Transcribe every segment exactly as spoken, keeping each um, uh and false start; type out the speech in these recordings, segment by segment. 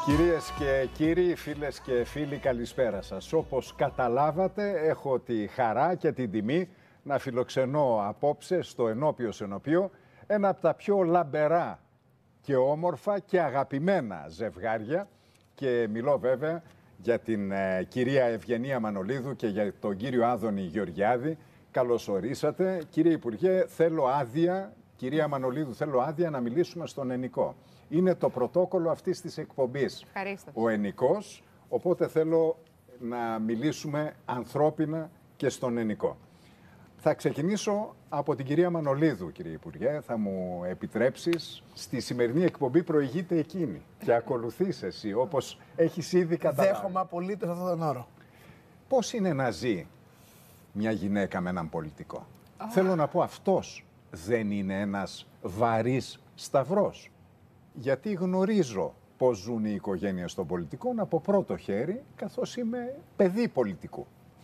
Κυρίες και κύριοι, φίλες και φίλοι, καλησπέρα σας. Όπως καταλάβατε, έχω τη χαρά και την τιμή να φιλοξενώ απόψε στο ενώπιο σενοπείο ένα από τα πιο λαμπερά και όμορφα και αγαπημένα ζευγάρια, και μιλώ βέβαια για την ε, κυρία Ευγενία Μανολίδου και για τον κύριο Άδωνη Γεωργιάδη. Καλώς ορίσατε. Κύριε Υπουργέ, θέλω άδεια, κυρία Μανολίδου, θέλω άδεια να μιλήσουμε στον ενικό. Είναι το πρωτόκολλο αυτής της εκπομπής. Ευχαριστώ. Ο ενικός, οπότε θέλω να μιλήσουμε ανθρώπινα και στον ενικό. Θα ξεκινήσω από την κυρία Μανολίδου, κύριε Υπουργέ, θα μου επιτρέψεις. Στη σημερινή εκπομπή προηγείται εκείνη και ακολουθείς εσύ, όπως έχεις ήδη καταλάβει. Δέχομαι απολύτως αυτόν τον όρο. Πώς είναι να ζει μια γυναίκα με έναν πολιτικό? Oh. Θέλω να πω, αυτός δεν είναι ένας βαρύς σταυρός? Γιατί γνωρίζω πώς ζουν οι οικογένειες των πολιτικών από πρώτο χέρι, καθώς είμαι παιδί πολιτικού.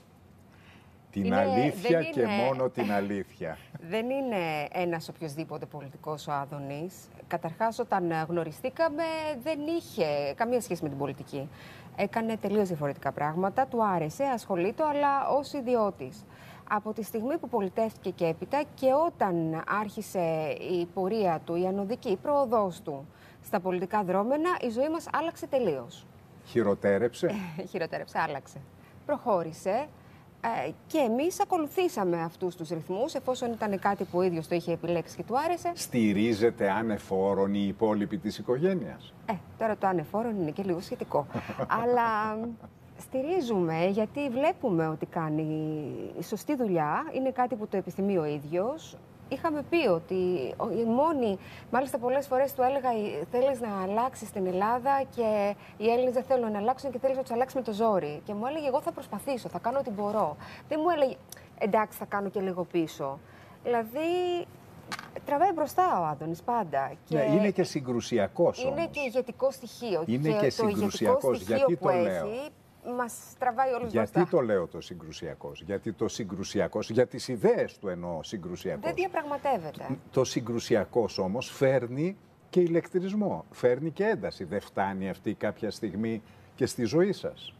Την είναι, αλήθεια και είναι, μόνο την αλήθεια. Δεν είναι ένας οποιοσδήποτε πολιτικός ο Άδωνης. Καταρχάς, όταν γνωριστήκαμε δεν είχε καμία σχέση με την πολιτική. Έκανε τελείως διαφορετικά πράγματα, του άρεσε, ασχολείται, αλλά ως ιδιώτης. Από τη στιγμή που πολιτεύτηκε και έπειτα και όταν άρχισε η πορεία του, η ανωδική, η πρόοδός του στα πολιτικά δρόμενα, η ζωή μας άλλαξε τελείως. Χειροτέρεψε. Χειροτέρεψε, άλλαξε. Προχώρησε. Και εμείς ακολουθήσαμε αυτούς τους ρυθμούς, εφόσον ήταν κάτι που ο ίδιος το είχε επιλέξει και του άρεσε. Στηρίζεται ανεφόρον η υπόλοιπη της οικογένειας? Ε, τώρα το ανεφόρον είναι και λίγο σχετικό. Αλλά στηρίζουμε, γιατί βλέπουμε ότι κάνει σωστή δουλειά, είναι κάτι που το επιθυμεί ο ίδιος. Είχαμε πει ότι η μόνη, μάλιστα πολλές φορές του έλεγα, θέλεις να αλλάξεις την Ελλάδα και οι Έλληνες δεν θέλουν να αλλάξουν και θέλεις να τους αλλάξεις με το ζόρι. Και μου έλεγε, εγώ θα προσπαθήσω, θα κάνω ό,τι μπορώ. Δεν μου έλεγε, εντάξει, θα κάνω και λίγο πίσω. Δηλαδή, τραβάει μπροστά ο Άδωνης πάντα. Και ναι, είναι και συγκρουσιακός είναι όμως. και ηγετικό στοιχείο. Είναι και, και συγκρουσιακός. Γιατί το λέω? Έχει, μας τραβάει όλους Γιατί μπροστά. το λέω το συγκρουσιακός? Γιατί το συγκρουσιακός, για τις ιδέες του εννοώ συγκρουσιακός. Δεν διαπραγματεύεται. Το συγκρουσιακός όμως φέρνει και ηλεκτρισμό, φέρνει και ένταση. Δεν φτάνει αυτή κάποια στιγμή και στη ζωή σας?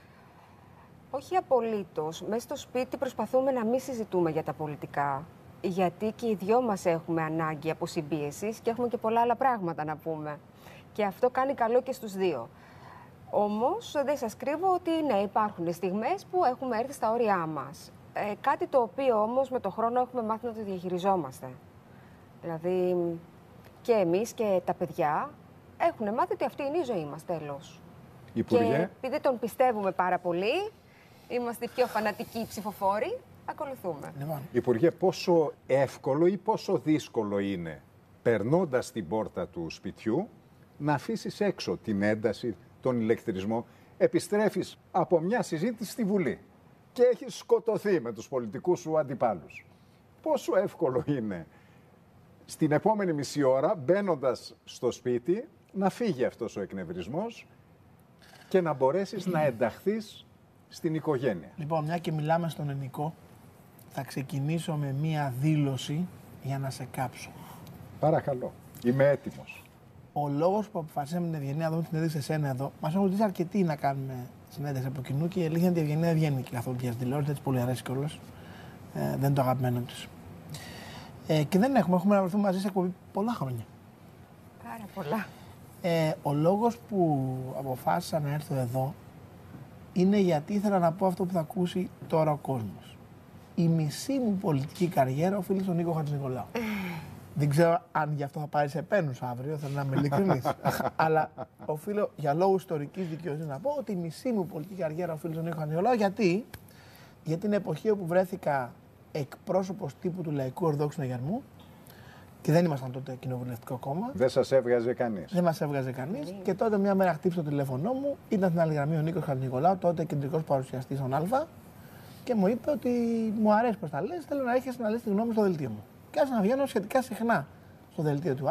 Όχι απολύτως. Μέσα στο σπίτι προσπαθούμε να μην συζητούμε για τα πολιτικά. Γιατί και οι δυο μας έχουμε ανάγκη αποσυμπίεσης και έχουμε και πολλά άλλα πράγματα να πούμε. Και αυτό κάνει καλό και στους δύο. Όμως δεν σας κρύβω ότι ναι, υπάρχουν στιγμές που έχουμε έρθει στα όρια μας. Ε, κάτι το οποίο όμως με το χρόνο έχουμε μάθει να το διαχειριζόμαστε. Δηλαδή και εμείς και τα παιδιά έχουν μάθει ότι αυτή είναι η ζωή μας, τέλος. Υπουργέ. Και επειδή τον πιστεύουμε πάρα πολύ, είμαστε οι πιο φανατικοί ψηφοφόροι, ακολουθούμε. Λοιπόν. Υπουργέ, πόσο εύκολο ή πόσο δύσκολο είναι, περνώντας την πόρτα του σπιτιού, να αφήσεις έξω την ένταση, τον ηλεκτρισμό? Επιστρέφεις από μια συζήτηση στη Βουλή και έχεις σκοτωθεί με τους πολιτικούς σου αντιπάλους. Πόσο εύκολο είναι στην επόμενη μισή ώρα, μπαίνοντας στο σπίτι, να φύγει αυτός ο εκνευρισμός και να μπορέσεις να ενταχθείς στην οικογένεια? Λοιπόν, μια και μιλάμε στον ενικό, θα ξεκινήσω με μια δήλωση για να σε κάψω. Παρακαλώ, είμαι έτοιμος. Ο λόγος που αποφασίσαμε την Ευγενία να δούμε την συνέντευξη σε σένα εδώ, μας έχουν ζητήσει αρκετοί να κάνουμε συνέντευξη από κοινού και η αλήθεια είναι ότι η Ευγενία δεν βγαίνει και καθόλου πια στην τηλεόραση, δεν της πολύ αρέσει κιόλας. Ε, δεν είναι το αγαπημένο της. Ε, και δεν έχουμε, έχουμε να βρεθούμε μαζί σε εκπομπή πολλά χρόνια. Πάρα πολλά. Ε, ο λόγος που αποφάσισα να έρθω εδώ είναι γιατί ήθελα να πω αυτό που θα ακούσει τώρα ο κόσμος. Η μισή μου πολιτική καριέρα οφείλει στον Νίκο Χατζηνικολάου. Δεν ξέρω αν γι' αυτό θα πάρει σε πένους αύριο, θέλω να είμαι ειλικρινής. Αλλά οφείλω για λόγους ιστορικής δικαιοσύνης να πω ότι η μισή μου πολιτική καριέρα οφείλει στον Νίκο Χατζηνικολάου. Γιατί? Γιατί την εποχή όπου βρέθηκα εκπρόσωπος τύπου του Λαϊκού Ορθόδοξου Συναγερμού και δεν ήμασταν τότε κοινοβουλευτικό κόμμα. Δεν σας έβγαζε κανείς? Δεν μας έβγαζε κανείς. Και τότε μια μέρα χτύπησε το τηλέφωνό μου, ήταν στην άλλη γραμμή ο Νίκος Χατζηνικολάου, τότε κεντρικός παρουσιαστής στον Α, και μου είπε ότι μου αρέσει πως τα λες, θέλω να έχεις να λες τη γνώμη στο δελτίο μου. Και άρχισα να βγαίνω σχετικά συχνά στο δελτίο του Α.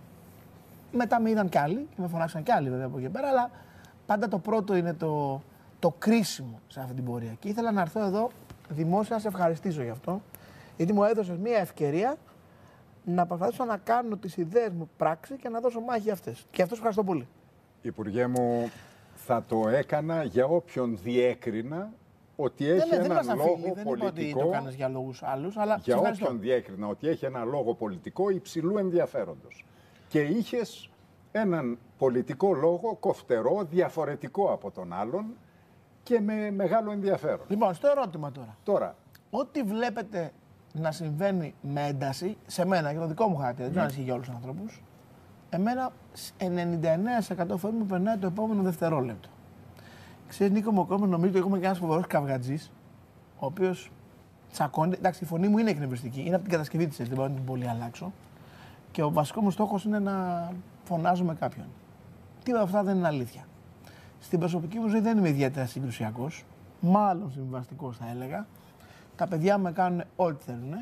Μετά με είδαν κι άλλοι και με φωνάξαν κι άλλοι βέβαια από εκεί πέρα, αλλά πάντα το πρώτο είναι το, το κρίσιμο σε αυτή την πορεία. Και ήθελα να έρθω εδώ δημόσια να σε ευχαριστήσω γι' αυτό, γιατί μου έδωσες μια ευκαιρία να προσπαθήσω να κάνω τις ιδέες μου πράξη και να δώσω μάχη αυτές. Και αυτό ευχαριστώ πολύ. Υπουργέ μου, θα το έκανα για όποιον διέκρινα ότι έχει ναι, ναι, έναν δεν λόγο αφήνει, πολιτικό. Δεν είπα ότι το κάνεις για λόγους άλλους, αλλά Για όποιον διέκρινα ότι έχει ένα λόγο πολιτικό υψηλού ενδιαφέροντος. Και είχες έναν πολιτικό λόγο κοφτερό, διαφορετικό από τον άλλον και με μεγάλο ενδιαφέρον. Λοιπόν, στο ερώτημα τώρα. Τώρα, ό,τι βλέπετε να συμβαίνει με ένταση, σε μένα και το δικό μου χαρακτήρα, δεν ξέρω αν ισχύει για όλους τους ανθρώπους, εμένα ενενήντα εννέα τοις εκατό φορές μου περνάει το επόμενο δευτερόλεπτο. Ξέρεις, Νίκο μου, ακόμα νομίζω ότι έχουμε και ένας φοβερός καυγατζής, ο οποίος τσακώνεται. Εντάξει, η φωνή μου είναι εκνευριστική, είναι από την κατασκευή της, δεν μπορώ να την πολύ αλλάξω. Και ο βασικός μου στόχος είναι να φωνάζω με κάποιον. Τίποτα αυτά δεν είναι αλήθεια. Στην προσωπική μου ζωή δεν είμαι ιδιαίτερα συγκρουσιακός, μάλλον συμβιβαστικός θα έλεγα. Τα παιδιά με κάνουν ό,τι θέλουν.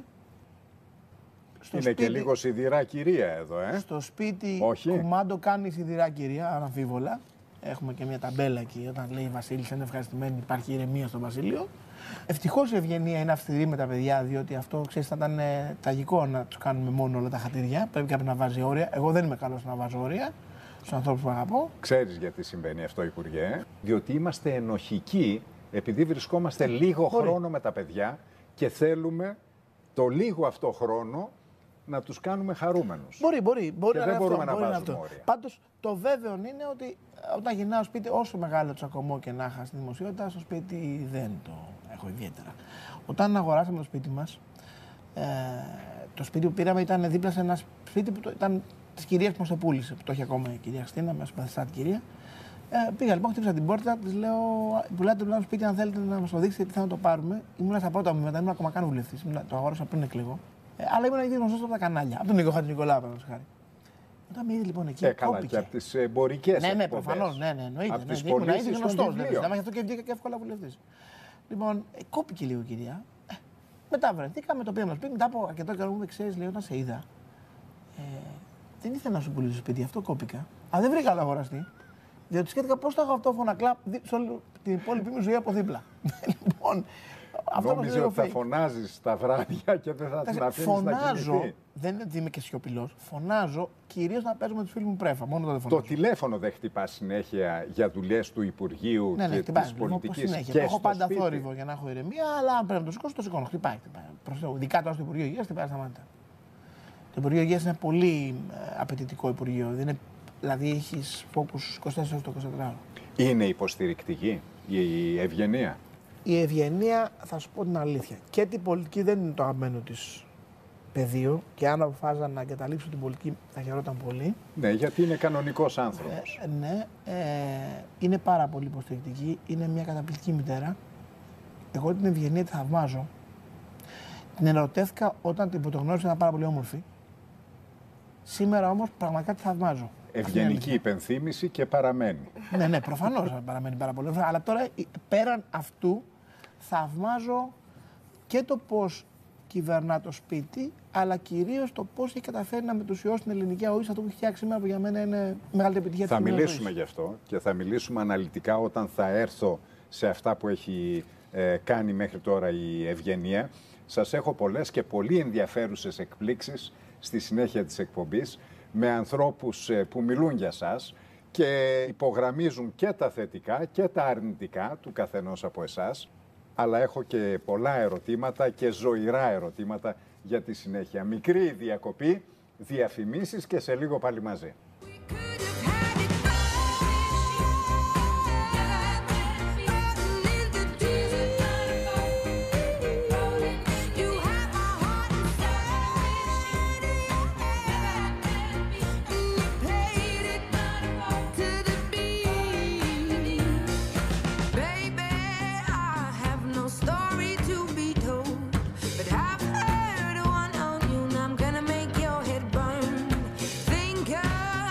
είναι σπίτι, και λίγο σιδηρά κυρία εδώ, ε. Στο σπίτι Όχι. κουμάντο κάνει σιδηρά κυρία, αναμφίβολα. Έχουμε και μια ταμπέλα εκεί, όταν λέει η Βασίλισσα είναι ευχαριστημένη, υπάρχει ηρεμία στο βασίλειο. Ευτυχώς η Ευγενία είναι αυστηρή με τα παιδιά, διότι αυτό ξέρεις, θα ήταν ε, τραγικό να τους κάνουμε μόνο όλα τα χατήρια. Πρέπει κάποιος να βάζει όρια. Εγώ δεν είμαι καλός να βάζω όρια στους ανθρώπους που αγαπώ. Ξέρεις γιατί συμβαίνει αυτό, Υπουργέ? Διότι είμαστε ενοχικοί, επειδή βρισκόμαστε λίγο Μπορεί. χρόνο με τα παιδιά και θέλουμε το λίγο αυτό χρόνο να τους κάνουμε χαρούμενους. Μπορεί, μπορεί. μπορεί Και να δεν είναι μπορούμε αυτό, να μπορεί βάζουμε αυτό. όρια. Πάντως το βέβαιο είναι ότι όταν γυρνάω σπίτι, όσο μεγάλο τσακωμό και να είχα στη δημοσιότητα, στο σπίτι δεν το έχω ιδιαίτερα. Όταν αγοράσαμε το σπίτι μας, ε, το σπίτι που πήραμε ήταν δίπλα σε ένα σπίτι που το, ήταν της κυρίας που μας το πούλησε, που το έχει ακόμα η κυρία Χριστίνα, με συμπαθιστά την κυρία. Ε, πήγα λοιπόν, χτύπησα την πόρτα, της λέω: πουλάτε το σπίτι, αν θέλετε να μας το δείξετε, γιατί θα να το πάρουμε. Ήμουν στα πρώτα μου μετά, ήμουν ακόμα καν βουλευτής. Το αγόρασα πριν εκλεγώ. Ε, αλλά ήμουν ήδη γνωστός από τα κανάλια, από τον Νίκο Χατζηνικολάου, παραδείγματος χάρη. Όταν με είδε λοιπόν εκεί, Ε, καλά, κόπηκε. και από τις εμπορικές Ναι, ναι, εκπομπές. προφανώς, ναι, ναι, εννοείται. Από Ναι, τις ήμουν πωλήσεις ήδη των γνωστός, ναι, βιβλίων. ναι, γι' αυτό και βγήκα και εύκολα βουλευτής. Λοιπόν, ε, κόπηκε λίγο η κυρία. Ε, μετά βρεθήκαμε, το πήραμε σπίτι, μετά από αρκετό καιρό μου είπε: ξέρεις, λέει, όταν σε είδα, ε, δεν ήθελα να σου πουλήσω το σπίτι, αυτό κόπηκα. Αλλά δεν βρήκα άλλο αγοραστή. Διότι σκέφτηκα πώς θα έχω αυτό φωνακλά σε όλη την υπόλοιπη μου ζωή από δίπλα. Λοιπόν, αυτό νόμιζε ότι θα φωνάζεις τα βράδια και δεν θα την αφήνεις να κοιμηθεί. Δεν είναι ότι είμαι και σιωπηλός. Φωνάζω κυρίως να παίζω με τους φίλους μου πρέφα. Μόνο το δεν φωνάζω. Το τηλέφωνο δεν χτυπά συνέχεια για δουλειές του Υπουργείου ναι, ναι, και χτυπάει, της λοιπόν, πολιτικής συνέχεια. και Έχω στο πάντα σπίτι. θόρυβο για να έχω ηρεμία, αλλά αν πρέπει να το σηκώσω, το σηκώνω. Χτυπάει, χτυπάει. Προς το, ειδικά τώρα στο Υπουργείο Υγείας χτυπάει σταμάτητα. Το Υπουργείο Υγείας είναι πολύ ε, απαιτητικό Υπουργείο. Είναι, δηλαδή έχεις φόκους είκοσι τέσσερις ώρες το εικοσιτετράωρο. Είναι υποστηρικτική η Ευγενία? Η Ευγενία, θα σου πω την αλήθεια, και την πολιτική δεν είναι το αγαπημένο της πεδίο και αν αποφάσιζα να εγκαταλείψω την πολιτική θα χαιρόταν πολύ. Ναι, γιατί είναι κανονικός άνθρωπος. Ε, ναι, ε, είναι πάρα πολύ υποστηρικτική, είναι μια καταπληκτική μητέρα. Εγώ την Ευγενία τη θαυμάζω. Την ερωτεύτηκα όταν την πρωτογνώρισα, ήταν πάρα πολύ όμορφη. Σήμερα όμως πραγματικά τη θαυμάζω. Ευγενική υπενθύμηση και παραμένει. Ναι, ναι, προφανώς παραμένει πάρα πολύ όμορφη. Αλλά τώρα πέραν αυτού θαυμάζω και το πώς κυβερνά το σπίτι, αλλά κυρίως το πώς έχει καταφέρει να μετουσιώσει την ελληνική αγωγή σε αυτό που έχει φτιάξει σήμερα, που για μένα είναι μεγάλη επιτυχία της Θα κοινωνίας μιλήσουμε ζωής. γι' αυτό και θα μιλήσουμε αναλυτικά όταν θα έρθω σε αυτά που έχει ε, κάνει μέχρι τώρα η Ευγενία. Σας έχω πολλές και πολύ ενδιαφέρουσες εκπλήξεις στη συνέχεια της εκπομπής με ανθρώπους ε, που μιλούν για σας και υπογραμμίζουν και τα θετικά και τα αρνητικά του καθενός από εσάς. Αλλά έχω και πολλά ερωτήματα και ζωηρά ερωτήματα για τη συνέχεια. Μικρή διακοπή, διαφημίσεις και σε λίγο πάλι μαζί. Think of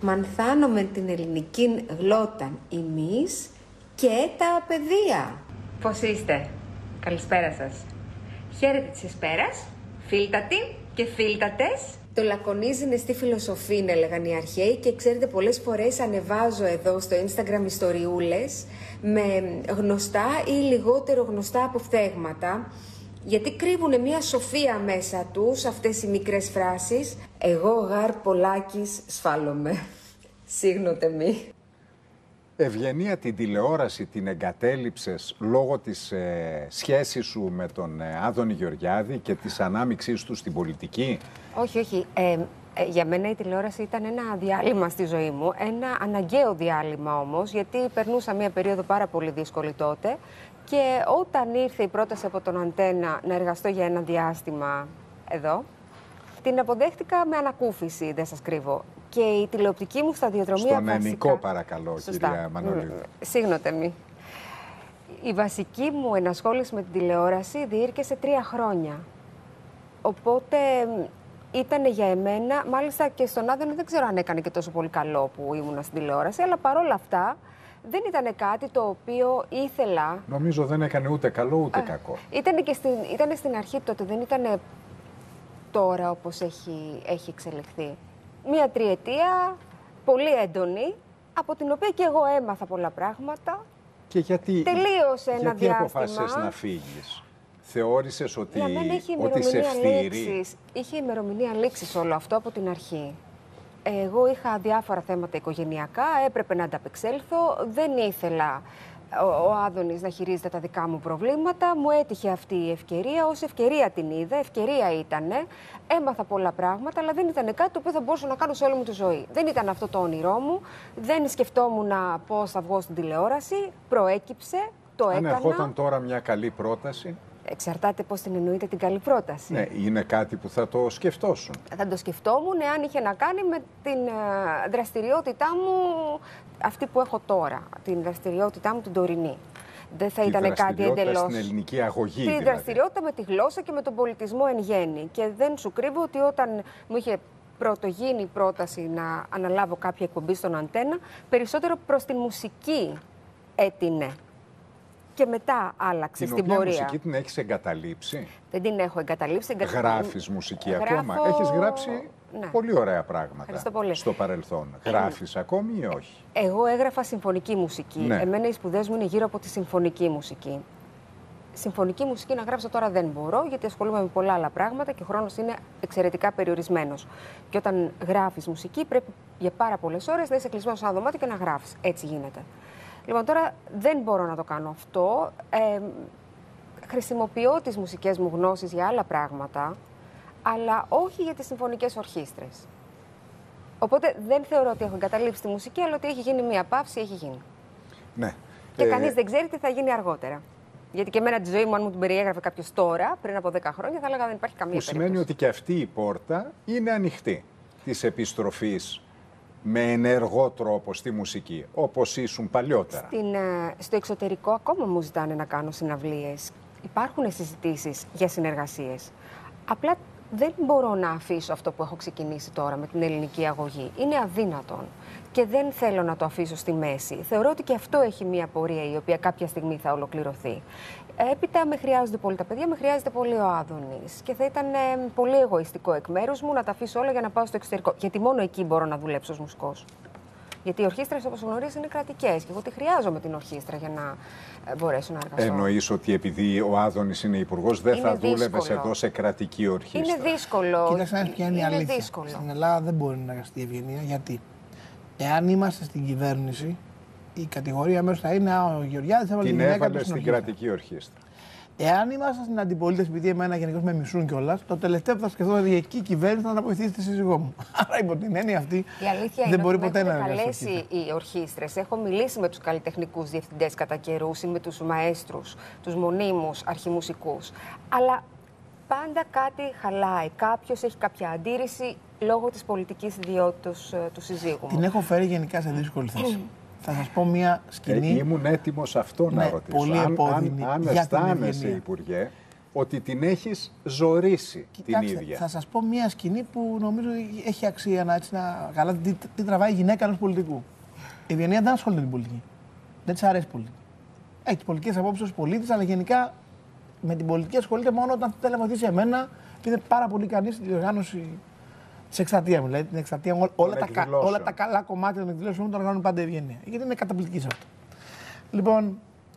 μανθάνομαι την ελληνική γλώσσα ημείς και τα παιδεία. Πώς είστε? Καλησπέρα σας. Χαίρετε της εσπέρας, φίλτατοι και φίλτατες. Το λακωνίζει είναι στη φιλοσοφία, έλεγαν οι αρχαίοι, και ξέρετε, πολλές φορές ανεβάζω εδώ στο Instagram ιστοριούλες με γνωστά ή λιγότερο γνωστά αποφθέγματα, γιατί κρύβουν μια σοφία μέσα τους αυτές οι μικρές φράσεις. Εγώ γάρ πολλάκις σφάλομαι. Σύγνοτε μη. Ευγενία, την τηλεόραση την εγκατέλειψες λόγω της ε, σχέσης σου με τον ε, Άδωνη Γεωργιάδη και της ανάμειξής του στην πολιτική? Όχι, όχι. Ε, ε, για μένα η τηλεόραση ήταν ένα διάλειμμα στη ζωή μου. Ένα αναγκαίο διάλειμμα όμως, γιατί περνούσα μια περίοδο πάρα πολύ δύσκολη τότε. Και όταν ήρθε η πρόταση από τον Αντένα να εργαστώ για ένα διάστημα εδώ, την αποδέχτηκα με ανακούφιση, δεν σας κρύβω. Και η τηλεοπτική μου σταδιοδρομία Στον βασικά... ενικό, παρακαλώ, Σωστά. κυρία Μανολίδου. Σύγνοτε μη. Η βασική μου ενασχόληση με την τηλεόραση διήρκεσε τρία χρόνια. Οπότε ήταν για εμένα, μάλιστα και στον Άδωνη δεν ξέρω αν έκανε και τόσο πολύ καλό που ήμουνα στην τηλεόραση, αλλά παρόλα αυτά δεν ήταν κάτι το οποίο ήθελα... Νομίζω δεν έκανε ούτε καλό ούτε Α, κακό. Ήταν και στην, ήτανε στην αρχή τότε, δεν ήταν τώρα όπως έχει, έχει εξελιχθεί. Μία τριετία πολύ έντονη, από την οποία και εγώ έμαθα πολλά πράγματα. Και γιατί, τελείωσε ένα γιατί διάστημα. αποφάσισες να φύγεις? Θεώρησες ότι, Για μένα είχε ότι σε ημερομηνία ευθύρει? λήξης. Είχε ημερομηνία λήξης όλο αυτό από την αρχή. Εγώ είχα διάφορα θέματα οικογενειακά, έπρεπε να ανταπεξέλθω, δεν ήθελα ο, ο Άδωνης να χειρίζεται τα δικά μου προβλήματα. Μου έτυχε αυτή η ευκαιρία, ως ευκαιρία την είδα, ευκαιρία ήτανε. Έμαθα πολλά πράγματα, αλλά δεν ήταν κάτι το οποίο θα μπορούσα να κάνω σε όλη μου τη ζωή. Δεν ήταν αυτό το όνειρό μου, δεν σκεφτόμουν πώς θα βγω στην τηλεόραση, προέκυψε, το Αν έκανα. ερχόταν τώρα μια καλή πρόταση... Εξαρτάται πώς την εννοείτε την καλή πρόταση. Ναι, είναι κάτι που θα το σκεφτόσουν. Θα το σκεφτόμουν εάν είχε να κάνει με την uh, δραστηριότητά μου αυτή που έχω τώρα. Την δραστηριότητά μου την τωρινή. Δεν θα ήταν κάτι εντελώς. Στην ελληνική αγωγή. Τη δηλαδή. δραστηριότητα με τη γλώσσα και με τον πολιτισμό εν γέννη. Και δεν σου κρύβω ότι όταν μου είχε πρωτογίνει η πρόταση να αναλάβω κάποια εκπομπή στον Αντένα, περισσότερο προς τη μουσική έτεινε. Και μετά άλλαξε την στην οποία πορεία. μουσική την έχεις εγκαταλείψει? Δεν την έχω εγκαταλείψει. Εγκατα... Γράφεις μουσική Γράφω... ακόμα? Έχεις γράψει ναι. πολύ ωραία πράγματα πολύ. στο παρελθόν. Γράφεις ακόμη ή όχι? Εγώ έγραφα συμφωνική μουσική. Ναι. Εμένα οι σπουδές μου είναι γύρω από τη συμφωνική μουσική. Συμφωνική μουσική να γράψω τώρα δεν μπορώ, γιατί ασχολούμαι με πολλά άλλα πράγματα και ο χρόνος είναι εξαιρετικά περιορισμένος. Και όταν γράφεις μουσική, πρέπει για πάρα πολλές ώρες να είσαι κλεισμένος σε ένα δωμάτιο και να γράφεις. Έτσι γίνεται. Λοιπόν, τώρα δεν μπορώ να το κάνω αυτό. Ε, χρησιμοποιώ τις μουσικές μου γνώσεις για άλλα πράγματα, αλλά όχι για τις συμφωνικές ορχήστρες. Οπότε δεν θεωρώ ότι έχω εγκαταλείψει τη μουσική, αλλά ότι έχει γίνει μία παύση, έχει γίνει. Ναι. Και ε... κανείς δεν ξέρει τι θα γίνει αργότερα. Γιατί και εμένα τη ζωή μου, αν μου την περιέγραφε κάποιος τώρα, πριν από δέκα χρόνια, θα έλεγα δεν υπάρχει καμία περίπτωση. Που σημαίνει ότι και αυτή η πόρτα είναι ανοιχτή της επιστροφής με ενεργό τρόπο στη μουσική, όπως ήσουν παλιότερα. Στην, στο εξωτερικό ακόμα μου ζητάνε να κάνω συναυλίες. Υπάρχουν συζητήσεις για συνεργασίες. Απλά δεν μπορώ να αφήσω αυτό που έχω ξεκινήσει τώρα με την ελληνική αγωγή. Είναι αδύνατον. Και δεν θέλω να το αφήσω στη μέση. Θεωρώ ότι και αυτό έχει μια πορεία η οποία κάποια στιγμή θα ολοκληρωθεί. Έπειτα με χρειάζονται πολύ τα παιδιά, με χρειάζεται πολύ ο Άδωνης. Και θα ήταν ε, πολύ εγωιστικό εκ μέρους μου να τα αφήσω όλα για να πάω στο εξωτερικό. Γιατί μόνο εκεί μπορώ να δουλέψω ως μουσικός. Γιατί οι ορχήστρες, όπως γνωρίζεις, είναι κρατικές. Και εγώ τη χρειάζομαι την ορχήστρα για να ε, μπορέσω να εργαστώ. Εννοείς ότι επειδή ο Άδωνης είναι υπουργός, δεν είναι θα δούλευες εδώ σε κρατική ορχήστρα? Είναι δύσκολο. Κοίταξε, ποια είναι η αλήθεια. Δύσκολο. Στην Ελλάδα δεν μπορεί να εργαστεί η Ευγενία. Γιατί εάν είμαστε στην κυβέρνηση, η κατηγορία μέσα θα είναι ο Γεωργιάδης έβαλε την γυναίκα έβαλε του στην κρατική ορχήστρα. Εάν είμαστε στην αντιπολίτευση, επειδή εμένα γενικώς με μισούν κιόλας, το τελευταίο που θα σκεφτώ είναι η εκεί κυβέρνηση να βοηθήσει τη σύζυγό μου. Άρα υπό την έννοια αυτή η αλήθεια δεν είναι μπορεί ότι ποτέ να με έχουν εργαστεί. καλέσει οι ορχήστρες. Έχω μιλήσει με τους καλλιτεχνικούς διευθυντές κατά καιρούς ή με τους μαέστρους, τους μονίμους αρχιμουσικούς. Αλλά πάντα κάτι χαλάει. Κάποιος έχει κάποια αντίρρηση λόγω της πολιτικής ιδιότητας του συζύγου. Την έχω φέρει γενικά σε δύσκολη θέση. Θα σας πω μια σκηνή. Ε, ήμουν έτοιμος αυτό ναι, να ρωτήσω. Πολύ αν επώδυνη αν, αν για αισθάνεσαι, Υπουργέ, ότι την έχεις ζωρίσει. Κοιτάξτε, την ίδια. Θα σας πω μια σκηνή που νομίζω έχει αξία να, έτσι, να καλά τι, τι τραβάει η γυναίκα ενός πολιτικού. Η Ευγενία δεν ασχολείται με την πολιτική. Δεν της αρέσει η πολιτική. Έχει τις πολιτικές απόψεις ως πολίτης, αλλά γενικά με την πολιτική ασχολείται μόνο όταν θέλει να βοηθήσει εμένα. Είναι πάρα πολύ ικανή στην διοργάνωση της εκστρατείας μου. Δηλαδή την εκστρατεία μου, όλα, τα, όλα τα καλά κομμάτια των εκδηλώσεων μου τα οργανώνουν πάντα η Ευγενία. Γιατί είναι καταπληκτική σε αυτό. Λοιπόν,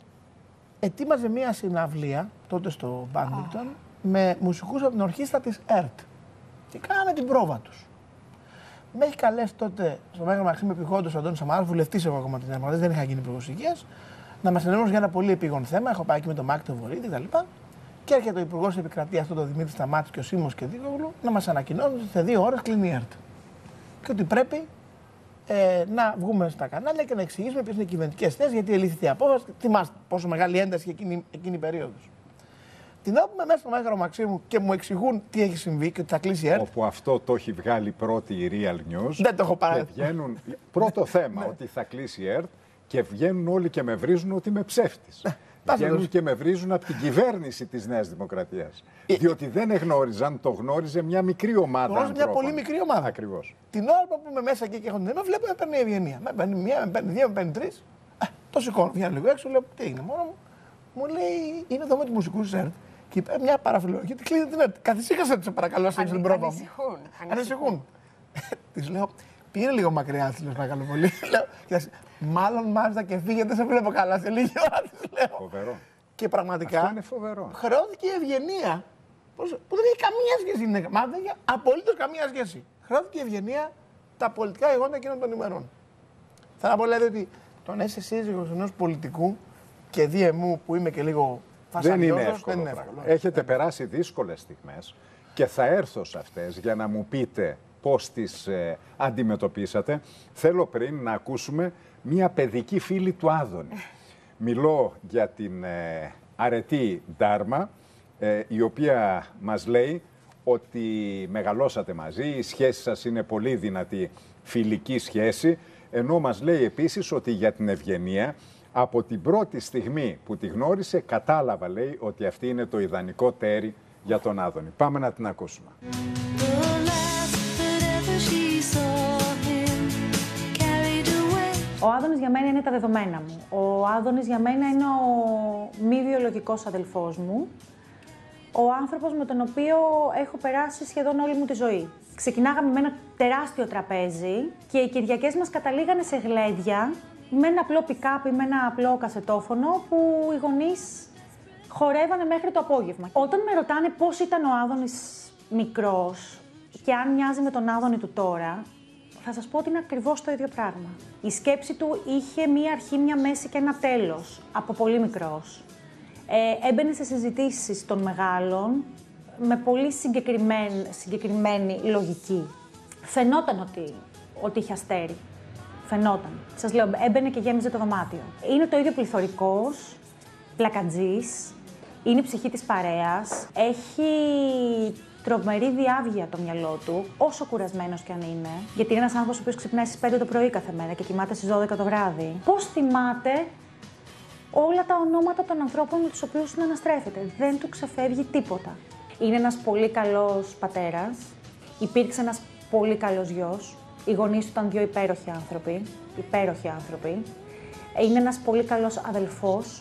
ετοίμαζε μια συναυλία τότε στο Μπάντιγκτον oh. με μουσικούς από την ορχήστρα της ΕΡΤ. Και κάνανε την πρόβα τους. Με έχει καλέσει τότε στο Μέγαρο Μαξίμου Επιγόντος ο Αντώνης Σαμαράς, βουλευτής εγώ ακόμα την Δημοκρατία, δεν είχα γίνει υπουργός υγείας, να μας ενημερώσει για ένα πολύ επίγον θέμα. Έχω πάει εκεί με τον Μάκη τον Βορύδη κτλ. Και έρχεται ο υπουργός επικρατείας τότε, ο Δημήτρης Σταμάτης και ο Σίμος και Δίκογλου, να μας ανακοινώνουν ότι σε δύο ώρες κλείνει η ΕΡΤ. Και ότι πρέπει ε, να βγούμε στα κανάλια και να εξηγήσουμε ποιες είναι οι κυβερνητικές θέσεις, γιατί ελήφθη η απόφαση. Θυμάστε πόσο μεγάλη ένταση εκείνη, εκείνη η περίοδος. Την όπου είμαι μέσα στο Μέγαρο Μαξίμου και μου εξηγούν τι έχει συμβεί και ότι θα κλείσει η ΕΡΤ. Όπου αυτό το έχει βγάλει πρώτη η Real News. Δεν το έχω πάρει. Βγαίνουν, πρώτο θέμα ότι θα κλείσει η ΕΡΤ και βγαίνουν όλοι και με βρίζουν ότι είμαι ψεύτης. Βγαίνουν και με βρίζουν από την κυβέρνηση της Νέας Δημοκρατίας. Ε, Διότι δεν εγνώριζαν, το γνώριζε μια μικρή ομάδα. Γνώριζε μια πολύ μικρή ομάδα. Ακριβώς. Την ώρα που είμαι μέσα εκεί και έχω την αίμα, βλέπω με παίρνει η Ευγενία. Με παίρνει μία, με παίρνει δύο, με παίρνει τρεις. Ε, το σηκώνω, βγαίνω λίγο έξω, λέω τι έγινε μόνο μου. Μου λέει είναι εδώ με του μουσικού της ΕΡΤ. Και είπε μια παραφιλολογία γιατί κλείνει την ΕΡΤ. Καθησύχασε τη παρακαλώ, σε την πρόβα μου. Ανησυχούν. Τη λέω πήγαινε λίγο μακριά, τη λέω παρακαλώ πολύ. Μάλλον μάλιστα και φύγε, δεν σε βλέπω καλά σε λίγη ώρα, της λέω. Φοβερό. Και πραγματικά αυτό είναι φοβερό. Χρεώθηκε η Ευγενία, που δεν έχει καμία σχέση, μα δεν έχει απολύτως καμία σχέση. Χρεώθηκε η Ευγενία τα πολιτικά γεγονότα εκείνων των ημερών. Θέλω να πω δηλαδή ότι το να είσαι σύζυγος ενός πολιτικού και διεμού που είμαι και λίγο φασαριώδος, δεν είναι εύκολο. Δεν είναι εύκολο. Έχετε δεν περάσει δύσκολες στιγμές και θα έρθω σε αυτές για να μου πείτε πώς τις ε, αντιμετωπίσατε. Θέλω πριν να ακούσουμε μία παιδική φίλη του Άδωνη. Μιλώ για την ε, αρετή Ντάρμα, ε, η οποία μας λέει ότι μεγαλώσατε μαζί, η σχέση σας είναι πολύ δυνατή φιλική σχέση, ενώ μας λέει επίσης ότι για την Ευγενία, από την πρώτη στιγμή που τη γνώρισε, κατάλαβα, λέει, ότι αυτή είναι το ιδανικό τέρι για τον Άδωνη. Πάμε να την ακούσουμε. Ο Άδωνης για μένα είναι τα δεδομένα μου. Ο Άδωνης για μένα είναι ο μη βιολογικός αδελφός μου. Ο άνθρωπος με τον οποίο έχω περάσει σχεδόν όλη μου τη ζωή. Ξεκινάγαμε με ένα τεράστιο τραπέζι και οι Κυριακές μας καταλήγανε σε γλέντια με ένα απλό pick-up ή με ένα απλό κασετόφωνο που οι γονείς χορεύανε μέχρι το απόγευμα. Όταν με ρωτάνε πώς ήταν ο Άδωνης μικρός και αν μοιάζει με τον Άδωνη του τώρα, θα σας πω ότι είναι ακριβώς το ίδιο πράγμα. Η σκέψη του είχε μία αρχή, μία μέση και ένα τέλος, από πολύ μικρός. Ε, έμπαινε σε συζητήσεις των μεγάλων με πολύ συγκεκριμένη, συγκεκριμένη λογική. Φαινόταν ότι, ότι είχε αστέρι. Φαινόταν. Σας λέω, έμπαινε και γέμιζε το δωμάτιο. Είναι το ίδιο πληθωρικός, πλακατζής, είναι η ψυχή της παρέας, έχει τρομερή διάβγεια το μυαλό του, όσο κουρασμένος κι αν είναι. Γιατί είναι ένας άνθρωπος ο οποίος ξυπνάει στις πέντε το πρωί κάθε μέρα και κοιμάται στις δώδεκα το βράδυ. Πώς θυμάται όλα τα ονόματα των ανθρώπων με τους οποίους συναναστρέφεται. Δεν του ξεφεύγει τίποτα. Είναι ένας πολύ καλός πατέρας. Υπήρξε ένας πολύ καλός γιος. Οι γονείς του ήταν δύο υπέροχοι άνθρωποι. Υπέροχοι άνθρωποι. Είναι ένας πολύ καλός αδελφός.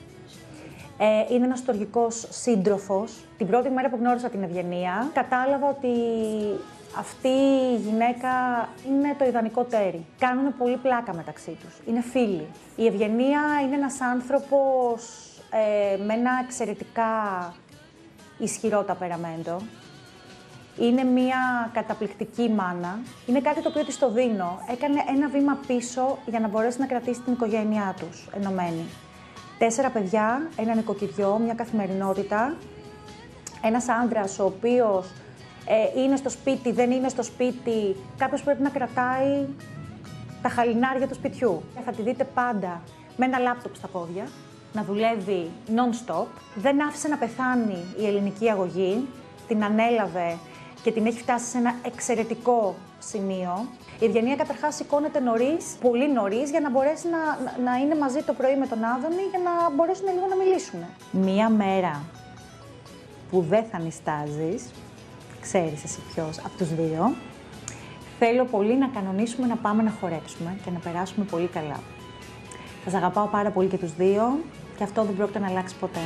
Ε, είναι ένας στοργικός σύντροφος. Την πρώτη μέρα που γνώρισα την Ευγενία, κατάλαβα ότι αυτή η γυναίκα είναι το ιδανικό τέρι. Κάνουν πολύ πλάκα μεταξύ τους. Είναι φίλοι. Η Ευγενία είναι ένας άνθρωπος ε, με ένα εξαιρετικά ισχυρό ταπεραμέντο. Είναι μια καταπληκτική μάνα. Είναι κάτι το οποίο της το δίνω. Έκανε ένα βήμα πίσω για να μπορέσει να κρατήσει την οικογένειά τους ενωμένη. Τέσσερα παιδιά, ένα νοικοκυριό, μια καθημερινότητα. Ένας άντρας ο οποίος ε, είναι στο σπίτι, δεν είναι στο σπίτι. Κάποιος πρέπει να κρατάει τα χαλινάρια του σπιτιού. Θα τη δείτε πάντα με ένα λάπτοπ στα πόδια, να δουλεύει non-stop. Δεν άφησε να πεθάνει η ελληνική αγωγή. Την ανέλαβε και την έχει φτάσει σε ένα εξαιρετικό σημείο. Η Ευγενία καταρχάς σηκώνεται νωρίς, πολύ νωρίς, για να μπορέσει να, να, να είναι μαζί το πρωί με τον Άδωνη για να μπορέσουν λίγο να μιλήσουν. Μία μέρα που δεν θα νηστάζεις, ξέρεις εσύ ποιος από τους δύο, θέλω πολύ να κανονίσουμε να πάμε να χορέψουμε και να περάσουμε πολύ καλά. Θα σας αγαπάω πάρα πολύ και τους δύο και αυτό δεν πρόκειται να αλλάξει ποτέ.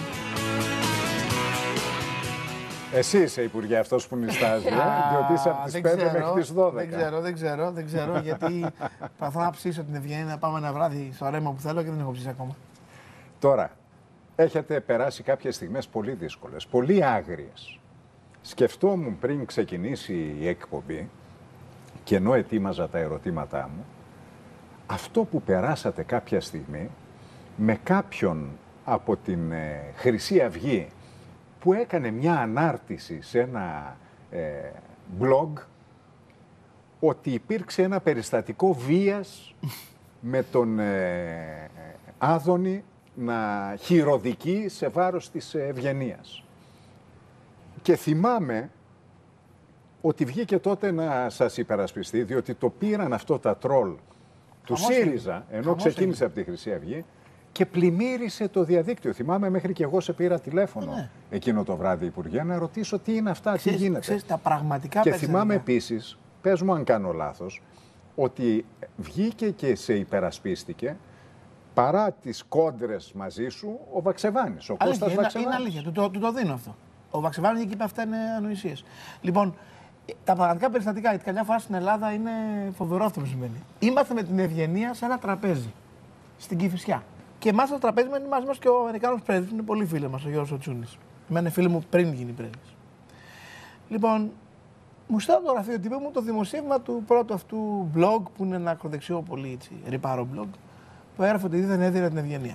Εσύ είσαι υπουργέ αυτός που νηστάζει, ε? Διότι είσαι από τις πέντε μέχρι τις δώδεκα. Δεν ξέρω, δεν ξέρω, δεν ξέρω, γιατί προσπαθώ να ψήσω την Ευγενία να πάμε ένα βράδυ στο ρέμα που θέλω και δεν έχω ψήσει ακόμα. Τώρα, έχετε περάσει κάποιες στιγμές πολύ δύσκολες, πολύ άγριες. Σκεφτόμουν πριν ξεκινήσει η εκπομπή και ενώ ετοίμαζα τα ερωτήματά μου, αυτό που περάσατε κάποια στιγμή με κάποιον από την ε, Χρυσή Αυγή που έκανε μια ανάρτηση σε ένα ε, blog ότι υπήρξε ένα περιστατικό βίας με τον ε, Άδωνη να χειροδικεί σε βάρος της Ευγενίας. Και θυμάμαι ότι βγήκε τότε να σας υπερασπιστεί, διότι το πήραν αυτό τα τρόλ του ΣΥΡΙΖΑ, ενώ ξεκίνησε από τη Χρυσή Αυγή, και πλημμύρισε το διαδίκτυο. Θυμάμαι μέχρι και εγώ σε πήρα τηλέφωνο ναι. εκείνο το βράδυ, Υπουργέ, να ρωτήσω τι είναι αυτά, ξέρεις, τι γίνεται. Ξέρεις, τα πραγματικά και θυμάμαι επίσης, πες μου αν κάνω λάθος, ότι βγήκε και σε υπερασπίστηκε παρά τις κόντρες μαζί σου ο Βαξεβάνης, ο αλήθεια, Κώστας είναι, Βαξεβάνης. Είναι αλήθεια, του το, του το δίνω αυτό. Ο Βαξεβάνης εκεί είπε αυτά είναι ανοησίες. Λοιπόν, τα πραγματικά περιστατικά, γιατί καμιά φορά στην Ελλάδα είναι φοβερό αυτό που συμβαίνει. Είμαστε με την Ευγενία σε ένα τραπέζι στην Κηφισιά. Και εμάς στο τραπέζι μένει μαζί μας και ο Αμερικάνος πρέσβης, που είναι πολύ φίλος μας, ο Γιώργος Οτσούνης. Εμένα είναι φίλο μου πριν γίνει πρέσβης. Λοιπόν, μου στέλνω το γραφείο τύπου μου το δημοσίευμα του πρώτου αυτού blog, που είναι ένα ακροδεξιό πολύ έτσι, ρηπάρο blog, που έγραφε ότι δεν έδινε την Ευγενία.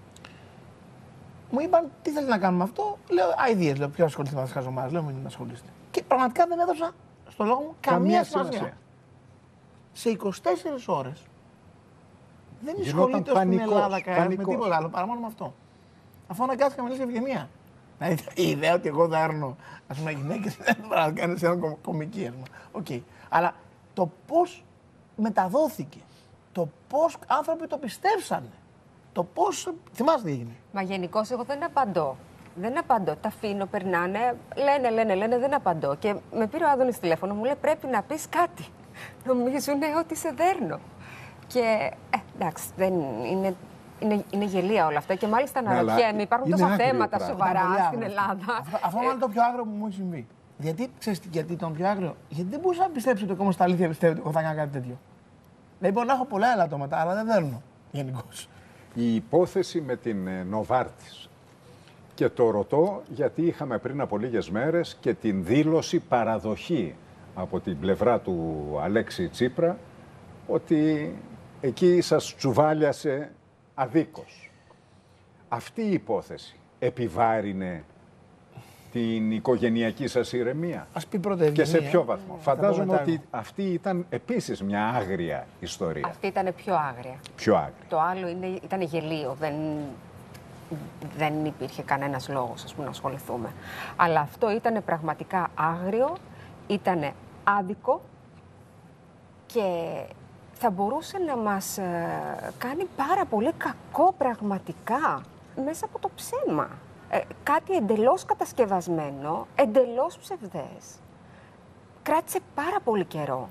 Μου είπαν τι θέλει να κάνουμε αυτό. Λέω ideas, λέω ποιο ασχοληθεί με αυτές τις χαζομάρες, λέω μην ασχολείστε. Και πραγματικά δεν έδωσα στο λόγο μου καμία σημασία. Σε είκοσι τέσσερις ώρες δεν ασχολείται στην Ελλάδα κανένα με τίποτα άλλο παρά μόνο με αυτό. Αφού αναγκάστηκα να μιλήσει Ευγενία. Δηλαδή η ιδέα ότι εγώ δέρνω ας πούμε γυναίκες δεν μπορεί να κάνει σε ένα κομική, ας πούμε. Okay. Αλλά το πώς μεταδόθηκε, το πώς άνθρωποι το πιστέψανε, το πώς. Θυμάσαι τι έγινε. Μα γενικώς εγώ δεν απαντώ. Δεν απαντώ. Τα αφήνω, περνάνε, λένε, λένε, λένε, δεν απαντώ. Και με πήρε ο Άδωνης τηλέφωνο, μου λέει πρέπει να πεις κάτι. Νομίζουν ότι σε δέρνω. Και ε, εντάξει, δεν είναι, είναι, είναι γελία όλα αυτά. Και μάλιστα αναρωτιέμαι, υπάρχουν τόσα θέματα σοβαρά στην Ελλάδα. Αυτό, αυτό είναι το πιο άγριο που μου έχει συμβεί. Γιατί, ξέρεις γιατί ήταν πιο άγριο, γιατί δεν μπορούσα να πιστέψω ότι ακόμα στα αλήθεια πιστεύω ότι θα κάνω κάτι τέτοιο. Δηλαδή μπορώ να έχω πολλά ελαττώματα, αλλά δεν δέρνω γενικώς. Η υπόθεση με την Νοβάρτης. Και το ρωτώ γιατί είχαμε πριν από λίγες μέρες και την δήλωση παραδοχή από την πλευρά του Αλέξη Τσίπρα ότι εκεί σας τσουβάλιασε αδίκως. Αυτή η υπόθεση επιβάρυνε την οικογενειακή σας ηρεμία? Ας πει πρώτα Ευγενία. Και σε ποιο βαθμό? Mm. Φαντάζομαι ότι αυτή ήταν επίσης μια άγρια ιστορία. Αυτή ήταν πιο άγρια. Πιο άγρια. Το άλλο είναι, ήταν γελίο. Δεν, δεν υπήρχε κανένας λόγος ας πούμε, να ασχοληθούμε. Αλλά αυτό ήταν πραγματικά άγριο, ήταν άδικο και θα μπορούσε να μας ε, κάνει πάρα πολύ κακό πραγματικά μέσα από το ψέμα. Ε, κάτι εντελώς κατασκευασμένο, εντελώς ψευδές. Κράτησε πάρα πολύ καιρό.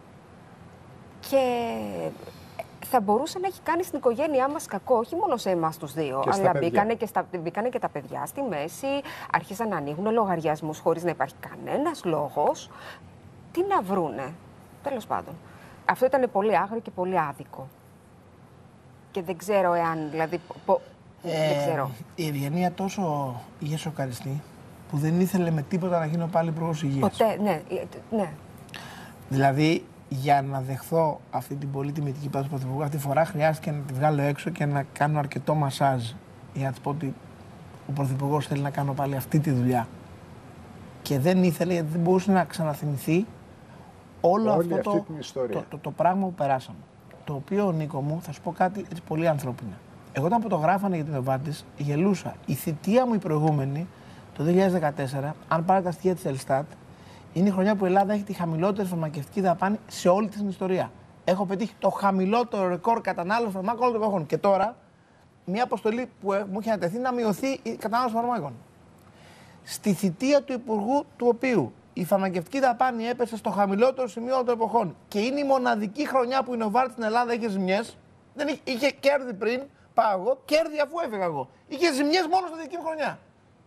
Και θα μπορούσε να έχει κάνει στην οικογένειά μας κακό, όχι μόνο σε εμάς τους δύο, και αλλά μπήκανε και, στα, μπήκανε και τα παιδιά στη μέση, άρχισαν να ανοίγουν λογαριασμούς χωρίς να υπάρχει κανένας λόγος. Τι να βρούνε, τέλος πάντων. Αυτό ήταν πολύ άγριο και πολύ άδικο. Και δεν ξέρω εάν, δηλαδή, πο, ε, δεν ξέρω. Η Ευγενία τόσο είχε σοκαριστεί που δεν ήθελε με τίποτα να γίνω πάλι υπουργός υγείας. Ποτέ, ναι, ναι. Δηλαδή, για να δεχθώ αυτή την πολύ τιμητική πάση του Πρωθυπουργού, αυτή τη φορά χρειάστηκε να τη βγάλω έξω και να κάνω αρκετό μασάζ για να της πω ότι ο Πρωθυπουργός θέλει να κάνω πάλι αυτή τη δουλειά. Και δεν ήθελε, γιατί δεν μπορούσε να ξαναθυμηθεί όλο Όλη αυτό αυτή το, την ιστορία. το, το, το πράγμα που περάσαμε. Το οποίο, Νίκο μου, θα σου πω κάτι έτσι πολύ ανθρώπινα. Εγώ όταν το γράφανε για την Νοβάρτης, γελούσα. Η θητεία μου η προηγούμενη, το δύο χιλιάδες δεκατέσσερα, αν πάρετε τα στοιχεία της Ελστάτ, είναι η χρονιά που η Ελλάδα έχει τη χαμηλότερη φαρμακευτική δαπάνη σε όλη την ιστορία. Έχω πετύχει το χαμηλότερο ρεκόρ κατανάλωση φαρμάκων όλων των εποχών. Και τώρα, μια αποστολή που μου έχει ανατεθεί να μειωθεί η κατανάλωση φαρμάκων. στη θητεία του Υπουργού, του οποίου η φαρμακευτική δαπάνη έπεσε στο χαμηλότερο σημείο όλων των εποχών και είναι η μοναδική χρονιά που η Νοβάρτης στην Ελλάδα είχε ζημιές. Δεν είχε, είχε κέρδη πριν, πάω εγώ, κέρδη αφού έφυγα εγώ. Είχε ζημιές μόνο στη δική μου χρονιά.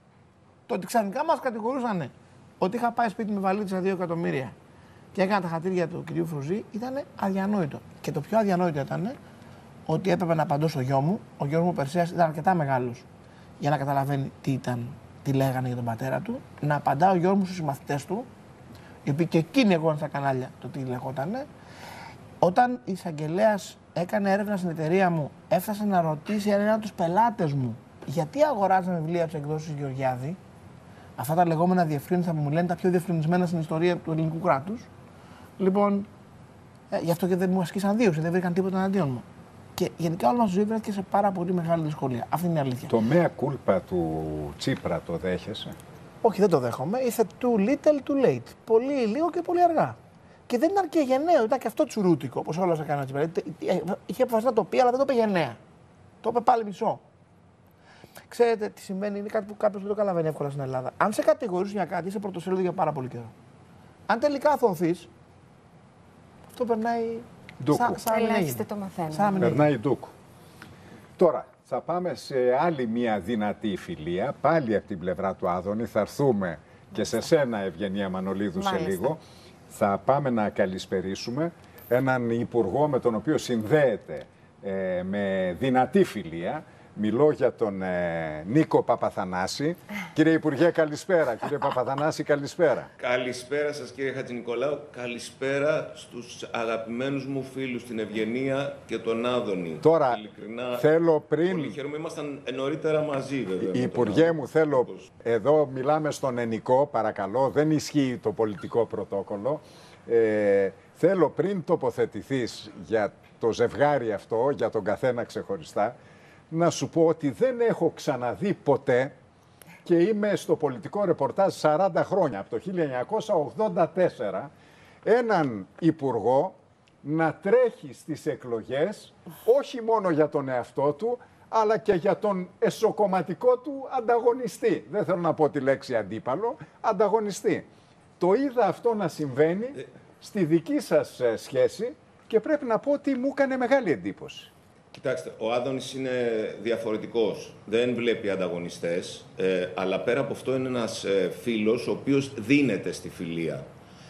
Το ότι ξαφνικά μας κατηγορούσαν ότι είχα πάει σπίτι με βαλίτσα δύο εκατομμύρια και έκανα τα χατήρια του κυρίου Φρουζή ήταν αδιανόητο. Και το πιο αδιανόητο ήταν ότι έπρεπε να απαντώ στο γιο μου. Ο γιος μου Περσέας ήταν αρκετά μεγάλος για να καταλαβαίνει τι ήταν, τι λέγανε για τον πατέρα του. Να απαντά ο γιος μου στους συμμαθητές του, οι οποίοι και εκείνοι ακούγαν στα κανάλια το τι λεγότανε. Όταν η εισαγγελέας έκανε έρευνα στην εταιρεία μου, έφτασε να ρωτήσει έναν από τους πελάτες μου γιατί αγοράζανε βιβλία από τις εκδόσεις Γεωργιάδη. Αυτά τα λεγόμενα διευκρίνηστα που μου λένε τα πιο διευκρινισμένα στην ιστορία του ελληνικού κράτους. Λοιπόν, ε, γι' αυτό και δεν μου ασκήσαν δίωξη, δεν βρήκαν τίποτα εναντίον μου. Και γενικά όλη μας η ζωή βρέθηκε σε πάρα πολύ μεγάλη δυσκολία. Αυτή είναι η αλήθεια. Το mea culpa του Τσίπρα το δέχεσαι? Όχι, δεν το δέχομαι. Ήρθε too little, too late. Πολύ λίγο και πολύ αργά. Και δεν ήταν και γενναίο, ήταν και αυτό τσουρούτικο, όπως όλα έκανε ο Τσίπρα. Είχε αποφασίσει να το πει, αλλά δεν το είπε γενναία. Το είπε πάλι μισό. Ξέρετε τι συμβαίνει, είναι κάτι που κάποιος δεν το καταλαβαίνει εύκολα στην Ελλάδα. Αν σε κατηγορήσουν για κάτι, είσαι πρωτοσέλιδο για πάρα πολύ καιρό. Αν τελικά αθωωθείς, αυτό περνάει. Ντούκου. Ελάχιστοι το μαθαίνουν. Περνάει ντούκου. Τώρα, θα πάμε σε άλλη μια δυνατή φιλία, πάλι από την πλευρά του Άδωνη. Θα έρθουμε και σε σένα, Ευγενία Μανολίδου, σε λίγο. Θα πάμε να καλησπερίσουμε έναν υπουργό με τον οποίο συνδέεται ε, με δυνατή φιλία. Μιλώ για τον ε, Νίκο Παπαθανάση. Κύριε Υπουργέ, καλησπέρα. Κύριε Παπαθανάση, καλησπέρα. Καλησπέρα σας, κύριε Χατζηνικολάου. Καλησπέρα στους αγαπημένους μου φίλους, την Ευγενία και τον Άδωνη. Τώρα, ειλικρινά, θέλω πριν... Πολύ χαίρομαι. Ήμασταν νωρίτερα μαζί, βέβαια. Υπουργέ μου, θέλω... Εδώ μιλάμε στον Ενικό, παρακαλώ. Δεν ισχύει το πολιτικό πρωτόκολλο. Ε, θέλω πριν τοποθετηθείς για το ζευγάρι αυτό, για τον καθένα ξεχωριστά, να σου πω ότι δεν έχω ξαναδεί ποτέ και είμαι στο πολιτικό ρεπορτάζ σαράντα χρόνια, από το χίλια εννιακόσια ογδόντα τέσσερα, έναν υπουργό να τρέχει στις εκλογές όχι μόνο για τον εαυτό του, αλλά και για τον εσωκομματικό του ανταγωνιστή. Δεν θέλω να πω τη λέξη αντίπαλο, ανταγωνιστή. Το είδα αυτό να συμβαίνει στη δική σας σχέση και πρέπει να πω ότι μου έκανε μεγάλη εντύπωση. Κοιτάξτε, ο Άδωνης είναι διαφορετικός. Δεν βλέπει ανταγωνιστές, ε, αλλά πέρα από αυτό είναι ένας ε, φίλος ο οποίος δίνεται στη φιλία.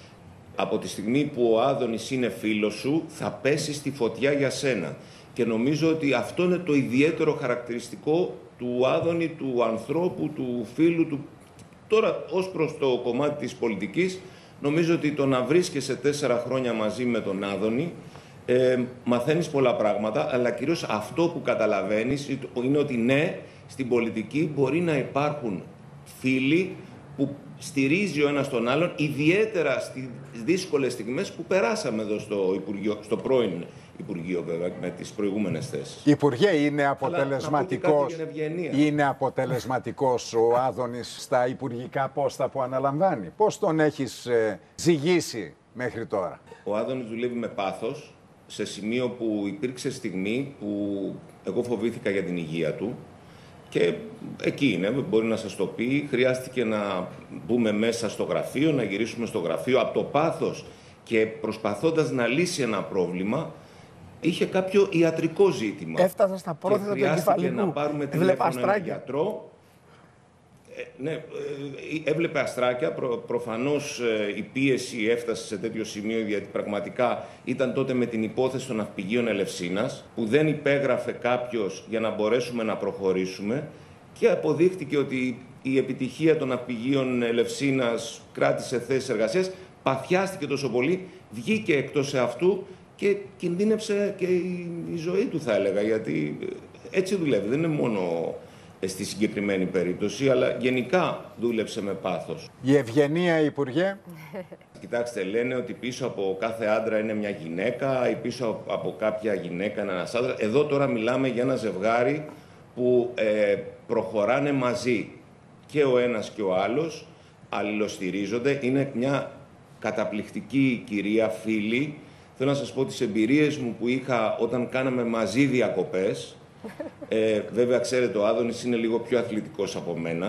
Από τη στιγμή που ο Άδωνης είναι φίλος σου, θα πέσει στη φωτιά για σένα. Και νομίζω ότι αυτό είναι το ιδιαίτερο χαρακτηριστικό του Άδωνη, του ανθρώπου, του φίλου του. Τώρα, ως προς το κομμάτι της πολιτικής, νομίζω ότι το να βρίσκεσαι τέσσερα χρόνια μαζί με τον Άδωνη, Ε, μαθαίνεις πολλά πράγματα, αλλά κυρίως αυτό που καταλαβαίνεις είναι ότι ναι, στην πολιτική μπορεί να υπάρχουν φίλοι που στηρίζει ο ένας τον άλλον, ιδιαίτερα στις δύσκολες στιγμές που περάσαμε εδώ στο, Υπουργείο, στο πρώην Υπουργείο, βέβαια, με τις προηγούμενες θέσεις. Υπουργέ, είναι αποτελεσματικός, είναι αποτελεσματικός ο Άδωνης στα υπουργικά πόστα που αναλαμβάνει? Πώς τον έχεις ε, ζυγίσει μέχρι τώρα? Ο Άδωνης δουλεύει με πάθος, σε σημείο που υπήρξε στιγμή που εγώ φοβήθηκα για την υγεία του και εκεί είναι, μπορεί να σας το πει, χρειάστηκε να μπούμε μέσα στο γραφείο, να γυρίσουμε στο γραφείο από το πάθος και προσπαθώντας να λύσει ένα πρόβλημα, είχε κάποιο ιατρικό ζήτημα. Έφτασα στα πρόθετα του εγκεφαλικού. Χρειάστηκε να πάρουμε τηλέφωνο έναν γιατρό. Ε, ναι, ε, έβλεπε αστράκια. Προ, προφανώς ε, η πίεση έφτασε σε τέτοιο σημείο, γιατί πραγματικά ήταν τότε με την υπόθεση των ναυπηγείων Ελευσίνας, που δεν υπέγραφε κάποιος για να μπορέσουμε να προχωρήσουμε και αποδείχτηκε ότι η επιτυχία των ναυπηγείων Ελευσίνας κράτησε θέσεις εργασίας, παθιάστηκε τόσο πολύ, βγήκε εκτός αυτού και κινδύνεψε και η, η ζωή του, θα έλεγα, γιατί έτσι δουλεύει, δεν είναι μόνο στη συγκεκριμένη περίπτωση, αλλά γενικά δούλεψε με πάθος. Η Ευγενία, Υπουργέ. Κοιτάξτε, λένε ότι πίσω από κάθε άντρα είναι μια γυναίκα ή πίσω από κάποια γυναίκα είναι ένας άντρας. Εδώ τώρα μιλάμε για ένα ζευγάρι που ε, προχωράνε μαζί, και ο ένας και ο άλλος, αλληλοστηρίζονται. Είναι μια καταπληκτική κυρία, φίλη. Θέλω να σας πω τις εμπειρίες μου που είχα όταν κάναμε μαζί διακοπές. Ε, βέβαια, ξέρετε, ο Άδωνης είναι λίγο πιο αθλητικός από μένα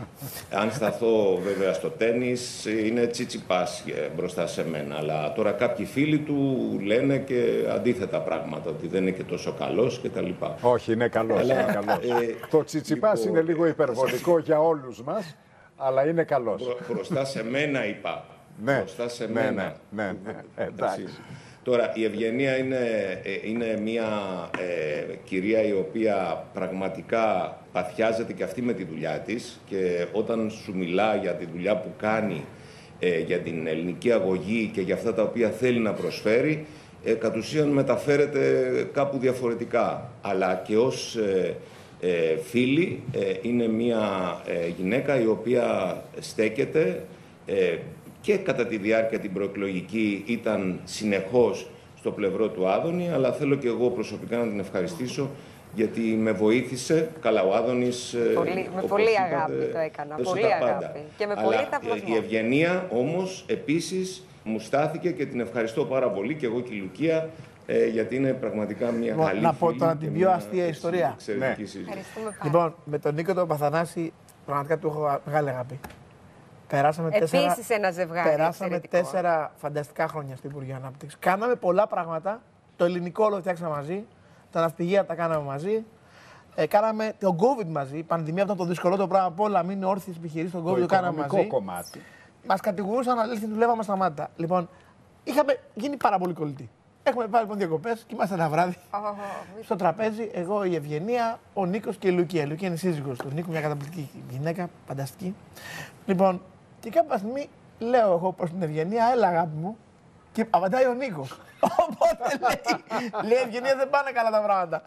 Αν σταθώ βέβαια στο τένις, είναι τσιτσιπάς μπροστά σε μένα. Αλλά τώρα κάποιοι φίλοι του λένε και αντίθετα πράγματα, ότι δεν είναι και τόσο καλός κτλ. Όχι, είναι καλός. Είναι καλός. Ε, το τσιτσιπάς λοιπόν, είναι λίγο υπερβολικό για όλους μας, αλλά είναι καλός. Μπρο, μπροστά σε μένα είπα. Ναι, μπροστά σε ναι, μένα. Ναι, ναι, ναι. Εντάξει. Τώρα, η Ευγενία είναι, είναι μια ε, κυρία η οποία πραγματικά παθιάζεται και αυτή με τη δουλειά της και όταν σου μιλά για τη δουλειά που κάνει, ε, για την ελληνική αγωγή και για αυτά τα οποία θέλει να προσφέρει, ε, κατ' ουσίαν μεταφέρεται κάπου διαφορετικά. Αλλά και ως ε, ε, φίλη ε, είναι μια ε, γυναίκα η οποία στέκεται ε, και κατά τη διάρκεια την προεκλογική ήταν συνεχώς στο πλευρό του Άδωνη, αλλά θέλω και εγώ προσωπικά να την ευχαριστήσω γιατί με βοήθησε. Καλά, ο Άδωνης... Πολύ, με πολύ είπατε, αγάπη το έκανα, πολύ αγάπη. Και με αλλά πολύ θαυμασμό. Η Ευγενία όμως επίσης μου στάθηκε και την ευχαριστώ πάρα πολύ και εγώ και η Λουκία, ε, γιατί είναι πραγματικά μια καλή φίλη. Να πω τώρα την πιο αστεία ιστορία. Ναι. Λοιπόν, με τον Νίκο τον Παθανάση πραγματικά του έχω μεγάλη αγάπη. Περάσαμε Επίσης τέσσερα, ένα ζευγάρι περάσαμε τέσσερα φανταστικά χρόνια στην Υπουργείο Ανάπτυξη. Κάναμε πολλά πράγματα. Το ελληνικό όλο φτιάξαμε μαζί. Τα ναυπηγεία τα κάναμε μαζί. Ε, κάναμε το COVID μαζί. Η πανδημία ήταν το δυσκολό το πράγμα από όλα. Μην όρθιες επιχειρήσεις στον COVID το, το κάναμε μαζί. Κομμάτι. Μας κατηγορούσαν, αλήθεια, δουλεύαμε στα μάτια. Λοιπόν, είχαμε γίνει πάρα πολύ κολλητοί. Έχουμε πάει λοιπόν διακοπές και είμαστε ένα βράδυ oh, oh, στο τραπέζι. Εγώ, η Ευγενία, ο Νίκος και η Λουκία. Η Λουκία είναι σύζυγος του Νίκου, μια καταπληκτική γυναίκα, φανταστική. Λοιπόν, και κάποια στιγμή λέω εγώ προς την Ευγενία, έλα αγάπη μου, και απαντάει ο Νίκος. Οπότε λέει, λέει Ευγενία, δεν πάνε καλά τα πράγματα.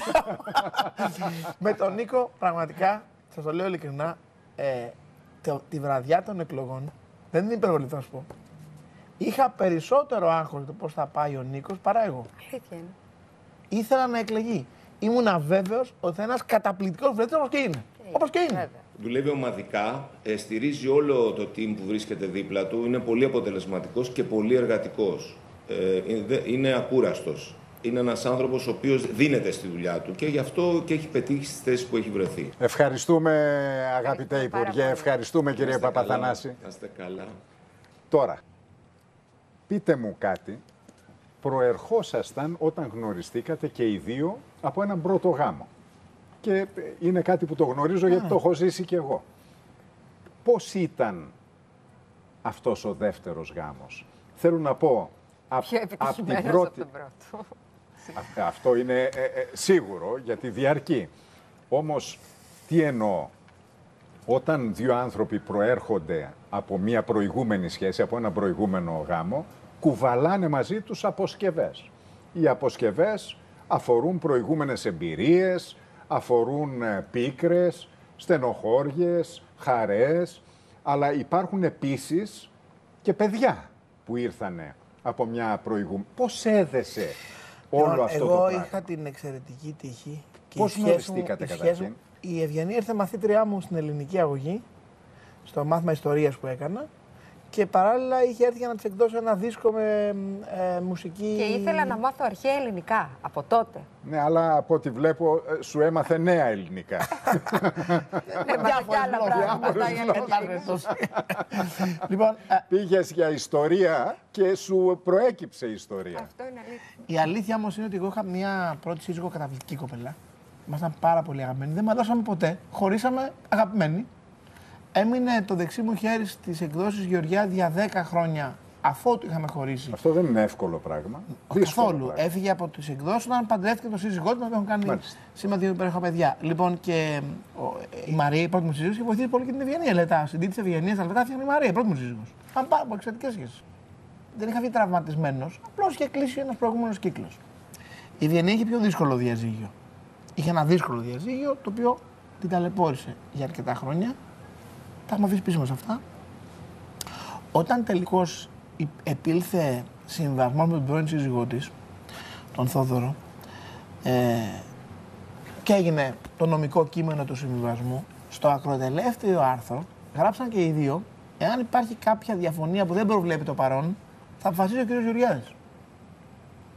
Με τον Νίκο, πραγματικά, σας το λέω ειλικρινά, ε, το, τη βραδιά των εκλογών, δεν είναι υπερβολή θα σου πω, είχα περισσότερο άγχος το πώς θα πάει ο Νίκος παρά εγώ. Αλήθεια είναι. Ήθελα να εκλεγεί. Ήμουν αβέβαιος ότι θα είναι ένας καταπληκτικός βουλευτής όπως και είναι. Hey, όπως και είναι. Βέβαια. Δουλεύει ομαδικά, ε, στηρίζει όλο το team που βρίσκεται δίπλα του, είναι πολύ αποτελεσματικός και πολύ εργατικός. Ε, είναι ακούραστος. Είναι ένας άνθρωπος ο οποίος δίνεται στη δουλειά του και γι' αυτό και έχει πετύχει στις θέσεις που έχει βρεθεί. Ευχαριστούμε αγαπητέ Υπουργέ, ευχαριστούμε κύριε Παπαθανάση. Να είστε καλά. Τώρα, πείτε μου κάτι, προερχόσασταν όταν γνωριστήκατε και οι δύο από έναν πρώτο γάμο. Και είναι κάτι που το γνωρίζω γιατί το έχω ζήσει κι εγώ. Πώς ήταν αυτός ο δεύτερος γάμος? Θέλω να πω, απ, απ την πρώτη... πρώτο. Α, αυτό είναι ε, ε, σίγουρο γιατί διαρκεί. Όμως, τι εννοώ? Όταν δύο άνθρωποι προέρχονται από μια προηγούμενη σχέση, από ένα προηγούμενο γάμο, κουβαλάνε μαζί τους αποσκευές. Οι αποσκευές αφορούν προηγούμενες εμπειρίες, αφορούν πίκρες, στενοχώριες, χαρές, αλλά υπάρχουν επίσης και παιδιά που ήρθανε από μια προηγούμενη. Πώς έδεσε όλο εγώ, αυτό εγώ το πράγμα? Εγώ είχα την εξαιρετική τύχη. Πώς γνωριστήκατε καταρχήν? Η Ευγενία ήρθε μαθήτριά μου στην ελληνική αγωγή, στο μάθημα ιστορίας που έκανα. Και παράλληλα είχε έρθει για να της εκδώσω ένα δίσκο με ε, μουσική. Και ήθελα να μάθω αρχαία ελληνικά από τότε. Ναι, αλλά από ό,τι βλέπω σου έμαθε νέα ελληνικά. Έμαθε κι άλλα πράγματα. Λοιπόν, πήγες για ιστορία και σου προέκυψε η ιστορία. Αυτό είναι αλήθεια. Η αλήθεια όμως είναι ότι εγώ είχα μια πρώτη σύζυγο καταπληκτική κοπελά. Ήμασταν πάρα πολύ αγαπημένοι. Δεν μαλώσαμε ποτέ. Χωρίσαμε αγαπημένοι. Έμεινε το δεξί μου χέρι στις εκδόσεις Γεωργιάδη για δέκα χρόνια αφότου είχαμε χωρίσει. Αυτό δεν είναι εύκολο πράγμα. Καθόλου. Πράγμα. Έφυγε από τις εκδόσεις όταν παντρεύτηκε τον σύζυγό του, να έχουν κάνει σήμερα δύο υπέροχα παιδιά. Λοιπόν, και ο, η Μαρία, η πρώτη μου σύζυγος, είχε βοηθήσει πολύ και την Ευγενία. Λετά. Συντήτης Ευγενίας, αλλά μετά έφτιαχνε η Μαρία, η πρώτη μου σύζυγος. Ήταν πάρα πολύ εξαιρετικές σχέσεις. Δεν είχα βγει τραυματισμένος, απλώς είχε κλείσει ένας προηγούμενος κύκλος. Η Ευγενία είχε πιο δύσκολο διαζύγιο. Είχε ένα δύσκολο διαζύγιο το οποίο την ταλαιπώρησε για αρκετά χρόνια. Τα έχουμε αφήσει πίσω μας αυτά. Όταν τελικώς επήλθε συμβασμός με τον πρώην σύζυγό της, τον Θόδωρο, ε, και έγινε το νομικό κείμενο του συμβιβασμού, στο ακροτελεύτιο άρθρο γράψαν και οι δύο, εάν υπάρχει κάποια διαφωνία που δεν προβλέπει το παρόν, θα αποφασίσει ο κ. Γεωργιάδης.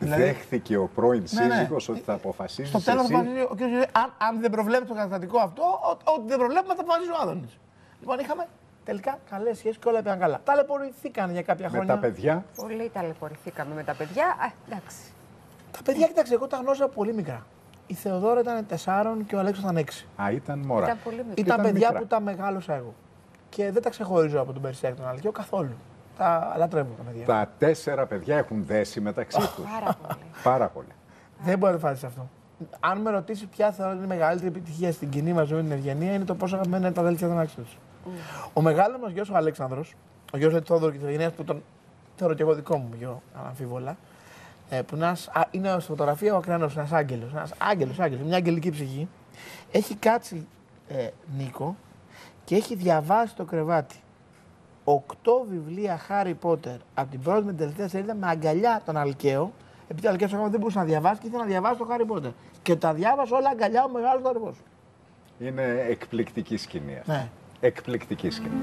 Δηλαδή, δέχθηκε ο πρώην ναι, ναι. σύζυγος ότι θα αποφασίσει. Στο τέλος εσύ... αποφασίζει ο κ. Αν, αν δεν προβλέπει το καταστατικό αυτό, ό,τι δεν προβλέπουμε θα αποφασίσει ο Άδωνης. Λοιπόν, είχαμε τελικά καλές σχέσεις και όλα πήγαν καλά. Ταλαιπωρηθήκαν για κάποια χρόνια. Με τα παιδιά. Πολύ ταλαιπωρηθήκαμε με τα παιδιά. Α, εντάξει. Τα παιδιά, κοιτάξτε, εγώ τα γνώρισα πολύ μικρά. Η Θεοδόρα ήταν τεσσάρων και ο Αλέξος ήταν έξι. Α, ήταν μωρά. Ήταν πολύ μικρά. Ήταν, Ήταν παιδιά μικρά. που τα μεγάλωσα εγώ. Και δεν τα ξεχωρίζω από τον Περιστέρη τον Αλκαίο καθόλου. Τα λατρεύω τα παιδιά. Τα τέσσερα παιδιά έχουν δέσει μεταξύ τους. Πάρα πολύ. Πάρα πολύ. Δεν μπορεί να το φάσει αυτό. Αν με ρωτήσει ποια θεωρώ είναι η μεγαλύτερη επιτυχία στην κοινή μα ζωή, την Ευγενία, είναι το πόσο αγαπημένα είναι τα αδέλφια των άξιων. Mm. Ο μεγάλο μα γιο ο Αλέξανδρος, ο γιο του Θόδωρου και τη Ευγενία, που τον θεωρώ και εγώ δικό μου γιο, αναμφίβολα, ε, που νας, α, είναι στη φωτογραφία ο Ακρανός, ένα άγγελο. Ένα άγγελο, άγγελο, μια αγγελική ψυχή. Έχει κάτσει, ε, Νίκο, και έχει διαβάσει το κρεβάτι οκτώ βιβλία Χάρι Πότερ από την πρώτη με την τελευταία σελίδα με αγκαλιά τον Αλκαίο. Επειδή ο Αλκαίος ακόμα δεν μπορούσε να διαβάσει και ήθελε να διαβάσει το Χάρι Πότερ. Και τα διάβασε όλα αγκαλιά ο μεγάλος αδερφός. Είναι εκπληκτική σκηνή αυτή. Ναι. Εκπληκτική σκηνή.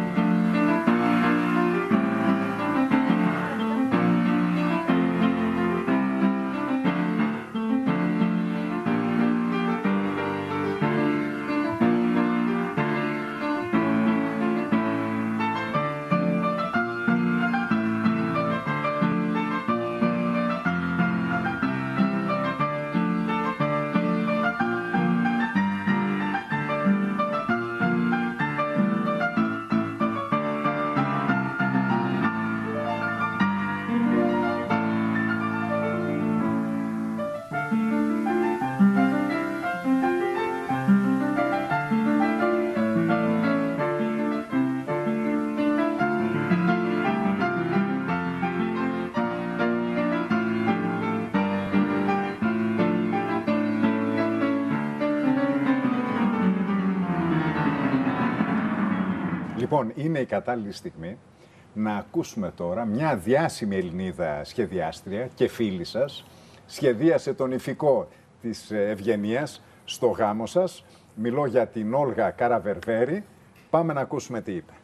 Λοιπόν, είναι η κατάλληλη στιγμή να ακούσουμε τώρα μια διάσημη Ελληνίδα σχεδιάστρια και φίλη σας. Σχεδίασε τον ηφικό της Ευγενίας στο γάμο σας. Μιλώ για την Όλγα Καραβερβέρη. Πάμε να ακούσουμε τι είπε.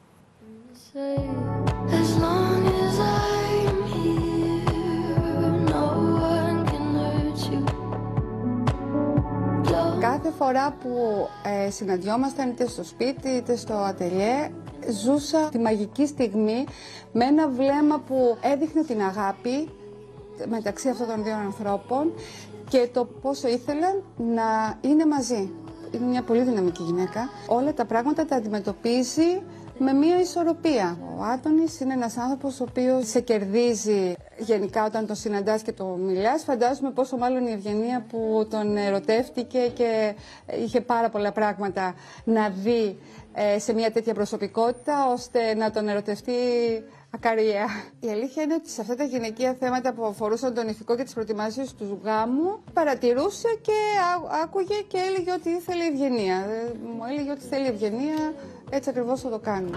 Κάθε φορά που ε, συναντιόμασταν είτε στο σπίτι είτε στο ατελιέ, ζούσα τη μαγική στιγμή με ένα βλέμμα που έδειχνε την αγάπη μεταξύ αυτών των δύο ανθρώπων και το πόσο ήθελαν να είναι μαζί. Είναι μια πολύ δυναμική γυναίκα. Όλα τα πράγματα τα αντιμετωπίζει με μια ισορροπία. Ο Άδωνης είναι ένας άνθρωπος ο οποίος σε κερδίζει γενικά όταν τον συναντάς και το μιλάς. Φαντάζομαι πόσο μάλλον η Ευγενία που τον ερωτεύτηκε και είχε πάρα πολλά πράγματα να δει ε, σε μια τέτοια προσωπικότητα ώστε να τον ερωτευτεί ακαριέα. Η αλήθεια είναι ότι σε αυτά τα γυναικεία θέματα που αφορούσαν τον ηφικό και τις προετοιμασίες του γάμου παρατηρούσε και άκουγε και έλεγε ότι ήθελε η Ευγενία. Μου έλεγε ότι θέλει η Ευγενία, έτσι ακριβώς θα το κάνουμε.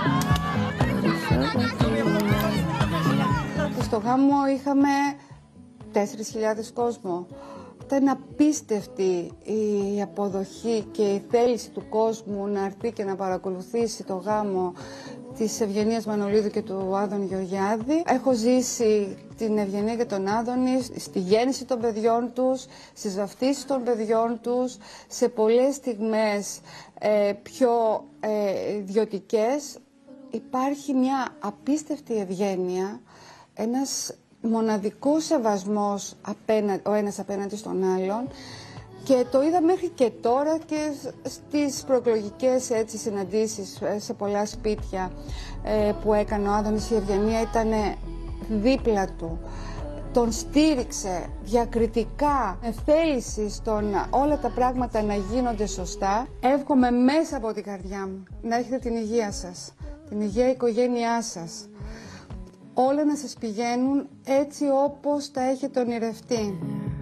Στο γάμο είχαμε τέσσερις χιλιάδες κόσμο. Ήταν απίστευτη η αποδοχή και η θέληση του κόσμου να έρθει και να παρακολουθήσει το γάμο της Ευγενίας Μανολίδου και του Άδωνη Γεωργιάδη. Έχω ζήσει την Ευγενία και τον Άδωνη στη γέννηση των παιδιών τους, στις βαφτίσεις των παιδιών τους, σε πολλές στιγμές ε, πιο ε, ιδιωτικές. Υπάρχει μια απίστευτη ευγένεια, ένας μοναδικός σεβασμός απέναντι, ο ένας απέναντι στον άλλον, και το είδα μέχρι και τώρα και στις προεκλογικές έτσι συναντήσεις σε πολλά σπίτια ε, που έκανε ο Άδωνης. Η Ευγενία ήταν δίπλα του, τον στήριξε διακριτικά, με θέληση στον όλα τα πράγματα να γίνονται σωστά. Εύχομαι μέσα από την καρδιά μου να έχετε την υγεία σας, την υγεία οικογένειά σας, όλα να σας πηγαίνουν έτσι όπως τα έχετε ονειρευτεί.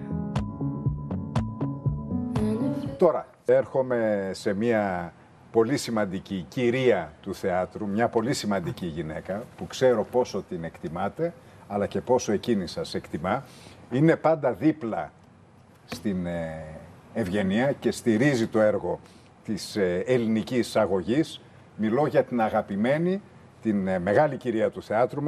Τώρα έρχομαι σε μια πολύ σημαντική κυρία του θεάτρου, μια πολύ σημαντική γυναίκα που ξέρω πόσο την εκτιμάτε, αλλά και πόσο εκείνη σας εκτιμά. Είναι πάντα δίπλα στην Ευγενία και στηρίζει το έργο της ελληνικής αγωγής. Μιλώ για την αγαπημένη, την μεγάλη κυρία του θεάτρου μας,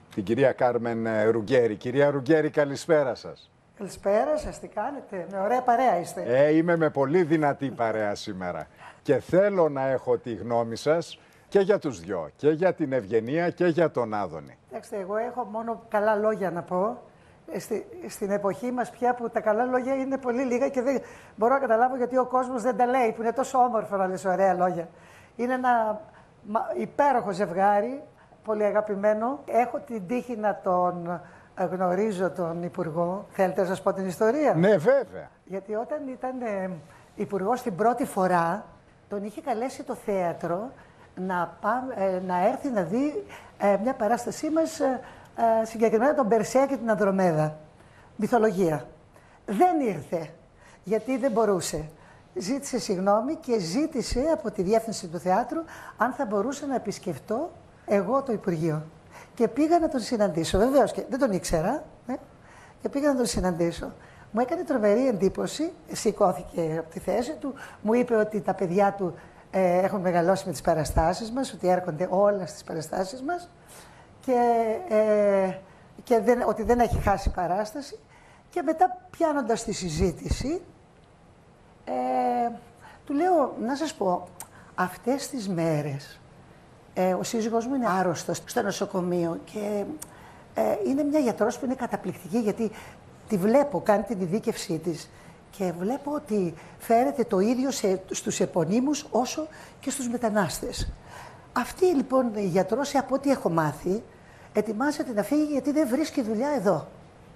την κυρία Κάρμεν Ρουγκέρι. Κυρία Ρουγκέρι, καλησπέρα σας. Καλησπέρα σας, τι κάνετε, με ωραία παρέα είστε. Ε, είμαι με πολύ δυνατή παρέα σήμερα και θέλω να έχω τη γνώμη σας και για τους δυο, και για την Ευγενία και για τον Άδωνη. Κοιτάξτε, εγώ έχω μόνο καλά λόγια να πω. Στη, στην εποχή μας πια που τα καλά λόγια είναι πολύ λίγα και δεν μπορώ να καταλάβω γιατί ο κόσμος δεν τα λέει, που είναι τόσο όμορφο να λες ωραία λόγια. Είναι ένα υπέροχο ζευγάρι, πολύ αγαπημένο. Έχω την τύχη να τον γνωρίζω τον Υπουργό. Θέλετε να σας πω την ιστορία? Ναι, βέβαια. Γιατί όταν ήταν ε, Υπουργός την πρώτη φορά, τον είχε καλέσει το θέατρο να, πάμε, ε, να έρθει να δει ε, μια παράστασή μας, ε, ε, συγκεκριμένα τον Περσέα και την Ανδρομέδα. Μυθολογία. Δεν ήρθε, γιατί δεν μπορούσε. Ζήτησε συγγνώμη και ζήτησε από τη διεύθυνση του θεάτρου αν θα μπορούσα να επισκεφτώ εγώ το Υπουργείο. Και πήγα να τον συναντήσω. Βεβαίως και δεν τον ήξερα. Ναι. Και πήγα να τον συναντήσω. Μου έκανε τρομερή εντύπωση. Σηκώθηκε από τη θέση του. Μου είπε ότι τα παιδιά του ε, έχουν μεγαλώσει με τις παραστάσεις μας, ότι έρχονται όλα στις παραστάσεις μας και, ε, και δεν, ότι δεν έχει χάσει παράσταση. Και μετά, πιάνοντας τη συζήτηση, ε, του λέω, να σας πω, αυτές τις μέρες ε, ο σύζυγός μου είναι άρρωστος στο νοσοκομείο και ε, είναι μια γιατρός που είναι καταπληκτική, γιατί τη βλέπω, κάνει την ειδίκευσή της και βλέπω ότι φέρεται το ίδιο σε, στους επωνύμους όσο και στους μετανάστες. Αυτή λοιπόν η γιατρός, από ό,τι έχω μάθει, ετοιμάζεται να φύγει γιατί δεν βρίσκει δουλειά εδώ.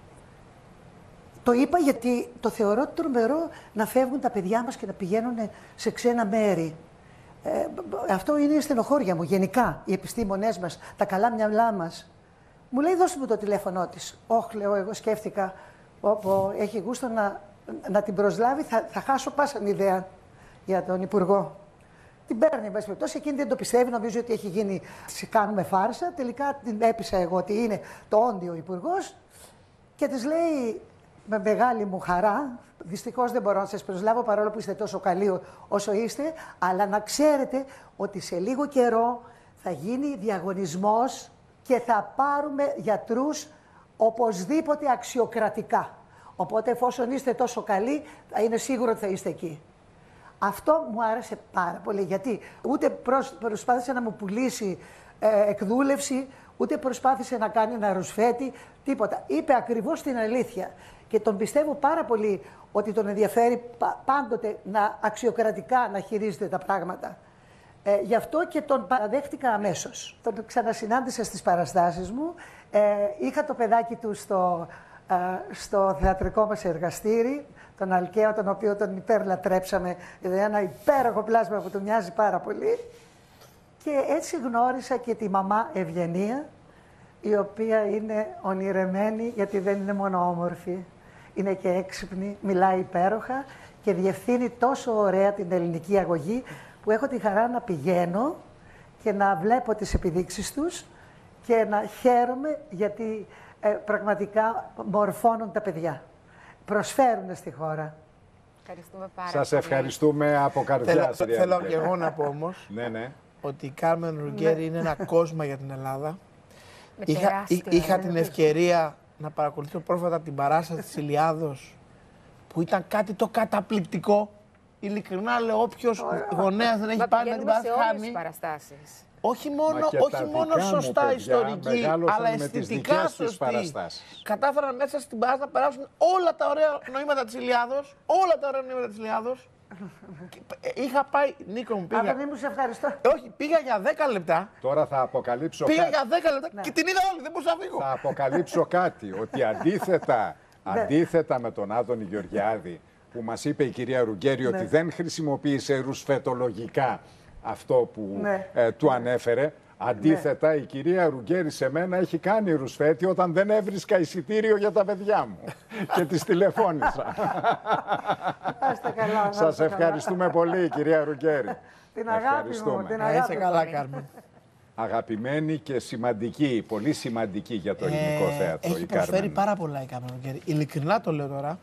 Το είπα γιατί το θεωρώ τρομερό να φεύγουν τα παιδιά μας και να πηγαίνουν σε ξένα μέρη. Ε, αυτό είναι η στενοχώρια μου γενικά, οι επιστήμονές μας, τα καλά μυαλά μας. Μου λέει, δώσε μου το τηλέφωνό της. Όχι, λέω, εγώ σκέφτηκα, όπου έχει γούστο να, να την προσλάβει, θα, θα χάσω πάσαν ιδέα για τον Υπουργό. Την παίρνει, εν πάση περιπτώσει, εκείνη δεν το πιστεύει, νομίζω ότι έχει γίνει, κάνουμε φάρσα. Τελικά την έπεισα εγώ ότι είναι το όντιο Υπουργός και της λέει με μεγάλη μου χαρά, δυστυχώς δεν μπορώ να σας προσλάβω παρόλο που είστε τόσο καλοί όσο είστε, αλλά να ξέρετε ότι σε λίγο καιρό θα γίνει διαγωνισμός και θα πάρουμε γιατρούς οπωσδήποτε αξιοκρατικά. Οπότε εφόσον είστε τόσο καλοί, θα είναι σίγουρο ότι θα είστε εκεί. Αυτό μου άρεσε πάρα πολύ, γιατί ούτε προσπάθησε να μου πουλήσει ε, εκδούλευση, ούτε προσπάθησε να κάνει ένα ρουσφέτη, τίποτα. Είπε ακριβώς την αλήθεια. Και τον πιστεύω πάρα πολύ ότι τον ενδιαφέρει πάντοτε να αξιοκρατικά να χειρίζεται τα πράγματα. Ε, γι' αυτό και τον παραδέχτηκα αμέσως. Τον ξανασυνάντησα στις παραστάσεις μου. Ε, είχα το παιδάκι του στο, ε, στο θεατρικό μας εργαστήρι, τον Αλκαίο, τον οποίο τον υπερλατρέψαμε. Είναι ένα υπέροχο πλάσμα που του μοιάζει πάρα πολύ. Και έτσι γνώρισα και τη μαμά Ευγενία, η οποία είναι ονειρεμένη, γιατί δεν είναι μόνο όμορφη, είναι και έξυπνη, μιλάει υπέροχα και διευθύνει τόσο ωραία την ελληνική αγωγή, που έχω τη χαρά να πηγαίνω και να βλέπω τις επιδείξεις τους και να χαίρομαι, γιατί ε, πραγματικά μορφώνουν τα παιδιά. Προσφέρουν στη χώρα. Ευχαριστούμε πάρα Σας πολύ. ευχαριστούμε από καρδιά. Θέλω, θέλω και εγώ να πω όμως ναι, ναι. ότι η Κάρμεν Ρουγκέρι είναι ένα κόσμο για την Ελλάδα. Με Είχα, τεράστιο, είχα ναι. την ευκαιρία να παρακολουθήσω πρόσφατα την παράσταση της Ηλιάδος, που ήταν κάτι το καταπληκτικό. Ειλικρινά λέω, όποιος γονέας δεν έχει Μα πάει να την πηγαίνουμε σε όλες παραστάσει, τις παραστάσεις. όχι μόνο, και τα όχι μόνο δικά μου σωστά παιδιά ιστορική, μεγάλωσαν αλλά με τις αισθητικά δικές τους σωστή. παραστάσεις. Κατάφεραν μέσα στην παράσταση να περάσουν όλα τα ωραία νοήματα της Ηλιάδος, όλα τα ωραία νοήματα της Ηλιάδος. Είχα πάει, Νίκο μου, πήγα. Άδωνη μου, σε ευχαριστώ. Όχι, πήγα για δέκα λεπτά. Τώρα θα αποκαλύψω Πήγα κάτι. για δέκα λεπτά και την είδα όλη, δεν μπορούσα να φύγω. Θα αποκαλύψω κάτι, ότι αντίθετα, αντίθετα με τον Άδωνη Γεωργιάδη, που μας είπε η κυρία Ρουγκέρι ότι δεν χρησιμοποίησε ρουσφετολογικά αυτό που Ναι. ε, του ανέφερε. Αντίθετα, η κυρία Ρουγκέρι σε μένα έχει κάνει ρουσφέτη όταν δεν έβρισκα εισιτήριο για τα παιδιά μου και τις τηλεφώνησα. Άστε καλά, να Σας είστε καλά. ευχαριστούμε πολύ, κυρία Ρουγκέρι. Την αγάπη μου, Ευχαριστούμε. την Να αγάπη είσαι μου. καλά, Κάρμεν. Αγαπημένη και σημαντική, πολύ σημαντική για το ελληνικό Ε, θέατρο. Έχει η προσφέρει Κάρμεν. πάρα πολλά η Κάρμεν Ρουγκέρι. Ειλικρινά το λέω τώρα.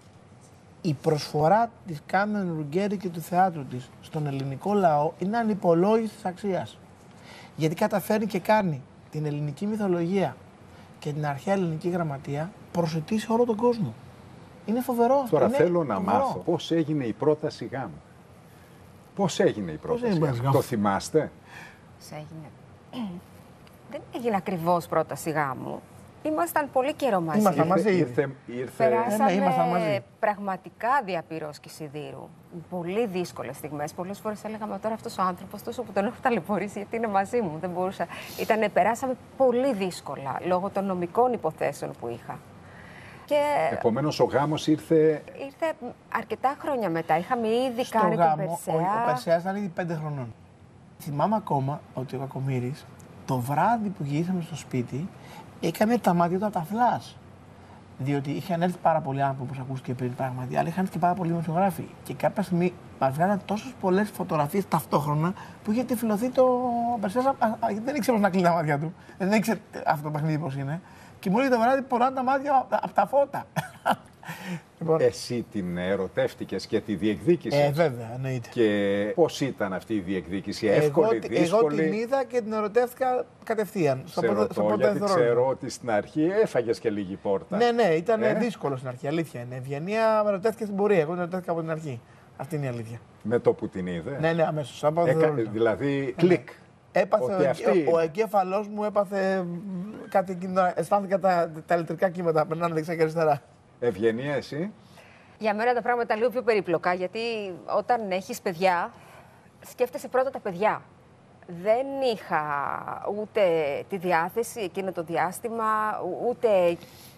Η προσφορά της Κάρμεν Ρουγκέρι και του θεάτρου της στον ελληνικό λαό είναι ανυπολόγιστης αξίας. Γιατί καταφέρει και κάνει την ελληνική μυθολογία και την αρχαία ελληνική γραμματεία προσετεί σε όλο τον κόσμο. Είναι φοβερό αυτό. Τώρα είναι θέλω να φοβερό. μάθω πώς έγινε η πρόταση γάμου. Πώς έγινε η πρόταση έγινε γάμου. γάμου. Το θυμάστε? Πώς έγινε. Δεν έγινε ακριβώς πρόταση γάμου. Ήμασταν πολύ καιρό μαζί. Ήμασταν μαζί. Ήρθε, ήρθε, Περάσαμε Ε, ναι, ήμασταν μαζί. πραγματικά διαπυρός και σιδήρου. Πολύ δύσκολες στιγμές. Πολλές φορές έλεγαμε τώρα αυτός ο άνθρωπος, τόσο που τον έχω ταλαιπωρήσει, γιατί είναι μαζί μου. Δεν μπορούσα. Ήτανε, περάσαμε πολύ δύσκολα λόγω των νομικών υποθέσεων που είχα. Και Επομένως ο γάμος ήρθε... ήρθε αρκετά χρόνια μετά. Είχαμε ήδη Στο κάνει γάμο, τον ο, Περσέα. ο Περσέας ήταν ήδη πέντε χρονών. Θυμάμαι ακόμα ότι ο Κακομοίρης το βράδυ που γυρίσαμε στο σπίτι έκανε τα μάτια του από τα φλάς. Διότι είχαν έρθει πάρα πολλοί άνθρωποι, όπως ακούστηκε πριν πράγματι, αλλά είχαν έρθει και πάρα πολλοί δημοσιογράφοι. Και κάποια στιγμή μας βγάλαν τόσες πολλές φωτογραφίες ταυτόχρονα που είχε τυφλωθεί το Περσέας. Δεν ήξερε πώς να κλείνει τα μάτια του. Δεν ήξερε αυτό το παιχνίδι πώς είναι. Και μου λέει το βράδυ ποράνε τα μάτια από τα φώτα. Λοιπόν, Εσύ την ερωτεύτηκες και τη διεκδίκησες. ε, βέβαια, εννοείται. Και πώς ήταν αυτή η διεκδίκηση, Εγώ, εύκολη, τη- δύσκολη? εγώ την είδα και την ερωτεύτηκα κατευθείαν. Στο Σε πρώτο, ρωτώ, στο πρώτο γιατί δευτερόλεπτο. ξέρω ότι στην αρχή έφαγες και λίγη πόρτα. Ναι, ναι, ήταν Ε? δύσκολο στην αρχή. Αλήθεια είναι. Ευγενία με ερωτεύτηκε στην πορεία. Εγώ την ερωτεύτηκα από την αρχή. Αυτή είναι η αλήθεια. Με το που την είδε. Ναι, ναι, αμέσω. Έκα, δηλαδή, κλικ. Έπαθε Ότι ο, αυτή ο, είναι. ο εγκέφαλός μου έπαθε μ, κάτι εκείνο. Αισθάνθηκα τα, τα ηλεκτρικά κύματα περνάνε δεξιά και αριστερά. Ευγενία, εσύ. Για μένα τα πράγματα λίγο πιο περίπλοκα, γιατί όταν έχεις παιδιά, σκέφτεσαι πρώτα τα παιδιά. Δεν είχα ούτε τη διάθεση εκείνο το διάστημα, ούτε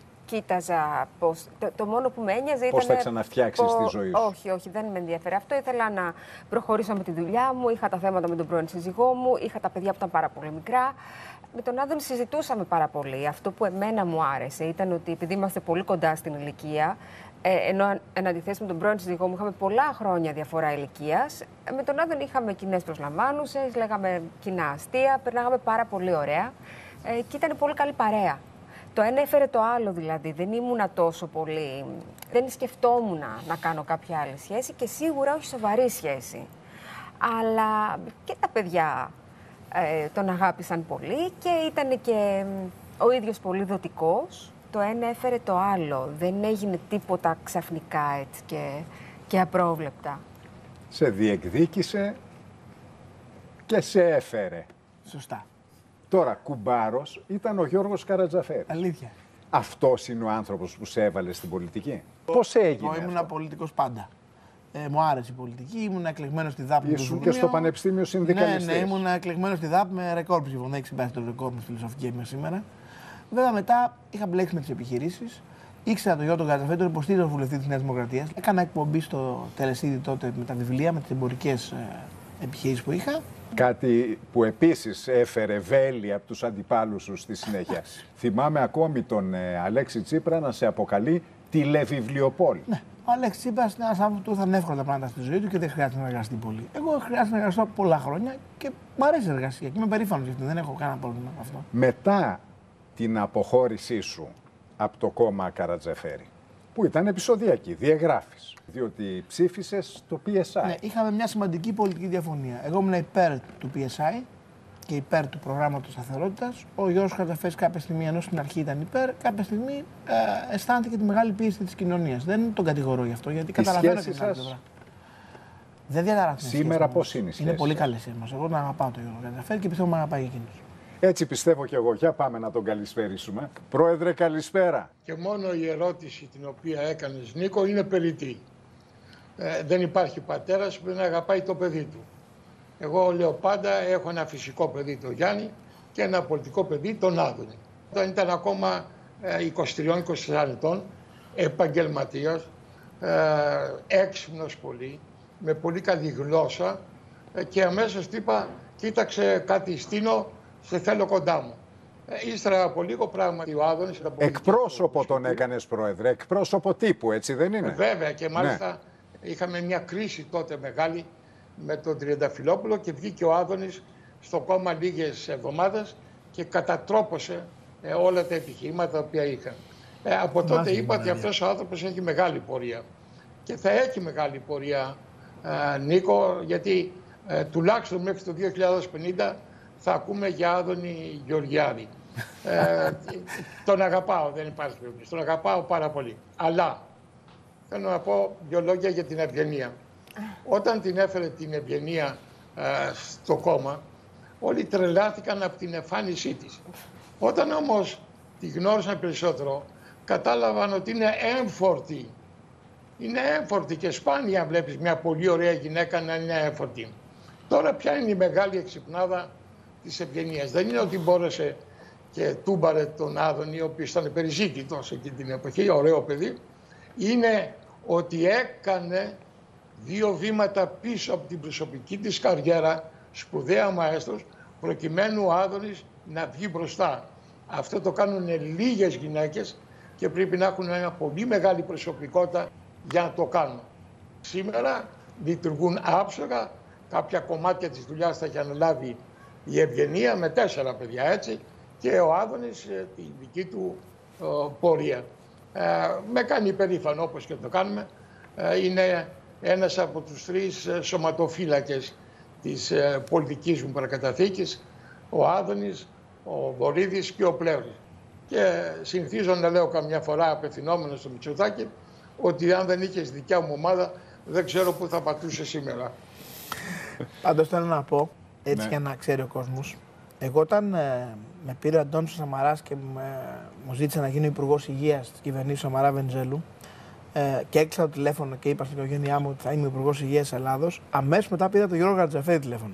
κοίταζα πώς... Το, το μόνο που με ένοιαζε ήταν... Πώς θα ξαναφτιάξεις πο- τη ζωή σου. Όχι, όχι, δεν με ενδιαφέρει αυτό. Ήθελα να προχωρήσω με τη δουλειά μου, είχα τα θέματα με τον πρώην σύζυγό μου, είχα τα παιδιά που ήταν πάρα πολύ μικρά. Με τον Άδωνη συζητούσαμε πάρα πολύ. Αυτό που εμένα μου άρεσε ήταν ότι επειδή είμαστε πολύ κοντά στην ηλικία, ε, ενώ εν αντιθέσει με τον πρώην σύζυγό μου είχαμε πολλά χρόνια διαφορά ηλικίας, ε, με τον Άδωνη είχαμε κοινές προσλαμβάνουσες, λέγαμε κοινά αστεία, περνάγαμε πάρα πολύ ωραία ε, και ήταν πολύ καλή παρέα. Το ένα έφερε το άλλο δηλαδή. Δεν ήμουνα τόσο πολύ. Δεν σκεφτόμουν να κάνω κάποια άλλη σχέση και σίγουρα όχι σοβαρή σχέση. Αλλά και τα παιδιά ε, τον αγάπησαν πολύ και ήταν και ο ίδιος πολύ δοτικός. Το ένα έφερε το άλλο. Δεν έγινε τίποτα ξαφνικά έτσι και, και απρόβλεπτα. Σε διεκδίκησε και σε έφερε. Σωστά. Τώρα, κουμπάρος ήταν ο Γιώργος Καρατζαφέρης. Αλήθεια. Αυτός είναι ο άνθρωπος που σε έβαλε στην πολιτική. Πώς έγινε Εγώ ήμουν αυτό? πολιτικός πάντα. Ε, μου άρεσε η πολιτική, ήμουν εκλεγμένος στη ΔΑΠ. Ήσουν και στο Πανεπιστήμιο συνδικαλιστής. Ναι, ναι, ήμουν εκλεγμένος στη ΔΑΠ με ρεκόρ ψήφων. Έχει συμπάσει το ρεκόρ με στη φιλοσοφική μέχρι σήμερα. Βέβαια μετά είχα μπλέξει με τις επιχειρήσεις. Ήξερα τον Γιώργο τον Καρατζαφέρη, τον υποστήριζα βουλευτή της Νέας Δημοκρατίας. Έκανα εκπομπή στο Τελεσίδι τότε με τα βιβλία, με τις εμπορικές ε, επιχειρήσεις που είχα. Κάτι που επίσης έφερε βέλη από τους αντιπάλους σου στη συνέχεια. Θυμάμαι ακόμη τον ε, Αλέξη Τσίπρα να σε αποκαλεί τηλεβιβλιοπόλη. Ναι, ο Αλέξης Τσίπρας είναι ένας άνθρωπος που ήρθαν εύκολα τα πράγματα στη ζωή του και δεν χρειάζεται να εργαστεί πολύ. Εγώ χρειάζεται να εργαστώ πολλά χρόνια και μου αρέσει η εργασία και είμαι περήφανος γι' αυτό. Δεν έχω κανένα πρόβλημα με αυτό. Μετά την αποχώρησή σου από το κόμμα Καρατζαφέρη, που ήταν επεισοδιακή, διαγράφεις, διότι ψήφισες το πι ες άι. Ναι, είχαμε μια σημαντική πολιτική διαφωνία. Εγώ ήμουν υπέρ του πι ες άι και υπέρ του προγράμματος σταθερότητας. Ο Γιώργος Καρατζαφέρης κάποια στιγμή, ενώ στην αρχή ήταν υπέρ, κάποια στιγμή ε, αισθάνθηκε τη μεγάλη πίεση της κοινωνίας. Δεν τον κατηγορώ γι' αυτό, γιατί καταλαβαίνω και την άλλη πλευρά. Δεν διαταράσσουν. Σήμερα πώς είναι η σχέση Είναι πολύ σας? καλή σχέση μας. Εγώ τον αγαπάω τον Γιώργο Καρατζαφέρη και πιστεύω με αγαπάει και εκείνος. Έτσι πιστεύω κι εγώ. Για πάμε να τον καλησπερίσουμε. Πρόεδρε, καλησπέρα. Και μόνο η ερώτηση την οποία έκανες, Νίκο, είναι περιττή. Ε, δεν υπάρχει πατέρας που δεν αγαπάει το παιδί του. Εγώ λέω πάντα, έχω ένα φυσικό παιδί, τον Γιάννη, και ένα πολιτικό παιδί, τον Άδωνη. Όταν ήταν ακόμα ε, είκοσι τρία είκοσι τέσσερα ετών, επαγγελματίας, ε, έξυπνος πολύ, με πολύ καλή γλώσσα ε, και αμέσως του είπα, κοίταξε κάτι Στίνο, σε θέλω κοντά μου. Ε, ύστερα από λίγο πράγματι ο Άδωνης... Εκπρόσωπο τον έκανες, Πρόεδρε. Εκπρόσωπο τύπου, έτσι δεν είναι? Ε, βέβαια και μάλιστα Ναι. είχαμε μια κρίση τότε μεγάλη με τον Τριανταφυλόπουλο και βγήκε ο Άδωνης στο κόμμα λίγες εβδομάδες και κατατρόπωσε ε, όλα τα επιχειρήματα τα οποία είχαν. Ε, από τότε Μάθημα, είπα ότι ναι. αυτός ο άνθρωπος έχει μεγάλη πορεία. Και θα έχει μεγάλη πορεία, ε, Νίκο, γιατί ε, τουλάχιστον μέχρι το δύο χιλιάδες πενήντα θα ακούμε για Άδωνη Γεωργιάδη. Ε, τον αγαπάω, δεν υπάρχει περίπτωση. Τον αγαπάω πάρα πολύ. Αλλά θέλω να πω δύο λόγια για την Ευγενία. Όταν την έφερε την Ευγενία ε, στο κόμμα, όλοι τρελάθηκαν από την εμφάνισή της. Όταν όμως τη γνώρισαν περισσότερο, κατάλαβαν ότι είναι έμφορτη. Είναι έμφορτη και σπάνια βλέπεις μια πολύ ωραία γυναίκα να είναι έμφορτη. Τώρα ποια είναι η μεγάλη εξυπνάδα της Ευγενίας? Δεν είναι ότι μπόρεσε και τούμπαρε τον Άδωνη, ο οποίος ήταν περιζήτητος εκείνη την εποχή, ωραίο παιδί. Είναι ότι έκανε δύο βήματα πίσω από την προσωπική της καριέρα, σπουδαία μαέστρος, προκειμένου ο Άδωνης να βγει μπροστά. Αυτό το κάνουν λίγες γυναίκες και πρέπει να έχουν μια πολύ μεγάλη προσωπικότητα για να το κάνουν. Σήμερα λειτουργούν άψογα, κάποια κομμάτια της δουλειάς θα έχει αναλάβει η Ευγενία με τέσσερα παιδιά, έτσι, και ο Άδωνης τη δική του ο, πορεία. Ε, με κάνει υπερήφανο, όπως και το κάνουμε. Ε, είναι ένας από τους τρεις σωματοφύλακες της ε, πολιτικής μου παρακαταθήκης, ο Άδωνης, ο Βορίδης και ο Πλεύρης. Και συνηθίζω να λέω καμιά φορά απευθυνόμενο στο Μητσοτάκη ότι αν δεν είχες δικιά μου ομάδα δεν ξέρω πού θα πατούσε σήμερα. Πάντως θέλω να πω, έτσι ναι. για να ξέρει ο κόσμος, εγώ όταν ε, με πήρε ο Αντώνης Σαμαράς και με, μου ζήτησε να γίνω υπουργός υγείας της κυβερνήσεως Σαμαρά Βενιζέλου ε, και έκλεισα το τηλέφωνο και είπα στην οικογένειά μου ότι θα είμαι υπουργός υγείας Ελλάδος, αμέσως μετά πήρα τον Γιώργο Γαρτζαφέρη τηλέφωνο.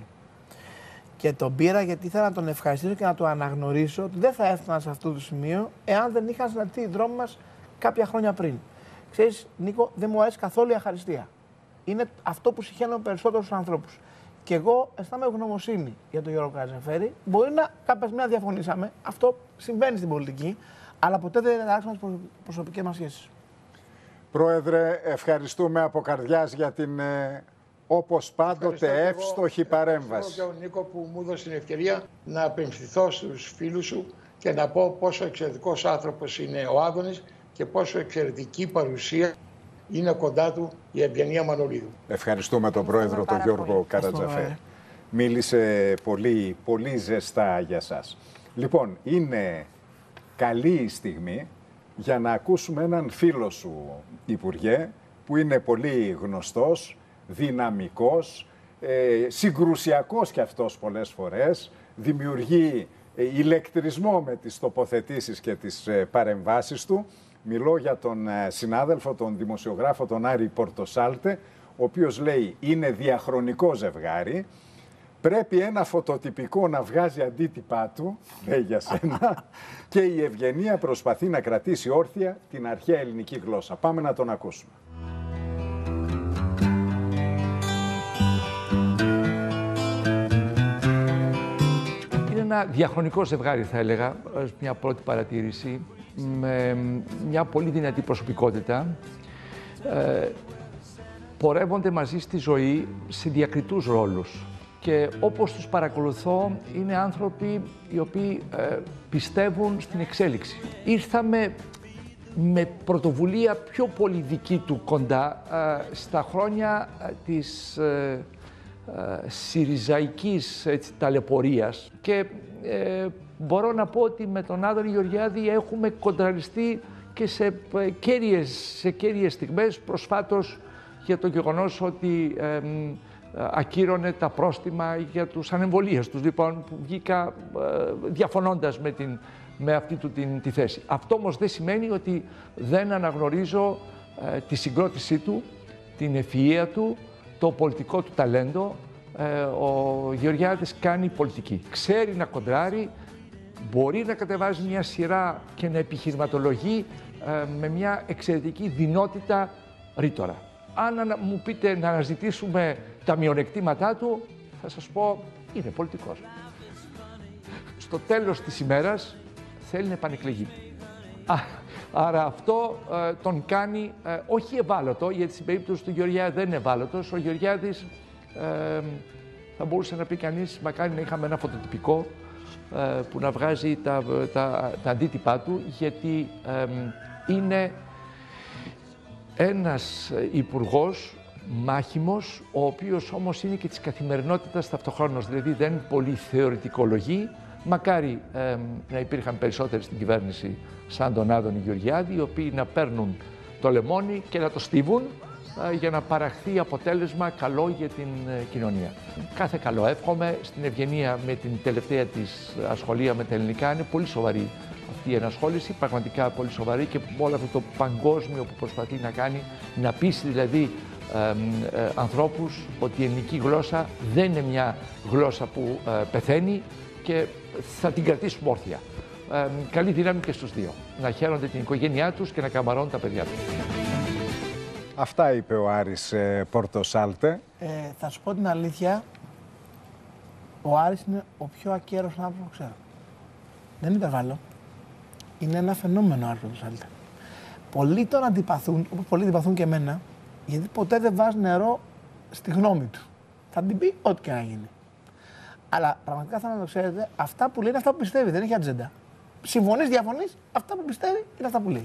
Και τον πήρα γιατί ήθελα να τον ευχαριστήσω και να του αναγνωρίσω ότι δεν θα έφτανα σε αυτό το σημείο εάν δεν είχαν συναντηθεί οι δρόμοι μας κάποια χρόνια πριν. Ξέρεις, Νίκο, δεν μου αρέσει καθόλου η αχαριστία. Είναι αυτό που συχαίνω περισσότερους στους ανθρώπους. Και εγώ αισθάνομαι ευγνωμοσύνη για τον Γιώργο Γαρτζαφέρη. Μπορεί να κάποια στιγμή να διαφωνήσαμε, αυτό συμβαίνει στην πολιτική, αλλά ποτέ δεν αλλάξαμε τις προσωπικές μας σχέσεις. Πρόεδρε, ευχαριστούμε από καρδιάς για την ε, όπως πάντοτε εύστοχη παρέμβαση. Ευχαριστώ και ο Νίκο που μου έδωσε την ευκαιρία να απευθυνθώ στους φίλους σου και να πω πόσο εξαιρετικός άνθρωπος είναι ο Άδωνης και πόσο εξαιρετική παρουσία είναι κοντά του η Ευγενία Μανολίδου. Ευχαριστούμε τον πρόεδρο, τον Γιώργο Καρατζαφέρη. Μίλησε πολύ, πολύ ζεστά για σας. Λοιπόν, είναι καλή η στιγμή για να ακούσουμε έναν φίλο σου, Υπουργέ, που είναι πολύ γνωστός, δυναμικός, ε, συγκρουσιακός κι αυτός πολλές φορές, δημιουργεί ε, ηλεκτρισμό με τις τοποθετήσεις και τις ε, παρεμβάσεις του. Μιλώ για τον ε, συνάδελφο, τον δημοσιογράφο, τον Άρη Πορτοσάλτε, ο οποίος λέει είναι διαχρονικό ζευγάρι, πρέπει ένα φωτοτυπικό να βγάζει αντίτυπά του, λέει για σένα, και η Ευγενία προσπαθεί να κρατήσει όρθια την αρχαία ελληνική γλώσσα. Πάμε να τον ακούσουμε. Είναι ένα διαχρονικό ζευγάρι, θα έλεγα, μια πρώτη παρατήρηση, με μια πολύ δυνατή προσωπικότητα. Ε, πορεύονται μαζί στη ζωή σε διακριτούς ρόλους. Και όπως τους παρακολουθώ, είναι άνθρωποι οι οποίοι ε, πιστεύουν στην εξέλιξη. Ήρθαμε με πρωτοβουλία πιο πολύ δική του κοντά ε, στα χρόνια ε, της ε, ε, συριζαϊκής έτσι, ταλαιπωρίας και ε, μπορώ να πω ότι με τον Άδωνη Γεωργιάδη έχουμε κοντραριστεί και σε ε, κέρυες, σε κέρυες στιγμές, προσφάτως για το γεγονός ότι ε, ακύρωνε τα πρόστιμα για τους ανεμβολίες τους, λοιπόν, που βγήκα ε, διαφωνώντας με, την, με αυτή του την, τη θέση. Αυτό όμως δεν σημαίνει ότι δεν αναγνωρίζω ε, τη συγκρότησή του, την ευφυΐα του, το πολιτικό του ταλέντο. Ε, ο Γεωργιάδης κάνει πολιτική. Ξέρει να κοντράρει, μπορεί να κατεβάζει μια σειρά και να επιχειρηματολογεί ε, με μια εξαιρετική δυνότητα ρήτορα. Αν μου πείτε να αναζητήσουμε τα μειονεκτήματά του, θα σας πω, είναι πολιτικός. Στο τέλος της ημέρας θέλει να επανεκλεγεί. Α, άρα αυτό ε, τον κάνει ε, όχι ευάλωτο, γιατί στην περίπτωση του Γεωργιάδη δεν είναι ευάλωτος. Ο Γεωργιάδης ε, θα μπορούσε να πει κανείς, μακάρι να είχαμε ένα φωτοτυπικό ε, που να βγάζει τα, τα, τα αντίτυπά του, γιατί ε, είναι ένας υπουργός μάχημος, ο οποίος όμως είναι και της καθημερινότητας ταυτοχρόνως, δηλαδή δεν πολύ θεωρητικολογεί, Μακάρι ε, να υπήρχαν περισσότεροι στην κυβέρνηση σαν τον Άδωνη Γεωργιάδη, οι οποίοι να παίρνουν το λεμόνι και να το στίβουν ε, για να παραχθεί αποτέλεσμα καλό για την ε, κοινωνία. Κάθε καλό εύχομαι. Στην Ευγενία με την τελευταία της ασχολία με τα ελληνικά είναι πολύ σοβαρή αυτή η ενασχόληση, πραγματικά πολύ σοβαρή, και όλο αυτό το παγκόσμιο που προσπαθεί να κάνει, να πείσει δηλαδή ε, ε, ανθρώπους ότι η ελληνική γλώσσα δεν είναι μια γλώσσα που ε, πεθαίνει και θα την κρατήσουμε όρθια. Ε, καλή δύναμη και στους δύο. Να χαίρονται την οικογένειά τους και να καμαρώνουν τα παιδιά τους. Αυτά είπε ο Άρης ε, Πορτοσάλτε. Ε, θα σου πω την αλήθεια, ο Άρης είναι ο πιο ακέρος άνθρωπος που ξέρω. Δεν υπερβάλλω. Είναι ένα φαινόμενο ο Άρης Πορτοσάλτε. Πολλοί τον αντιπαθούν, όπως πολλοί αντιπαθούν και εμένα, γιατί ποτέ δεν βάζει νερό στη γνώμη του. Θα την πει ό,τι και να γίνει. Αλλά πραγματικά θέλω να το ξέρετε, αυτά που λέει είναι αυτά που πιστεύει, δεν έχει ατζέντα. Συμφωνείς, διαφωνείς, αυτά που πιστεύει είναι αυτά που λέει.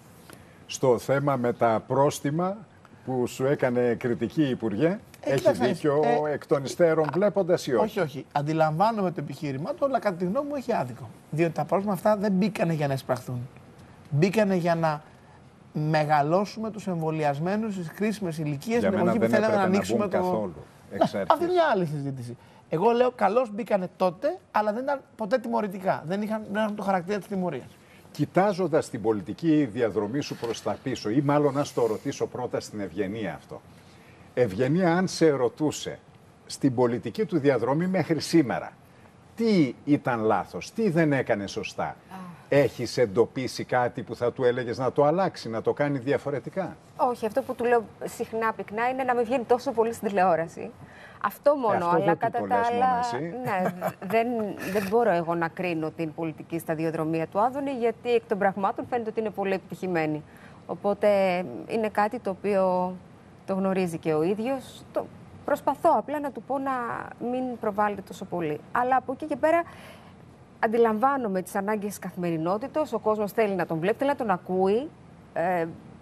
Στο θέμα με τα πρόστιμα που σου έκανε κριτική η Υπουργέ, ε, έχει κοίταξε, δίκιο ε, εκ των υστέρων βλέποντας ή όχι? Όχι, όχι. Αντιλαμβάνομαι το επιχείρημά του, αλλά κατά τη γνώμη μου έχει άδικο. Διότι τα πρόστιμα αυτά δεν μπήκανε για να εισπραχθούν. Μπήκανε για να μεγαλώσουμε τους εμβολιασμένους στις κρίσιμες ηλικίες, Για με μένα την δεν που θέλαμε να έπρεπε να ανοίξουμε μπουν το. καθόλου. Να, αυτή είναι μια άλλη συζήτηση. Εγώ λέω καλώς μπήκανε τότε, αλλά δεν ήταν ποτέ τιμωρητικά. Δεν είχαν, δεν είχαν το χαρακτήρα της τιμωρίας. Κοιτάζοντας την πολιτική διαδρομή σου προς τα πίσω, ή μάλλον να στο ρωτήσω πρώτα στην Ευγενία αυτό. Ευγενία, αν σε ρωτούσε στην πολιτική του διαδρομή μέχρι σήμερα, τι ήταν λάθος, τι δεν έκανε σωστά, έχεις εντοπίσει κάτι που θα του έλεγες να το αλλάξει, να το κάνει διαφορετικά? Όχι, αυτό που του λέω συχνά πυκνά είναι να μην βγαίνει τόσο πολύ στην τηλεόραση. Αυτό μόνο, ε, αυτό αλλά δεν κατά το τα λες άλλα. μόνο εσύ. Ναι, δεν, δεν μπορώ εγώ να κρίνω την πολιτική σταδιοδρομία του Άδωνη, γιατί εκ των πραγμάτων φαίνεται ότι είναι πολύ επιτυχημένη. Οπότε είναι κάτι το οποίο το γνωρίζει και ο ίδιος. Το προσπαθώ απλά να του πω να μην προβάλλεται τόσο πολύ. Αλλά από εκεί και πέρα αντιλαμβάνομαι τις ανάγκες της καθημερινότητας. Ο κόσμος θέλει να τον βλέπει, θέλει να τον ακούει. Ε,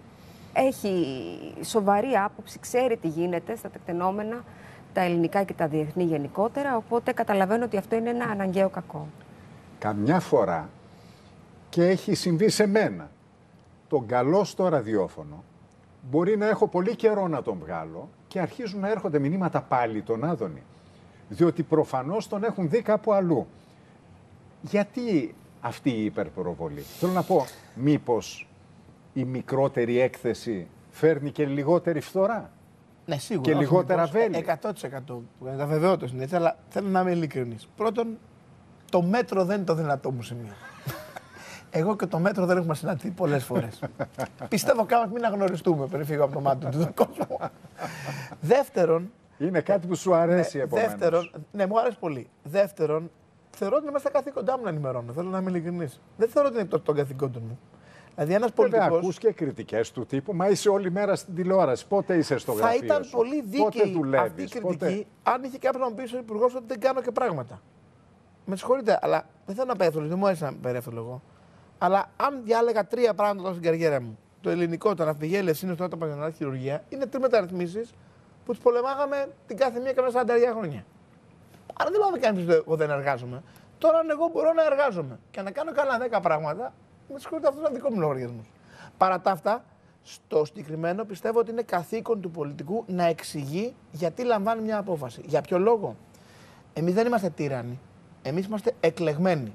έχει σοβαρή άποψη, ξέρει τι γίνεται στα τεκτενόμενα, τα ελληνικά και τα διεθνή γενικότερα, οπότε καταλαβαίνω ότι αυτό είναι ένα αναγκαίο κακό. Καμιά φορά, και έχει συμβεί σε μένα, τον καλό στο ραδιόφωνο, μπορεί να έχω πολύ καιρό να τον βγάλω και αρχίζουν να έρχονται μηνύματα πάλι τον Άδωνη. Διότι προφανώς τον έχουν δει κάπου αλλού. Γιατί αυτή η υπερπροβολή? Θέλω να πω, μήπως η μικρότερη έκθεση φέρνει και λιγότερη φθορά? Ναι, σίγουρα. Και λιγότερα βέλη. εκατό τοις εκατό. Τα βεβαιότητα είναι έτσι, αλλά θέλω να είμαι ειλικρινής. Πρώτον, το μέτρο δεν είναι το δυνατό μου σημείο. Εγώ και το μέτρο δεν έχουμε συναντηθεί πολλές φορές. Πιστεύω κάπως μην αγνωριστούμε πριν φύγω από το μάτι του κόσμου. Δεύτερον. Είναι κάτι που σου αρέσει, ναι, επομένως. Δεύτερον, ναι, μου αρέσει πολύ. Δεύτερον, θεωρώ ότι είμαι στα καθήκοντά μου να ενημερώνω. Θέλω να είμαι ειλικρινής. Δεν θεωρώ ότι είναι το, των καθηκόντων μου. Δηλαδή, ένας πολιτικός. Βέβαια, ακούς και κριτικές του τύπου, μα είσαι όλη μέρα στην τηλεόραση. Πότε είσαι στο γραφείο? Θα ήταν σου? πολύ δίκαιη δουλεύεις, αυτή η κριτική, πότε... αν είχε κάποιο να μου πει ο υπουργός ότι δεν κάνω και πράγματα. Με συγχωρείτε, αλλά δεν θέλω να πέφτω, δεν μου αρέσει να πέφτω εγώ. Αλλά αν διάλεγα τρία πράγματα στην καριέρα μου, το ελληνικό, το ναυπηγεία, η Ελευσίνη, το Παγιανά, χειρουργία, είναι τρεις μεταρρυθμίσεις που τις πολεμάγαμε την κάθε μία καμιά σαράντα χρόνια. Άρα δεν πάμε κανείς ότι εγώ δεν εργάζομαι. Τώρα, αν εγώ μπορώ να εργάζομαι και να κάνω καλά δέκα πράγματα, με συγχωρείτε, αυτό είναι δικό μου λογαριασμό. Παρά τα αυτά, στο συγκεκριμένο πιστεύω ότι είναι καθήκον του πολιτικού να εξηγεί γιατί λαμβάνει μια απόφαση. Για ποιο λόγο? Εμείς δεν είμαστε τύρανοι. Εμείς είμαστε εκλεγμένοι.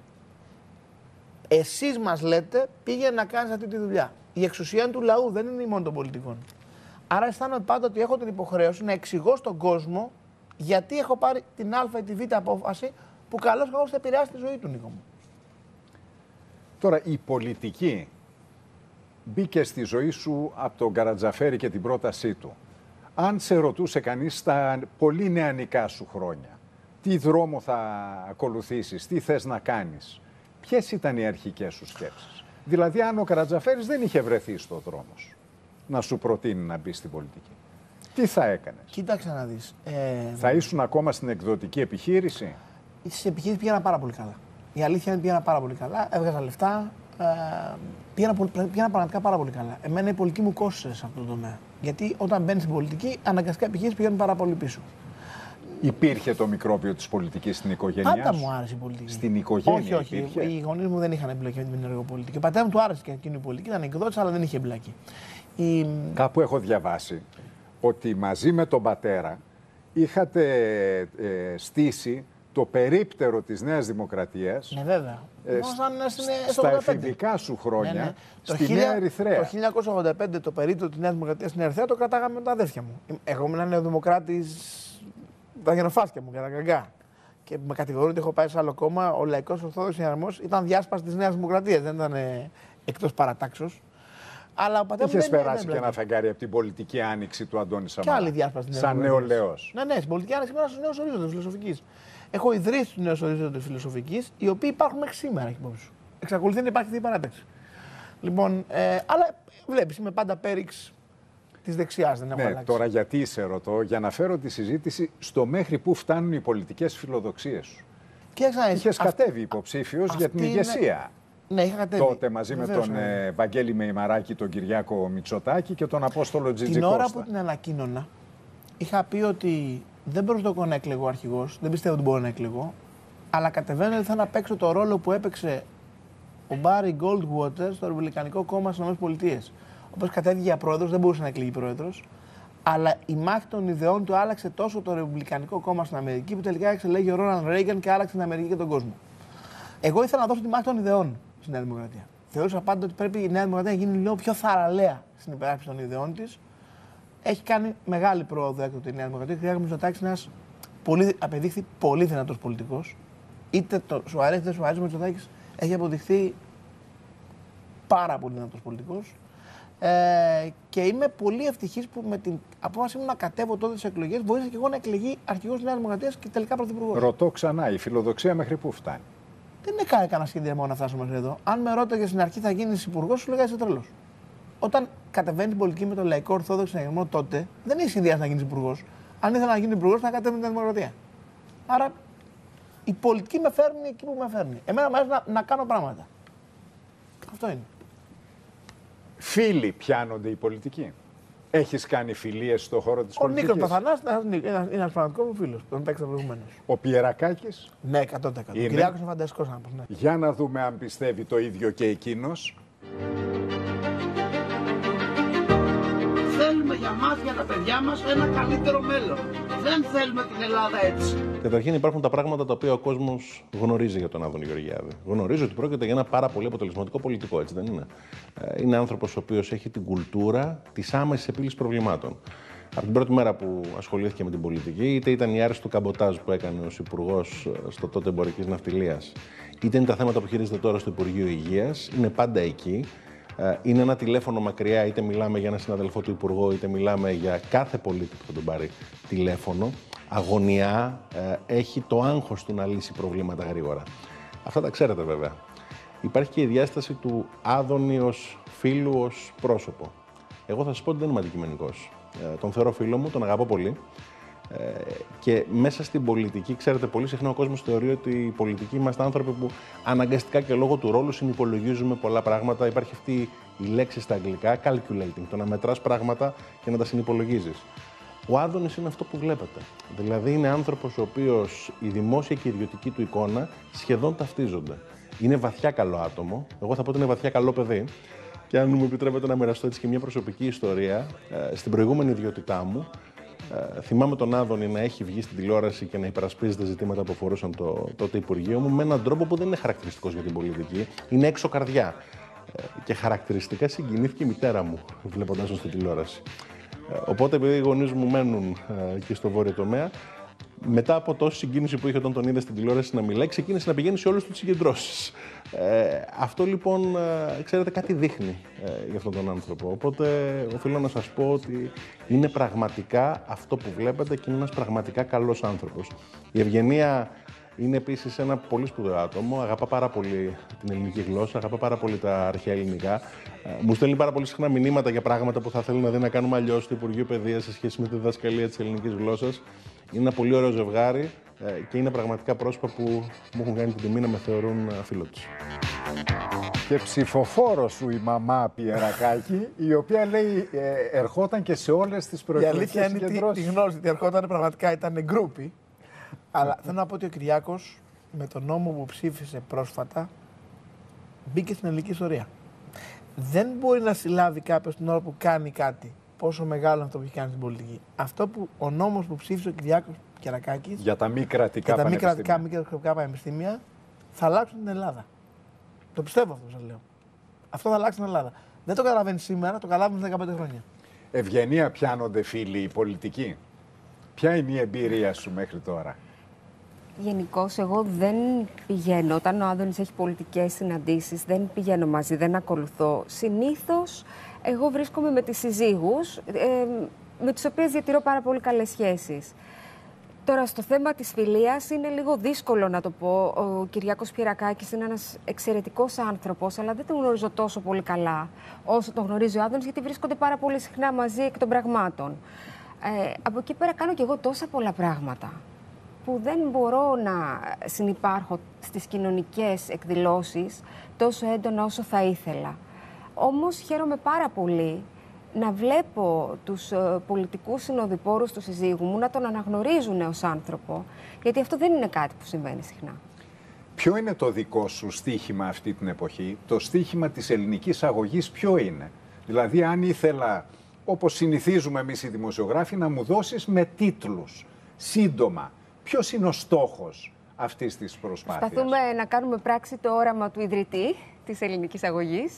Εσείς μας λέτε πήγαινε να κάνεις αυτή τη δουλειά. Η εξουσία είναι του λαού, δεν είναι μόνο των πολιτικών. Άρα αισθάνομαι πάντα ότι έχω την υποχρέωση να εξηγώ στον κόσμο γιατί έχω πάρει την Α ή τη Β απόφαση που καλώς καλώς θα επηρεάσει τη ζωή του, Νίκο μου. Τώρα, η πολιτική μπήκε στη ζωή σου από τον Καρατζαφέρη και την πρότασή του. Αν σε ρωτούσε κανείς στα πολύ νεανικά σου χρόνια, τι δρόμο θα ακολουθήσεις, τι θες να κάνεις, ποιες ήταν οι αρχικές σου σκέψεις? Δηλαδή, αν ο Καρατζαφέρης δεν είχε βρεθεί στο δρόμο σου να σου προτείνει να μπει στην πολιτική, τι θα έκανες? Κοίταξε να δεις. Ε... Θα ήσουν ακόμα στην εκδοτική επιχείρηση? Στις επιχείρησεις πήγαινα πάρα πολύ καλά. Η αλήθεια είναι πήγαινα πάρα πολύ καλά. Έβγαζα λεφτά. Ε, πήγαινα, πήγαινα πραγματικά πάρα πολύ καλά. Εμένα η πολιτική μου κόστησε σε αυτό το τομέα. Γιατί όταν μπαίνεις στην πολιτική, αναγκαστικά επιχείρησεις πηγαίνουν πάρα πολύ πίσω. Υπήρχε το μικρόβιο της πολιτικής στην οικογένειά Πάντα σου? μου άρεσε η πολιτική. Στην οικογένεια όχι, όχι. υπήρχε? Οι γονείς μου δεν είχαν εμπλακεί με την ενεργοπολιτική. Ο πατέρα μου του άρεσε και εκείνη η πολιτική, ήταν εκδότης, αλλά δεν είχε εμπλακεί. Η... Κάπου έχω διαβάσει ότι μαζί με τον πατέρα είχατε ε, στήσει το περίπτερο της Νέας Δημοκρατίας. Ναι, βέβαια. Ε, σ, στα εφηβικά σου χρόνια, ναι, ναι. στη το Νέα Ερυθρέα. Το χίλια εννιακόσια ογδόντα πέντε το περίπτερο της Νέας Δημοκρατίας στην Ερυθρέα το κρατάγαμε με τα αδέρφια μου. Εγώ ήμουν νεοδημοκράτης, τα γενοφάσκια μου και τα καγκά. Και με κατηγορούν ότι έχω πάει σε άλλο κόμμα. Ο Λαϊκός Ορθόδοξος Συναρμός ήταν διάσπαση της Νέας Δημοκρατίας, δεν ήταν ε, εκτός παρατάξεως. Αλλά ο πατέρας μου Είχες δεν περάσει δεν και ένα φεγγάρι από την πολιτική άνοιξη του Αντώνη Σαμαρά. Και άλλη διάσπαση. Σαν νεολαίος. Ναι, ναι, στην πολιτική άνοιξη ήμουν στους νέους ορίζοντες φιλοσοφικής. Έχω ιδρύσει τους νέους ορίζοντες φιλοσοφικής, οι οποίοι υπάρχουν μέχρι σήμερα, έχει υπόψη σου. Εξακολουθεί να υπάρχει αυτή η παράταξη. Λοιπόν, ε, αλλά βλέπεις, είμαι πάντα πέριξ της δεξιάς, δεν έχω Ναι, αλλάξει. τώρα γιατί σε ρωτώ, για να φέρω τη συζήτηση στο μέχρι πού φτάνουν οι πολιτικές φιλοδοξίες σου. Είχες κατέβει υποψήφιος για την είναι... ηγεσία. Ναι, είχα κατέβει. Τότε μαζί Βεβαίως, με τον ναι. ε, Βαγγέλη Μεϊμαράκη, τον Κυριάκο Μητσοτάκη και τον Απόστολο Τζιτζικώστα. Την ώρα που την ανακοίνωνα, είχα πει ότι δεν προσδοκώ να εκλεγώ αρχηγός, δεν πιστεύω ότι μπορώ να εκλεγώ, αλλά κατεβαίνω ότι θα να παίξω το ρόλο που έπαιξε ο Μπάρι Goldwater στο Ρεπουμπλικανικό Κόμμα στις ΗΠΑ. Όπως κατέβηκε για πρόεδρος, δεν μπορούσε να εκλεγεί πρόεδρος, αλλά η μάχη των ιδεών του άλλαξε τόσο το Ρεπουμπλικανικό Κόμμα στην Αμερική που τελικά εξελέγει ο Ρόναλντ Ρέιγκαν και άλλαξε την Αμερική και τον κόσμο. Εγώ ήθελα να δώσω τη μάχη των ιδεών στη Νέα Δημοκρατία. Θεωρούσα πάντα ότι πρέπει η Νέα Δημοκρατία να γίνει λίγο πιο θαραλέα στην υπεράσπιση των ιδεών της. Έχει κάνει μεγάλη πρόοδο έκτοτε η Νέα Δημοκρατία. Ο Κυριάκος Μητσοτάκης είναι ένας πολύ, απεδείχθη πολύ δυνατός πολιτικός. Είτε το, σου αρέσει είτε σου αρέσει, ο Μητσοτάκης έχει αποδειχθεί πάρα πολύ δυνατός πολιτικός. Ε, και είμαι πολύ ευτυχής που με την απόφαση μου να κατέβω τότε στις εκλογές βοήθησα και εγώ να εκλεγεί αρχηγός της Νέας Δημοκρατίας και τελικά πρωθυπουργός. Ρωτώ ξανά, η φιλοδοξία μέχρι πού φτάνει? Δεν είναι κάνει κανένα σχεδιασμό να φτάσουμε μέχρι εδώ. Αν με ρώταγε στην αρχή θα γίνει υπουργός, σου λέγα είσαι τρελός. Όταν κατεβαίνει την πολιτική με τον Λαϊκό Ορθόδοξο Συναγερμό, τότε δεν είσαι σχεδιάσει να γίνει υπουργός. Αν ήθελα να γίνει υπουργός, θα κατέβαινε την Δημοκρατία. Άρα η πολιτική με φέρνει εκεί που με φέρνει. Εμένα μου αρέσει να, να κάνω πράγματα. Αυτό είναι. Φίλοι πιάνονται οι πολιτικοί. Έχεις κάνει φιλίες στον χώρο της ο πολιτικής? Ο Νίκος Παθανάς είναι ένας πραγματικός μου φίλος. Τον παίξα προηγουμένως. Ο Πιερακάκης? Ναι, εκατό τοις εκατό. Ο Κυριάκος είναι φανταστικός άνθρωπος. Ναι. Για να δούμε αν πιστεύει το ίδιο και εκείνος. Θέλουμε για μας, για τα παιδιά μας, ένα καλύτερο μέλλον. Δεν θέλουμε την Ελλάδα έτσι. Καταρχήν υπάρχουν τα πράγματα τα οποία ο κόσμος γνωρίζει για τον Άδωνη Γεωργιάδη. Γνωρίζει ότι πρόκειται για ένα πάρα πολύ αποτελεσματικό πολιτικό, έτσι δεν είναι? Είναι άνθρωπος ο οποίος έχει την κουλτούρα της άμεσης επίλυσης προβλημάτων. Από την πρώτη μέρα που ασχολήθηκε με την πολιτική, είτε ήταν η άρση του καμποτάζ που έκανε ως υπουργός στο τότε εμπορικής ναυτιλίας, είτε είναι τα θέματα που χειρίζεται τώρα στο Υπουργείο Υγείας, είναι πάντα εκεί. Είναι ένα τηλέφωνο μακριά, είτε μιλάμε για ένα συναδελφό του Υπουργό, είτε μιλάμε για κάθε πολίτη που θα τον πάρει τηλέφωνο. Αγωνιά, έχει το άγχος του να λύσει προβλήματα γρήγορα. Αυτά τα ξέρετε βέβαια. Υπάρχει και η διάσταση του Άδωνη ως φίλου, ως πρόσωπο. Εγώ θα σας πω ότι δεν είμαι αντικειμενικός. Τον θεωρώ φίλο μου, τον αγαπώ πολύ. Και μέσα στην πολιτική, ξέρετε, πολύ συχνά ο κόσμος θεωρεί ότι οι πολιτικοί είμαστε άνθρωποι που αναγκαστικά και λόγω του ρόλου συνυπολογίζουμε πολλά πράγματα. Υπάρχει αυτή η λέξη στα αγγλικά, calculating, το να μετράς πράγματα και να τα συνυπολογίζεις. Ο Άδωνης είναι αυτό που βλέπετε. Δηλαδή είναι άνθρωπος ο οποίος η δημόσια και η ιδιωτική του εικόνα σχεδόν ταυτίζονται. Είναι βαθιά καλό άτομο. Εγώ θα πω ότι είναι βαθιά καλό παιδί. Και αν μου επιτρέπετε να μοιραστώ έτσι και μια προσωπική ιστορία, στην προηγούμενη ιδιότητά μου, θυμάμαι τον Άδωνη να έχει βγει στην τηλεόραση και να υπερασπίζεται ζητήματα που αφορούσαν το τότε Υπουργείο μου με έναν τρόπο που δεν είναι χαρακτηριστικός για την πολιτική. Είναι έξω καρδιά. Και χαρακτηριστικά συγκινήθηκε η μητέρα μου βλέποντας τον στην τηλεόραση. Οπότε, επειδή οι γονείς μου μένουν εκεί στο βόρειο τομέα, μετά από τόση συγκίνηση που είχε όταν τον είδε στην τηλεόραση να μιλάει, ξεκίνησε να πηγαίνει σε όλες τις συγκεντρώσεις. Ε, αυτό λοιπόν, ε, ξέρετε, κάτι δείχνει ε, για αυτόν τον άνθρωπο. Οπότε, οφείλω να σας πω ότι είναι πραγματικά αυτό που βλέπετε και είναι ένας πραγματικά καλός άνθρωπος. Η Ευγενία είναι επίσης ένα πολύ σπουδαίο άτομο. Αγαπά πάρα πολύ την ελληνική γλώσσα, αγαπά πάρα πολύ τα αρχαία ελληνικά. Ε, μου στέλνει πάρα πολύ συχνά μηνύματα για πράγματα που θα θέλει να δει να κάνουμε αλλιώς στο Υπουργείο Παιδείας σε σχέση με τη διδασκαλία της ελληνικής γλώσσας. Είναι ένα πολύ ωραίο ζευγάρι ε, και είναι πραγματικά πρόσωπα που μου έχουν κάνει την τιμή να με θεωρούν φίλο τους. Και ψηφοφόρο σου η μαμά Πιερακάκη, η οποία λέει ε, ερχόταν και σε όλες τις προεκλογικές συγκεντρώσεις. Η αλήθεια είναι ότι γνώριζε ότι ερχόταν πραγματικά, ήταν γκρούπι. Αλλά θέλω να πω ότι ο Κυριάκος με τον νόμο που ψήφισε πρόσφατα μπήκε στην ελληνική ιστορία. Δεν μπορεί να συλλάβει κάποιος την ώρα που κάνει κάτι, πόσο μεγάλο είναι αυτό που έχει κάνει στην πολιτική. Αυτό που ο νόμος που ψήφισε ο Κυριάκος Κερακάκης για τα μη κρατικά, για τα μη πανεπιστήμια. κρατικά, μη κρατικά πανεπιστήμια θα αλλάξουν την Ελλάδα. Το πιστεύω αυτό που σας λέω. Αυτό θα αλλάξει την Ελλάδα. Δεν το καταλαβαίνει σήμερα, το καταλάβει σε δεκαπέντε χρόνια. Ευγενία, πιάνονται φίλοι πολιτικοί. Ποια είναι η εμπειρία σου μέχρι τώρα? Γενικώς, εγώ δεν πηγαίνω, όταν ο Άδωνης έχει πολιτικές συναντήσεις, δεν πηγαίνω μαζί, δεν ακολουθώ. Συνήθως, εγώ βρίσκομαι με τις συζύγους, ε, με τις οποίες διατηρώ πάρα πολύ καλές σχέσεις. Τώρα, στο θέμα της φιλίας είναι λίγο δύσκολο να το πω. Ο Κυριάκος Πιερακάκης είναι ένας εξαιρετικός άνθρωπος, αλλά δεν τον γνωρίζω τόσο πολύ καλά όσο τον γνωρίζει ο Άδωνης, γιατί βρίσκονται πάρα πολύ συχνά μαζί εκ των πραγμάτων. Ε, από εκεί πέρα κάνω κι εγώ τόσα πολλά πράγματα που δεν μπορώ να συνυπάρχω στις κοινωνικές εκδηλώσεις τόσο έντονα όσο θα ήθελα. Όμως χαίρομαι πάρα πολύ να βλέπω τους uh, πολιτικούς συνοδοιπόρους του συζύγου μου να τον αναγνωρίζουν ως άνθρωπο, γιατί αυτό δεν είναι κάτι που συμβαίνει συχνά. Ποιο είναι το δικό σου στίχημα αυτή την εποχή? Το στίχημα της ελληνικής αγωγής ποιο είναι? Δηλαδή, αν ήθελα, όπως συνηθίζουμε εμείς οι δημοσιογράφοι, να μου δώσεις με τίτλους, σύντομα, ποιος είναι ο στόχος αυτής της προσπάθειας? Προσπαθούμε να κάνουμε πράξη το όραμα του ιδρυτή της ελληνικής αγωγής.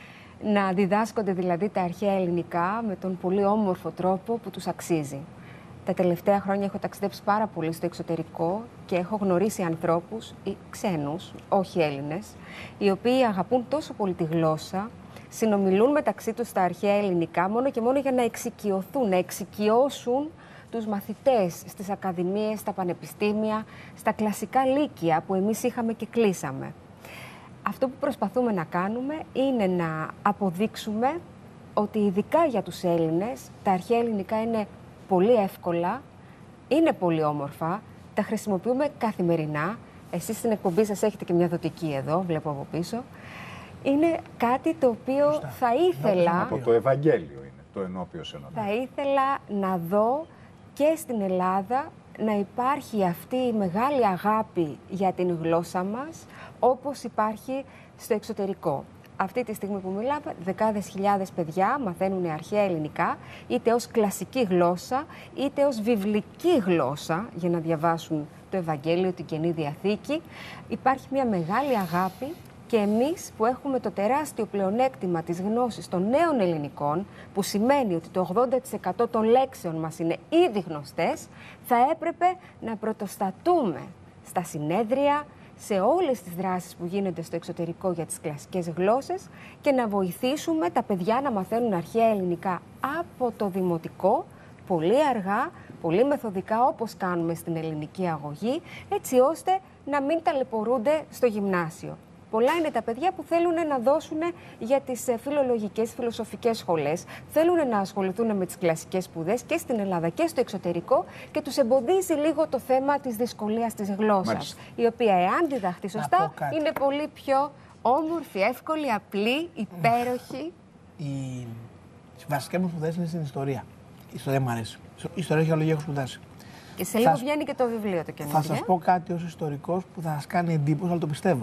Να διδάσκονται δηλαδή τα αρχαία ελληνικά με τον πολύ όμορφο τρόπο που τους αξίζει. Τα τελευταία χρόνια έχω ταξιδέψει πάρα πολύ στο εξωτερικό και έχω γνωρίσει ανθρώπους, ή ξένους, όχι Έλληνες, οι οποίοι αγαπούν τόσο πολύ τη γλώσσα, συνομιλούν μεταξύ τους στα αρχαία ελληνικά μόνο και μόνο για να εξοικειωθούν, να εξοικειώσουν τους μαθητές στις ακαδημίες, στα πανεπιστήμια, στα κλασικά λύκεια που εμείς είχαμε και κλείσαμε. Αυτό που προσπαθούμε να κάνουμε είναι να αποδείξουμε ότι ειδικά για τους Έλληνες τα αρχαία ελληνικά είναι πολύ εύκολα, είναι πολύ όμορφα, τα χρησιμοποιούμε καθημερινά. Εσείς στην εκπομπή σας έχετε και μια δοτική εδώ, βλέπω από πίσω. Είναι κάτι το οποίο Φωστά. θα ήθελα... Από το Ευαγγέλιο είναι, το ενώπιος ενώπιος. Θα ήθελα να δω και στην Ελλάδα να υπάρχει αυτή η μεγάλη αγάπη για την γλώσσα μας, όπως υπάρχει στο εξωτερικό. Αυτή τη στιγμή που μιλάμε, δεκάδες χιλιάδες παιδιά μαθαίνουν αρχαία ελληνικά, είτε ως κλασική γλώσσα, είτε ως βιβλική γλώσσα, για να διαβάσουν το Ευαγγέλιο, την Καινή Διαθήκη. Υπάρχει μια μεγάλη αγάπη και εμείς που έχουμε το τεράστιο πλεονέκτημα της γνώσης των νέων ελληνικών, που σημαίνει ότι το ογδόντα τοις εκατό των λέξεων μας είναι ήδη γνωστές, θα έπρεπε να πρωτοστατούμε στα συνέδρια, σε όλες τις δράσεις που γίνονται στο εξωτερικό για τις κλασικές γλώσσες και να βοηθήσουμε τα παιδιά να μαθαίνουν αρχαία ελληνικά από το δημοτικό, πολύ αργά, πολύ μεθοδικά, όπως κάνουμε στην ελληνική αγωγή, έτσι ώστε να μην ταλαιπωρούνται στο γυμνάσιο. Πολλά είναι τα παιδιά που θέλουν να δώσουν για τις φιλολογικές, φιλοσοφικές σχολές. Θέλουν να ασχοληθούν με τις κλασικές σπουδές και στην Ελλάδα και στο εξωτερικό και τους εμποδίζει λίγο το θέμα της δυσκολίας της γλώσσας. Μάλιστα. Η οποία, εάν διδαχθεί σωστά, είναι πολύ πιο όμορφη, εύκολη, απλή, υπέροχη. Οι βασικές μου σπουδές είναι στην ιστορία. Η ιστορία μου αρέσει. Η ιστορία αρχαιολογία έχω σπουδάσει. Και σε λίγο θα... βγαίνει και το βιβλίο το καινούργιο. Θα σας πω κάτι ως ιστορικός που θα σας κάνει εντύπωση, αλλά το πιστεύω.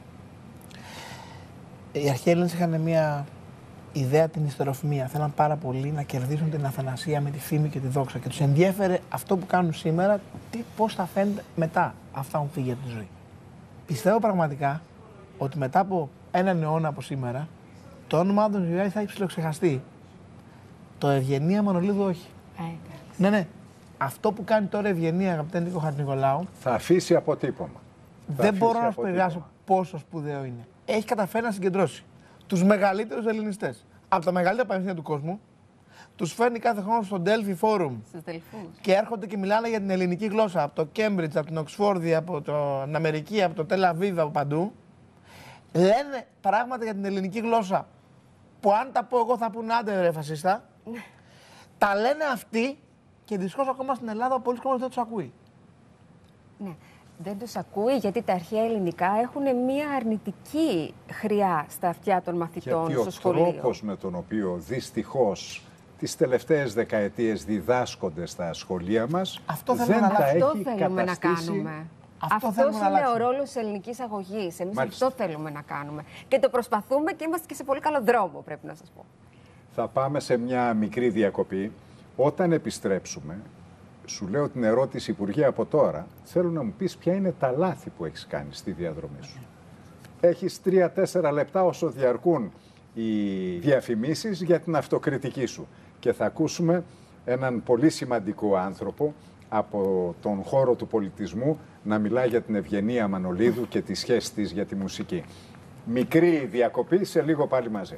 Οι αρχαίοι Έλληνες είχαν μια ιδέα, την ιστεροφημία. Θέλαν πάρα πολύ να κερδίσουν την αθανασία με τη φήμη και τη δόξα. Και τους ενδιέφερε αυτό που κάνουν σήμερα, τι, πώς θα φαίνεται μετά αυτά έχουν φύγει από τη ζωή. Πιστεύω πραγματικά ότι μετά από έναν αιώνα από σήμερα, το όνομα Άδωνης Γεωργιάδη θα έχει ψιλοξεχαστεί. Το Ευγενία Μανολίδου όχι. Ε, ναι, ναι. Αυτό που κάνει τώρα η Ευγενία, αγαπητέ Νίκο Χατζηνικολάου, θα αφήσει αποτύπωμα. Δεν μπορώ να σου περιγράψω πόσο σπουδαίο είναι. Έχει καταφέρει να συγκεντρώσει τους μεγαλύτερους ελληνιστές από τα μεγαλύτερα πανεπιστήμια του κόσμου, τους φέρνει κάθε χρόνο στο Delphi Forum και έρχονται και μιλάνε για την ελληνική γλώσσα από το Cambridge, από την Οξφόρδη, από το, την Αμερική, από το Τελ Αβίβ, από παντού. Λένε πράγματα για την ελληνική γλώσσα που αν τα πω εγώ θα πούνε άντε ρε φασίστα. Τα λένε αυτοί και δυστυχώς ακόμα στην Ελλάδα ο πολλής κόσμος δεν τους ακούει. Ναι. Δεν τους ακούει γιατί τα αρχαία ελληνικά έχουν μια αρνητική χρειά στα αυτιά των μαθητών γιατί στο σχολείο. Γιατί ο τρόπος με τον οποίο δυστυχώς τις τελευταίες δεκαετίες διδάσκονται στα σχολεία μας. Αυτό δεν θέλουμε, τα να, έχει αυτό θέλουμε καταστήσει... να κάνουμε. Αυτό Αυτός να είναι αλλάξουμε. ο ρόλος της ελληνικής αγωγής. Εμείς Μάλιστα. αυτό θέλουμε να κάνουμε. Και το προσπαθούμε και είμαστε και σε πολύ καλό δρόμο, πρέπει να σας πω. Θα πάμε σε μια μικρή διακοπή. Όταν επιστρέψουμε, σου λέω την ερώτηση, Υπουργέ, από τώρα. Θέλω να μου πεις ποια είναι τα λάθη που έχεις κάνει στη διαδρομή σου. Έχεις τρία-τέσσερα λεπτά όσο διαρκούν οι διαφημίσεις για την αυτοκριτική σου. Και θα ακούσουμε έναν πολύ σημαντικό άνθρωπο από τον χώρο του πολιτισμού να μιλάει για την Ευγενία Μανολίδου και τη σχέση της για τη μουσική. Μικρή διακοπή, σε λίγο πάλι μαζί.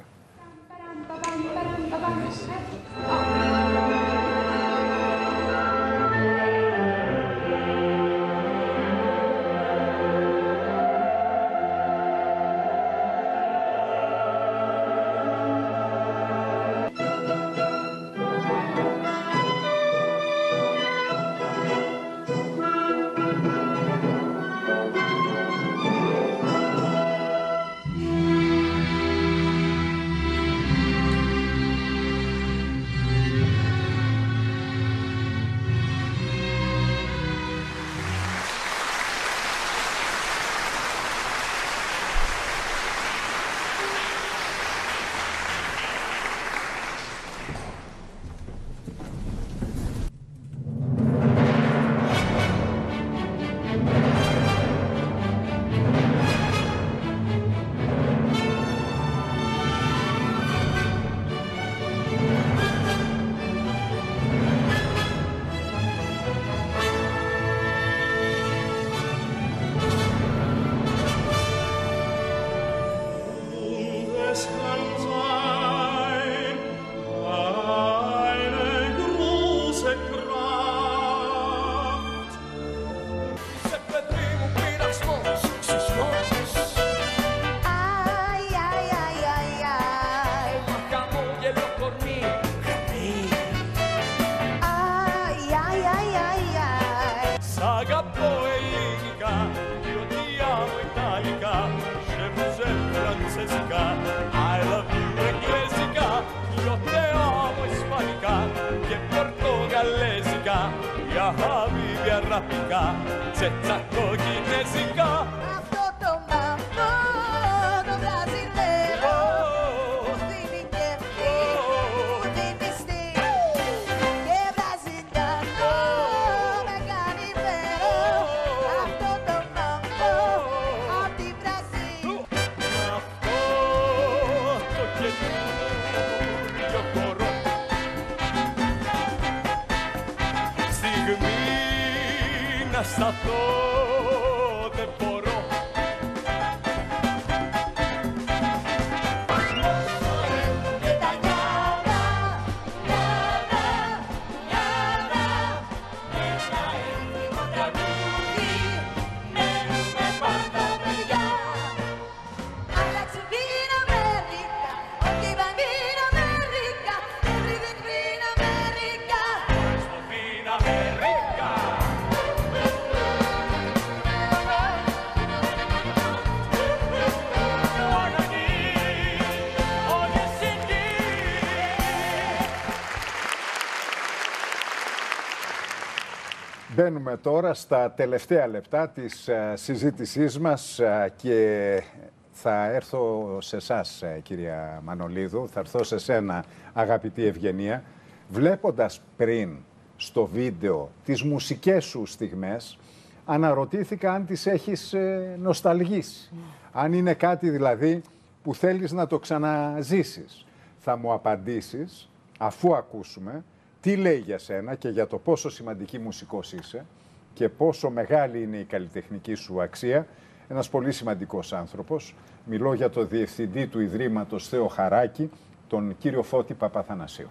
Μπαίνουμε τώρα στα τελευταία λεπτά της uh, συζήτησής μας uh, και θα έρθω σε εσάς, uh, κυρία Μανολίδου, θα έρθω σε σένα, αγαπητή Ευγενία. Βλέποντας πριν στο βίντεο τις μουσικές σου στιγμές, αναρωτήθηκα αν τις έχεις uh, νοσταλγήσει. Mm. Αν είναι κάτι δηλαδή που θέλεις να το ξαναζήσεις. Θα μου απαντήσεις, αφού ακούσουμε, τι λέει για σένα και για το πόσο σημαντική μουσικός είσαι και πόσο μεγάλη είναι η καλλιτεχνική σου αξία. Ένας πολύ σημαντικός άνθρωπος. Μιλώ για το διευθυντή του Ιδρύματος Θέο Χαράκη, τον κύριο Φώτη Παπαθανασίου.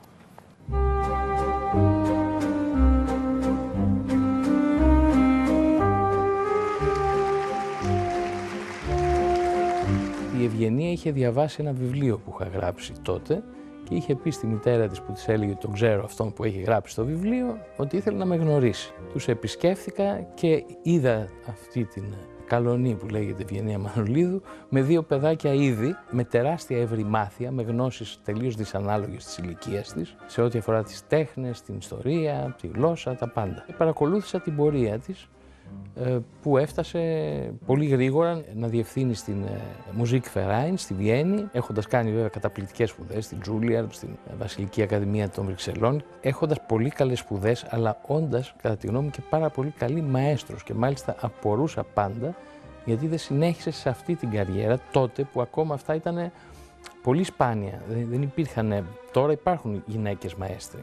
Η Ευγενία είχε διαβάσει ένα βιβλίο που είχα γράψει τότε και είχε πει στη μητέρα της που της έλεγε ότι τον ξέρω αυτόν που έχει γράψει το βιβλίο, ότι ήθελε να με γνωρίσει. Τους επισκέφθηκα και είδα αυτή την καλονή που λέγεται Ευγενία Μανολίδου, με δύο παιδάκια ήδη, με τεράστια ευρυμάθεια, με γνώσεις τελείως δυσανάλογες της ηλικίας της, σε ό,τι αφορά τις τέχνες, την ιστορία, τη γλώσσα, τα πάντα. Παρακολούθησα την πορεία της, που έφτασε πολύ γρήγορα να διευθύνει στην Musikverein στη Βιέννη, έχοντας κάνει βέβαια καταπληκτικές σπουδές στην Juilliard, στην Βασιλική Ακαδημία των Βρυξελών, έχοντας πολύ καλές σπουδές, αλλά όντας, κατά τη γνώμη μου, και πάρα πολύ καλή μαέστρος, και μάλιστα απορούσα πάντα γιατί δεν συνέχισε σε αυτή την καριέρα τότε που ακόμα αυτά ήταν πολύ σπάνια. Δεν υπήρχαν, τώρα υπάρχουν γυναίκες μαέστροι.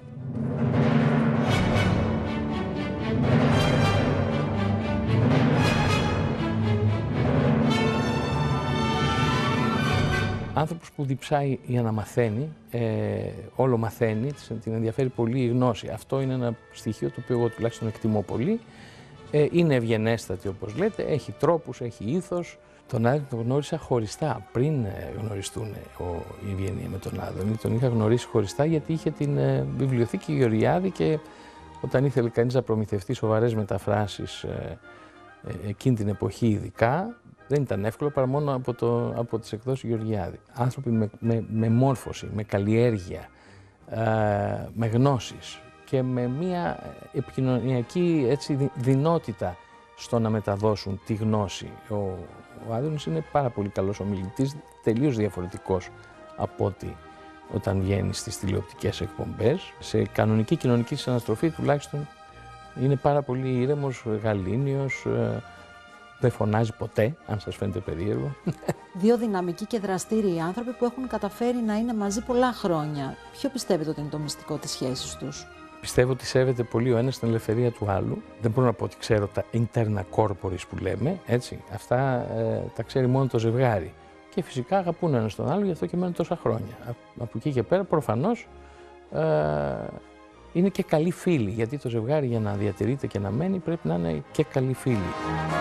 Άνθρωπος που διψάει για να μαθαίνει, ε, όλο μαθαίνει, την ενδιαφέρει πολύ η γνώση. Αυτό είναι ένα στοιχείο το οποίο εγώ τουλάχιστον εκτιμώ πολύ. Ε, είναι ευγενέστατη, όπως λέτε, έχει τρόπους, έχει ήθος. Τον Άδωνη τον γνώρισα χωριστά, πριν γνωριστούν ο, η Ευγενία με τον Άδωνη. Τον είχα γνωρίσει χωριστά γιατί είχε την ε, βιβλιοθήκη Γεωργιάδη και όταν ήθελε κανείς να προμηθευτεί σοβαρές μεταφράσεις ε, ε, εκείνη την εποχή ειδικά, δεν ήταν εύκολο παρά μόνο από, το, από τις εκδόσεις Γεωργιάδη. Άνθρωποι με, με, με μόρφωση, με καλλιέργεια, ε, με γνώσεις και με μια επικοινωνιακή έτσι, δυνότητα στο να μεταδώσουν τη γνώση. Ο, ο Άδωνης είναι πάρα πολύ καλός ομιλητής, τελείως διαφορετικός από ότι όταν βγαίνει στις τηλεοπτικές εκπομπές. Σε κανονική κοινωνική συναναστροφή τουλάχιστον είναι πάρα πολύ ήρεμος, γαλήνιος, ε, δεν φωνάζει ποτέ, αν σας φαίνεται περίεργο. Δύο δυναμικοί και δραστήριοι άνθρωποι που έχουν καταφέρει να είναι μαζί πολλά χρόνια. Ποιο πιστεύετε ότι είναι το μυστικό της σχέσης τους? Πιστεύω ότι σέβεται πολύ ο ένας την ελευθερία του άλλου. Δεν μπορώ να πω ότι ξέρω τα interna corporis που λέμε, έτσι. Αυτά ε, τα ξέρει μόνο το ζευγάρι. Και φυσικά αγαπούν ένας τον άλλο, γι' αυτό και μένουν τόσα χρόνια. Από εκεί και πέρα προφανώς ε, είναι και καλοί φίλοι, γιατί το ζευγάρι για να διατηρείται και να μένει πρέπει να είναι και καλοί φίλοι.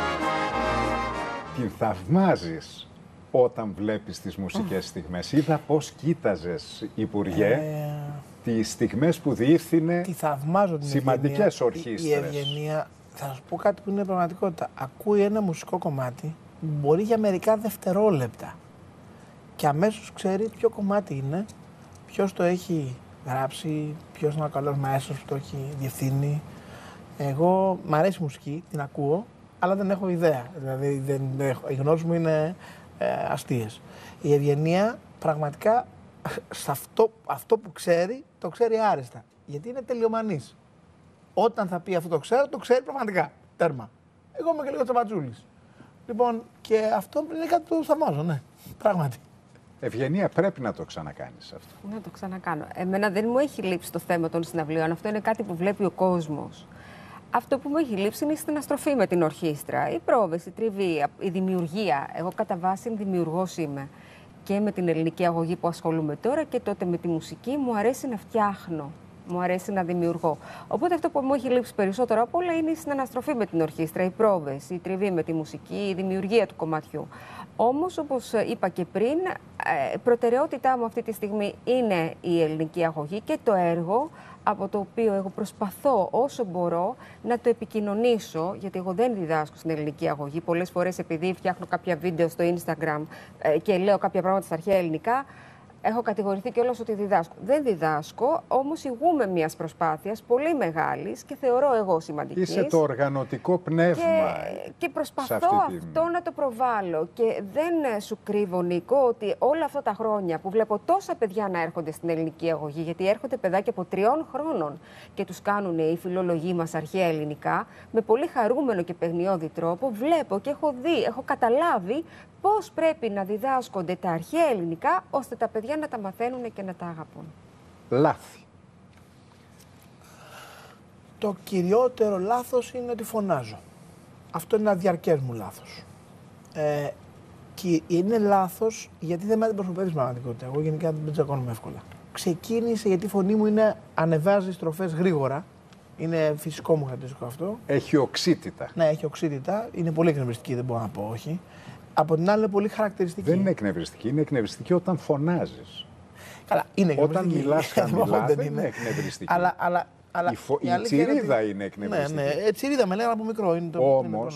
Την θαυμάζεις όταν βλέπεις τις μουσικές στιγμές. Είδα πώς κοίταζες, Υπουργέ, ε... τις στιγμές που διεύθυνε τη θαυμάζω την σημαντικές Ευγενία. ορχήστρες. Η Ευγενία, θα σας πω κάτι που είναι πραγματικότητα. Ακούει ένα μουσικό κομμάτι, μπορεί για μερικά δευτερόλεπτα και αμέσως ξέρει ποιο κομμάτι είναι, ποιος το έχει γράψει, ποιος είναι ο καλός μαέστρος που το έχει διευθύνει. Εγώ μ' αρέσει η μουσική, την ακούω, αλλά δεν έχω ιδέα. Δηλαδή, δεν, δεν έχω, οι γνώσεις μου είναι ε, αστείες. Η Ευγενία πραγματικά σε αυτό, αυτό που ξέρει, το ξέρει άριστα. Γιατί είναι τελειομανής. Όταν θα πει αυτό το ξέρω, το ξέρει πραγματικά. Τέρμα. Εγώ είμαι και λίγο τσαμπατζούλης. Λοιπόν, και αυτό είναι κάτι που θαυμάζω, ναι. Πράγματι. Ευγενία, πρέπει να το ξανακάνεις αυτό. Να το ξανακάνω. Εμένα δεν μου έχει λείψει το θέμα των συναυλίων. Αυτό είναι κάτι που βλέπει ο κόσμος. Αυτό που μου έχει λείψει είναι η συναστροφή με την ορχήστρα. Οι πρόβες, η τριβή, η δημιουργία. Εγώ κατά βάση δημιουργός είμαι. Και με την ελληνική αγωγή που ασχολούμαι τώρα και τότε με τη μουσική μου αρέσει να φτιάχνω. Μου αρέσει να δημιουργώ. Οπότε αυτό που μου έχει λείψει περισσότερο από όλα είναι η συναναστροφή με την ορχήστρα, οι πρόβες, η τριβή με τη μουσική, η δημιουργία του κομματιού. Όμως, όπως είπα και πριν, προτεραιότητά μου αυτή τη στιγμή είναι η ελληνική αγωγή και το έργο από το οποίο εγώ προσπαθώ όσο μπορώ να το επικοινωνήσω, γιατί εγώ δεν διδάσκω στην ελληνική αγωγή. Πολλές φορές επειδή φτιάχνω κάποια βίντεο στο Instagram και λέω κάποια πράγματα στα αρχαία ελληνικά, έχω κατηγορηθεί κιόλας ότι διδάσκω. Δεν διδάσκω, όμως ηγούμε μιας προσπάθειας πολύ μεγάλης και θεωρώ εγώ σημαντικής. Είσαι το οργανωτικό πνεύμα. Και, και προσπαθώ αυτό την... να το προβάλλω. Και δεν σου κρύβω, Νίκο, ότι όλα αυτά τα χρόνια που βλέπω τόσα παιδιά να έρχονται στην ελληνική αγωγή, γιατί έρχονται παιδάκια από τριών χρόνων και τους κάνουν οι φιλολογοί μας αρχαία ελληνικά, με πολύ χαρούμενο και παιγνιώδη τρόπο, βλέπω και έχω δει, έχω καταλάβει πώς πρέπει να διδάσκονται τα αρχαία ελληνικά, ώστε τα παιδιά να τα μαθαίνουν και να τα αγαπούν. Λάθη. Το κυριότερο λάθος είναι ότι φωνάζω. Αυτό είναι ένα διαρκές μου λάθος. Ε, και είναι λάθος γιατί δεν με αντιπροσωπεύει πραγματικότητα. Εγώ γενικά δεν τσακώνομαι εύκολα. Ξεκίνησε γιατί η φωνή μου είναι, ανεβάζει στροφές γρήγορα. Είναι φυσικό μου χαρακτηριστικό αυτό. Έχει οξύτητα. Ναι, έχει οξύτητα. Είναι πολύ εκνευριστική, δεν μπορώ να πω όχι. Από την άλλη είναι πολύ χαρακτηριστική. Δεν είναι εκνευριστική. Είναι εκνευριστική όταν φωνάζεις. Καλά, είναι εκνευριστική. Όταν μιλάς χαμηλά δεν είναι εκνευριστική. Αλλά, αλλά, αλλά η φο... η τσιρίδα είναι, ότι... είναι εκνευριστική. Ναι, ναι. Ε, τσιρίδα με λέγανε από μικρό. Είναι το... Όμως, είναι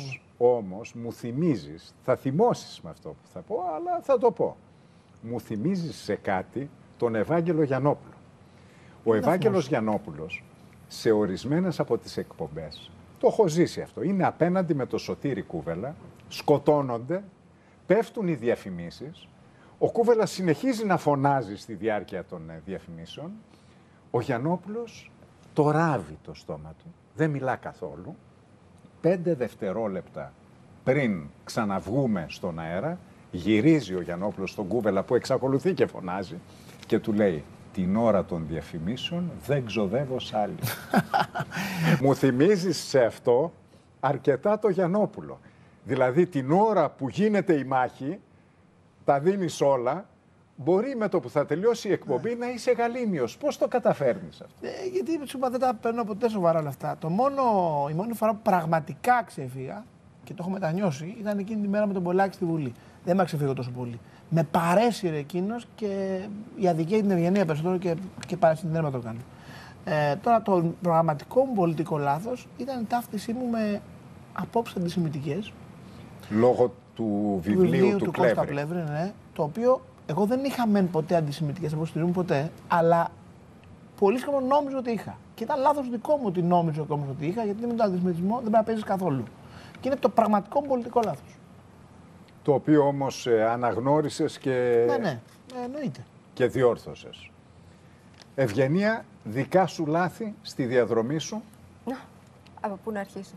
Όμως μου θυμίζεις, θα θυμώσεις με αυτό που θα πω, αλλά θα το πω. Μου θυμίζεις σε κάτι τον Ευάγγελο Γιαννόπουλο. Ο Ευάγγελος Γιαννόπουλος, σε ορισμένες από τις εκπομπές, το έχω ζήσει αυτό, είναι απέναντι με το Σωτήρη Κούβελα, σκοτώνονται, πέφτουν οι διαφημίσεις, ο Κούβελας συνεχίζει να φωνάζει στη διάρκεια των διαφημίσεων, ο Γιαννόπουλος το ράβει το στόμα του, δεν μιλά καθόλου, πέντε δευτερόλεπτα πριν ξαναβγούμε στον αέρα, γυρίζει ο Γιαννόπουλος στον Κούβελα που εξακολουθεί και φωνάζει και του λέει «Την ώρα των διαφημίσεων δεν ξοδεύω σ' άλλη». Μου θυμίζεις σε αυτό αρκετά το Γιαννόπουλο. Δηλαδή την ώρα που γίνεται η μάχη, τα δίνεις όλα, μπορεί με το που θα τελειώσει η εκπομπή ναι. να είσαι γαλήνιος. Πώς το καταφέρνεις αυτό? Ε, γιατί σου είπα, δεν τα παίρνω ποτέ σοβαρά όλα αυτά. Το μόνο, η μόνη φορά που πραγματικά ξεφύγα και το έχω μετανιώσει ήταν εκείνη τη μέρα με τον Πολάκη στη Βουλή. Δεν με ξεφύγω τόσο πολύ. Με παρέσυρε εκείνος και η αδικία την ευγενία περισσότερο και, και παρασυνδέμα το κάνω. Ε, τώρα το πραγματικό μου πολιτικό λάθος ήταν η ταύτισή μου με απόψεις αντισημιτικές. Λόγω του βιβλίου, του, βιβλίου του, του Κώστα Πλεύρη, ναι, το οποίο εγώ δεν είχα μεν ποτέ αντισημιτικές αποστηρίες μου ποτέ, αλλά πολύ σκοπό νόμιζα ότι είχα. Και ήταν λάθος δικό μου ότι νόμιζα όμως ότι είχα, γιατί με τον αντισημιτισμό δεν πρέπει να παίζεις καθόλου. Και είναι το πραγματικό μου πολιτικό λάθος. Το οποίο όμως ε, αναγνώρισες και... Ναι, ναι, ε, εννοείται. Και διόρθωσες. Ευγενία, δικά σου λάθη στη διαδρομή σου? Να, από πού να αρχίσω.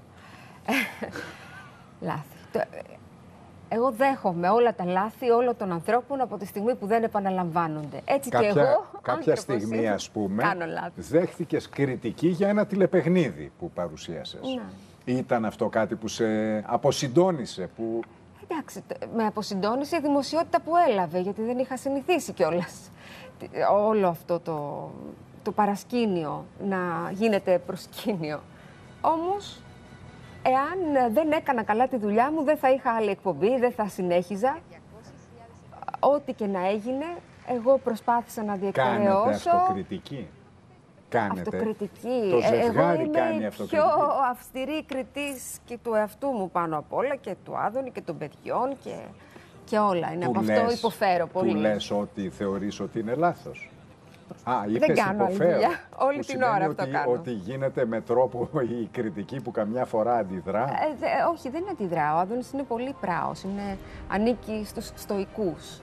Λάθη. Εγώ δέχομαι όλα τα λάθη όλων των ανθρώπων από τη στιγμή που δεν επαναλαμβάνονται. Έτσι κάποια, και εγώ, κάποια στιγμή, ας πούμε, κάνω λάθη. Δέχτηκες κριτική για ένα τηλεπαιχνίδι που παρουσίασες. Ναι. Ήταν αυτό κάτι που σε αποσυντώνησε, που... Εντάξει, με αποσυντώνησε η δημοσιότητα που έλαβε, γιατί δεν είχα συνηθίσει κιόλας όλο αυτό το, το παρασκήνιο να γίνεται προσκήνιο. Όμως, εάν δεν έκανα καλά τη δουλειά μου, δεν θα είχα άλλη εκπομπή, δεν θα συνέχιζα. Ό,τι και να έγινε, εγώ προσπάθησα να διεκπαιρεώσω. Κάνετε αυτοκριτική. Κάνετε. Αυτοκριτική. Το ζευγάρι εγώ κάνει είμαι αυτοκριτική. πιο αυστηρή κριτής και του εαυτού μου πάνω απ' όλα και του Άδωνη και των παιδιών και, και όλα. Είναι από αυτό υποφέρω πολύ. Του λες ότι θεωρείς ότι είναι λάθος? Α, δεν κάνω άλλη δουλειά. Όλη την ώρα αυτό ότι, κάνω. Ότι γίνεται με τρόπο η κριτική που καμιά φορά αντιδρά. Ε, δε, όχι, δεν αντιδρά. Ο Άδωνης είναι πολύ πράος. Είναι, ανήκει στους στοικούς.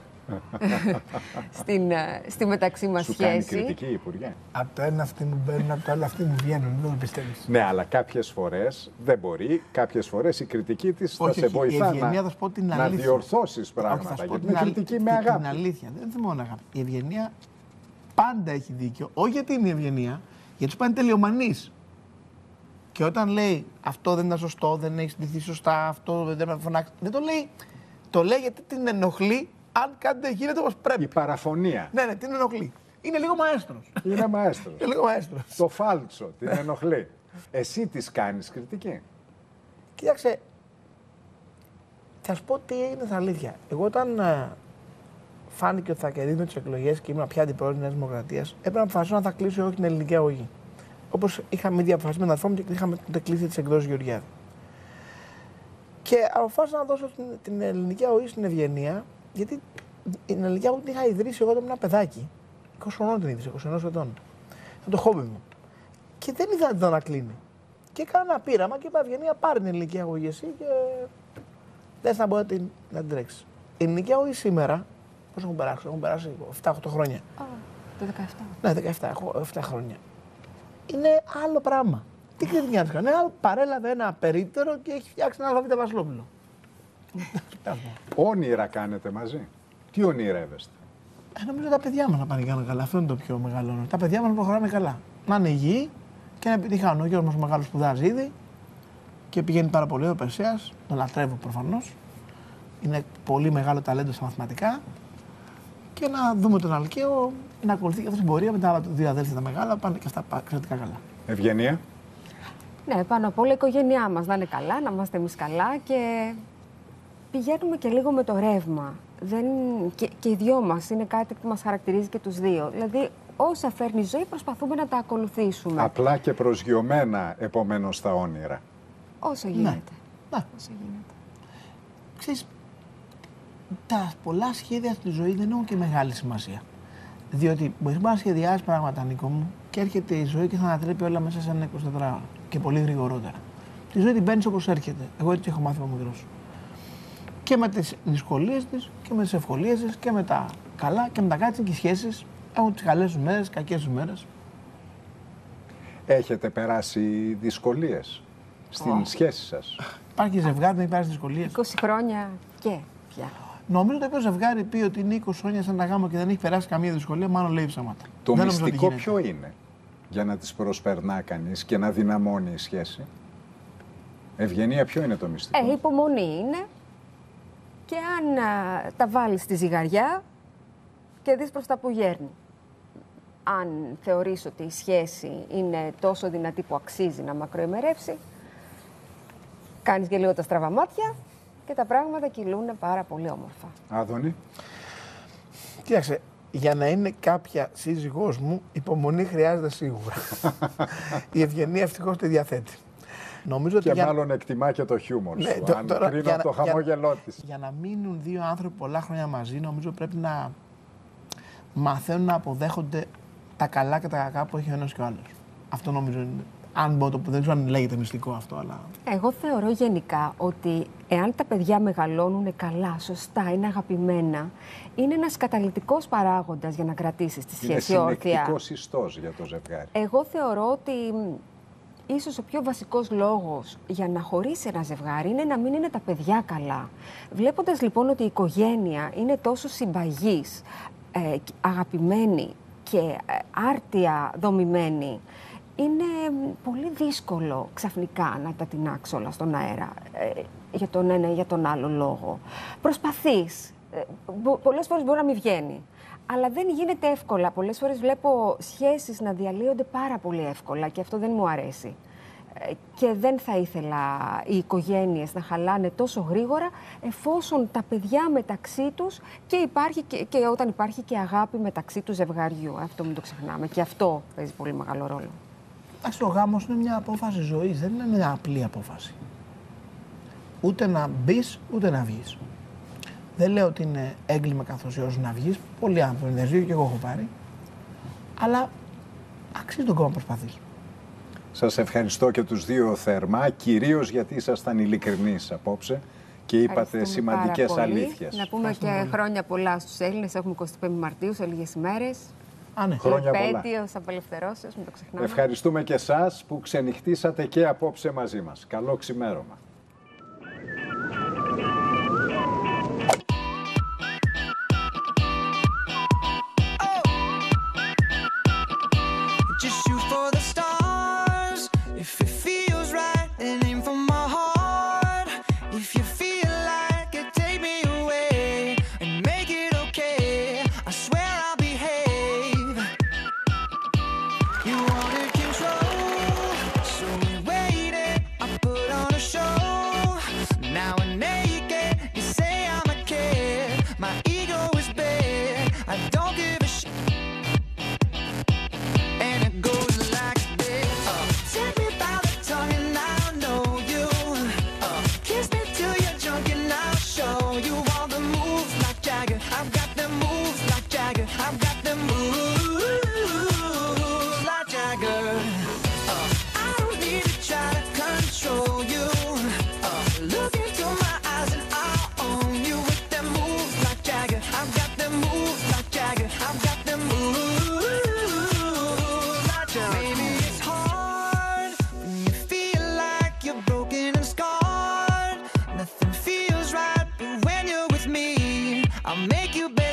Στην, στη μεταξύ μας Σου σχέση. Κάνει κριτική, Υπουργέ? Από το ένα αυτοί μου μπαίνουν, από το άλλο αυτοί μου βγαίνουν. Δεν το πιστεύεις. Ναι, αλλά κάποιες φορές δεν μπορεί. Κάποιες φορές η κριτική της όχι, θα σε βοηθά η ευγενία, να, θα πω την να διορθώσεις πράγματα. Όχι, γιατί είναι κριτική με αγάπη. Την αλήθεια. Δεν είναι μόνο αγάπη. Η ευγενία πάντα έχει δίκιο. Όχι γιατί είναι η ευγενία, γιατί σου πάνε τελειομανείς. Και όταν λέει αυτό δεν είναι σωστό, δεν έχει στηθεί σωστά, αυτό δεν πρέπει να φωνάξει. Δεν το λέει. Το λέει γιατί την ενοχλεί. Αν κάτι δεν γίνεται όπως πρέπει. Η παραφωνία. Ναι, ναι, την ενοχλεί. Είναι λίγο μαέστρος. Είναι μαέστρος. Είναι λίγο μαέστρος. Το φάλτσο, την ενοχλεί. Εσύ της κάνεις κριτική? Κοίταξε, θα σου πω τι έγινε στην αλήθεια. Εγώ όταν ε, φάνηκε ότι θα κερδίσουμε τις εκλογές και ήμουν πια αντιπρόεδρος της Νέας Δημοκρατίας, έπρεπε να αποφασίσω αν θα κλείσω εγώ την ελληνική αγωγή. Όπως είχαμε ήδη αποφασίσει με τον αδερφό μου και είχαμε τότε κλείσει τις εκδόσεις Γεωργιάδη. Και αποφάσισα να δώσω την, την ελληνική αγωγή στην Ευγενία, γιατί την ελληνική αγωγή την είχα ιδρύσει εγώ όταν ήμουν παιδάκι. είκοσι χρονών την ίδρυσα, είκοσι ένα ετών. Ήταν το χόμπι μου. Και δεν είδα εδώ να κλείνει. Και έκανα ένα πείραμα και είπα: Ευγενία, πάρε την ελληνική αγωγή εσύ και δεν θα μπορεί να την, να την τρέξει. Η ελληνική αγωγή σήμερα, πώς έχουν περάσει, έχουν περάσει επτά οχτώ χρόνια. Oh, το δεκαεπτά. Ναι, δεκαεπτά, έχω επτά χρόνια. Είναι άλλο πράγμα. Τι κριτική να τη κάνω? Άλλο παρέλαβε ένα περίπτερο και έχει φτιάξει ένα αλφαβήτα Βασιλόπουλο. Όνειρα κάνετε μαζί? Τι ονειρεύεστε? Ε, νομίζω τα παιδιά μας να πάνε καλά. καλά. Αυτό είναι το πιο μεγάλο όνομα. Τα παιδιά μας να προχωράμε καλά. Να είναι υγιεί και να επιτυχάνουν. Ο Γιώργος μας ο μεγάλος σπουδάζει ήδη και πηγαίνει πάρα πολύ ο Περσέας. Τον λατρεύω προφανώς. Είναι πολύ μεγάλο ταλέντο στα μαθηματικά. Και να δούμε τον Αλκαίο να ακολουθεί και αυτή την πορεία με τα άλλα δύο αδέλφια τα μεγάλα. Πάνε και αυτά εξαιρετικά καλά. Ευγενία. Ναι, πάνω απ' όλα η οικογένειά μας να είναι καλά, να είμαστε εμείς καλά και πηγαίνουμε και λίγο με το ρεύμα. Δεν... Και, και οι δυο μας είναι κάτι που μας χαρακτηρίζει και τους δύο. Δηλαδή, όσα φέρνει η ζωή προσπαθούμε να τα ακολουθήσουμε. Απλά και προσγειωμένα, επομένως, τα όνειρα. Όσο γίνεται. Ναι. Όσο γίνεται. ξέρεις, τα πολλά σχέδια στη ζωή δεν έχουν και μεγάλη σημασία. Διότι μπορείς να σχεδιάσεις πράγματα, Νίκο μου, και έρχεται η ζωή και θα ανατρέπει όλα μέσα σε ένα εικοσιτετράωρο και πολύ γρηγορότερα. Τη ζωή την παίρνεις όπως έρχεται. Εγώ έτσι έχω μάθει από μικρός. Και με τις δυσκολίες της και με τις ευκολίες της και με τα καλά και με τα κάτι και οι σχέσεις έχουν τις καλές τους μέρες, κακές τους μέρες. Έχετε περάσει δυσκολίες στην oh. σχέση σας? Υπάρχει ζευγάρι να υπάρχει δυσκολίες? είκοσι χρόνια και πια. Νομίζω ότι το ζευγάρι πει ότι είναι είκοσι χρόνια σε ένα γάμο και δεν έχει περάσει καμία δυσκολία, μάλλον λέει ψέματα. Το δεν μυστικό ποιο είναι για να τις προσπερνά κανείς και να δυναμώνει η σχέση? Ευγενία, ποιο είναι το μυστικό? Ε, υπομονή είναι. Και αν α, τα βάλεις στη ζυγαριά και δεις προς τα που γέρνει. Αν θεωρείς ότι η σχέση είναι τόσο δυνατή που αξίζει να μακροημερεύσει, κάνεις και λίγο τα στραβά μάτια και τα πράγματα κυλούν πάρα πολύ όμορφα. Άδωνη. Κοίταξε, για να είναι κάποια σύζυγός μου, υπομονή χρειάζεται σίγουρα. Η ευγενία ευτυχώς τη διαθέτει. Νομίζω και ότι μάλλον για... εκτιμά και το χιούμορ σου, ναι, αν τώρα, κρίνω το χαμόγελό της. Για να μείνουν δύο άνθρωποι πολλά χρόνια μαζί, νομίζω πρέπει να μαθαίνουν να αποδέχονται τα καλά και τα κακά που έχει ο ένας και ο άλλος. Αυτό νομίζω είναι. Αν μπορώ, δεν ξέρω αν λέγεται μυστικό αυτό, αλλά... Εγώ θεωρώ γενικά ότι εάν τα παιδιά μεγαλώνουν καλά, σωστά, είναι αγαπημένα, είναι ένας καταλυτικός παράγοντας για να κρατήσεις τη σχέση όρθια. Είναι συνεκτικός ιστός για το ζευγάρι. Εγώ θεωρώ ότι ίσως ο πιο βασικός λόγος για να χωρίσει ένα ζευγάρι είναι να μην είναι τα παιδιά καλά. Βλέποντας λοιπόν ότι η οικογένεια είναι τόσο συμπαγής, ε, αγαπημένη και άρτια δομημένη, είναι πολύ δύσκολο ξαφνικά να τα τεινάξει όλα στον αέρα ε, για τον ένα ή για τον άλλο λόγο. Προσπαθείς. Ε, πολλές φορές μπορεί να μην βγαίνει. Αλλά δεν γίνεται εύκολα. Πολλές φορές βλέπω σχέσεις να διαλύονται πάρα πολύ εύκολα και αυτό δεν μου αρέσει. Ε, και δεν θα ήθελα οι οικογένειες να χαλάνε τόσο γρήγορα εφόσον τα παιδιά μεταξύ τους και, υπάρχει και, και όταν υπάρχει και αγάπη μεταξύ του ζευγαριού. Αυτό μην το ξεχνάμε. Και αυτό παίζει πολύ μεγάλο ρόλο. Ο γάμος είναι μια απόφαση ζωής, δεν είναι μια απλή απόφαση. Ούτε να μπεις, ούτε να βγεις. Δεν λέω ότι είναι έγκλημα καθώς να βγεις, πολλοί άνθρωποι δεν ζουν και εγώ έχω πάρει, αλλά αξίζει τον κόμμα να προσπαθείς. Σας ευχαριστώ και τους δύο θερμά, κυρίως γιατί ήσασταν ειλικρινείς απόψε και είπατε σημαντικές αλήθειες. Να πούμε και πολύ. Χρόνια πολλά στους Έλληνες, έχουμε εικοστή πέμπτη Μαρτίου σε λίγες ημέρες. Α, ναι. Χρόνια πολλά. Επέτειος απελευθερώσεως, μην το ξεχνάμε. Ευχαριστούμε και εσάς που ξενυχτήσατε και απόψε μαζί μας. Καλό ξημέρωμα. I'll make you better.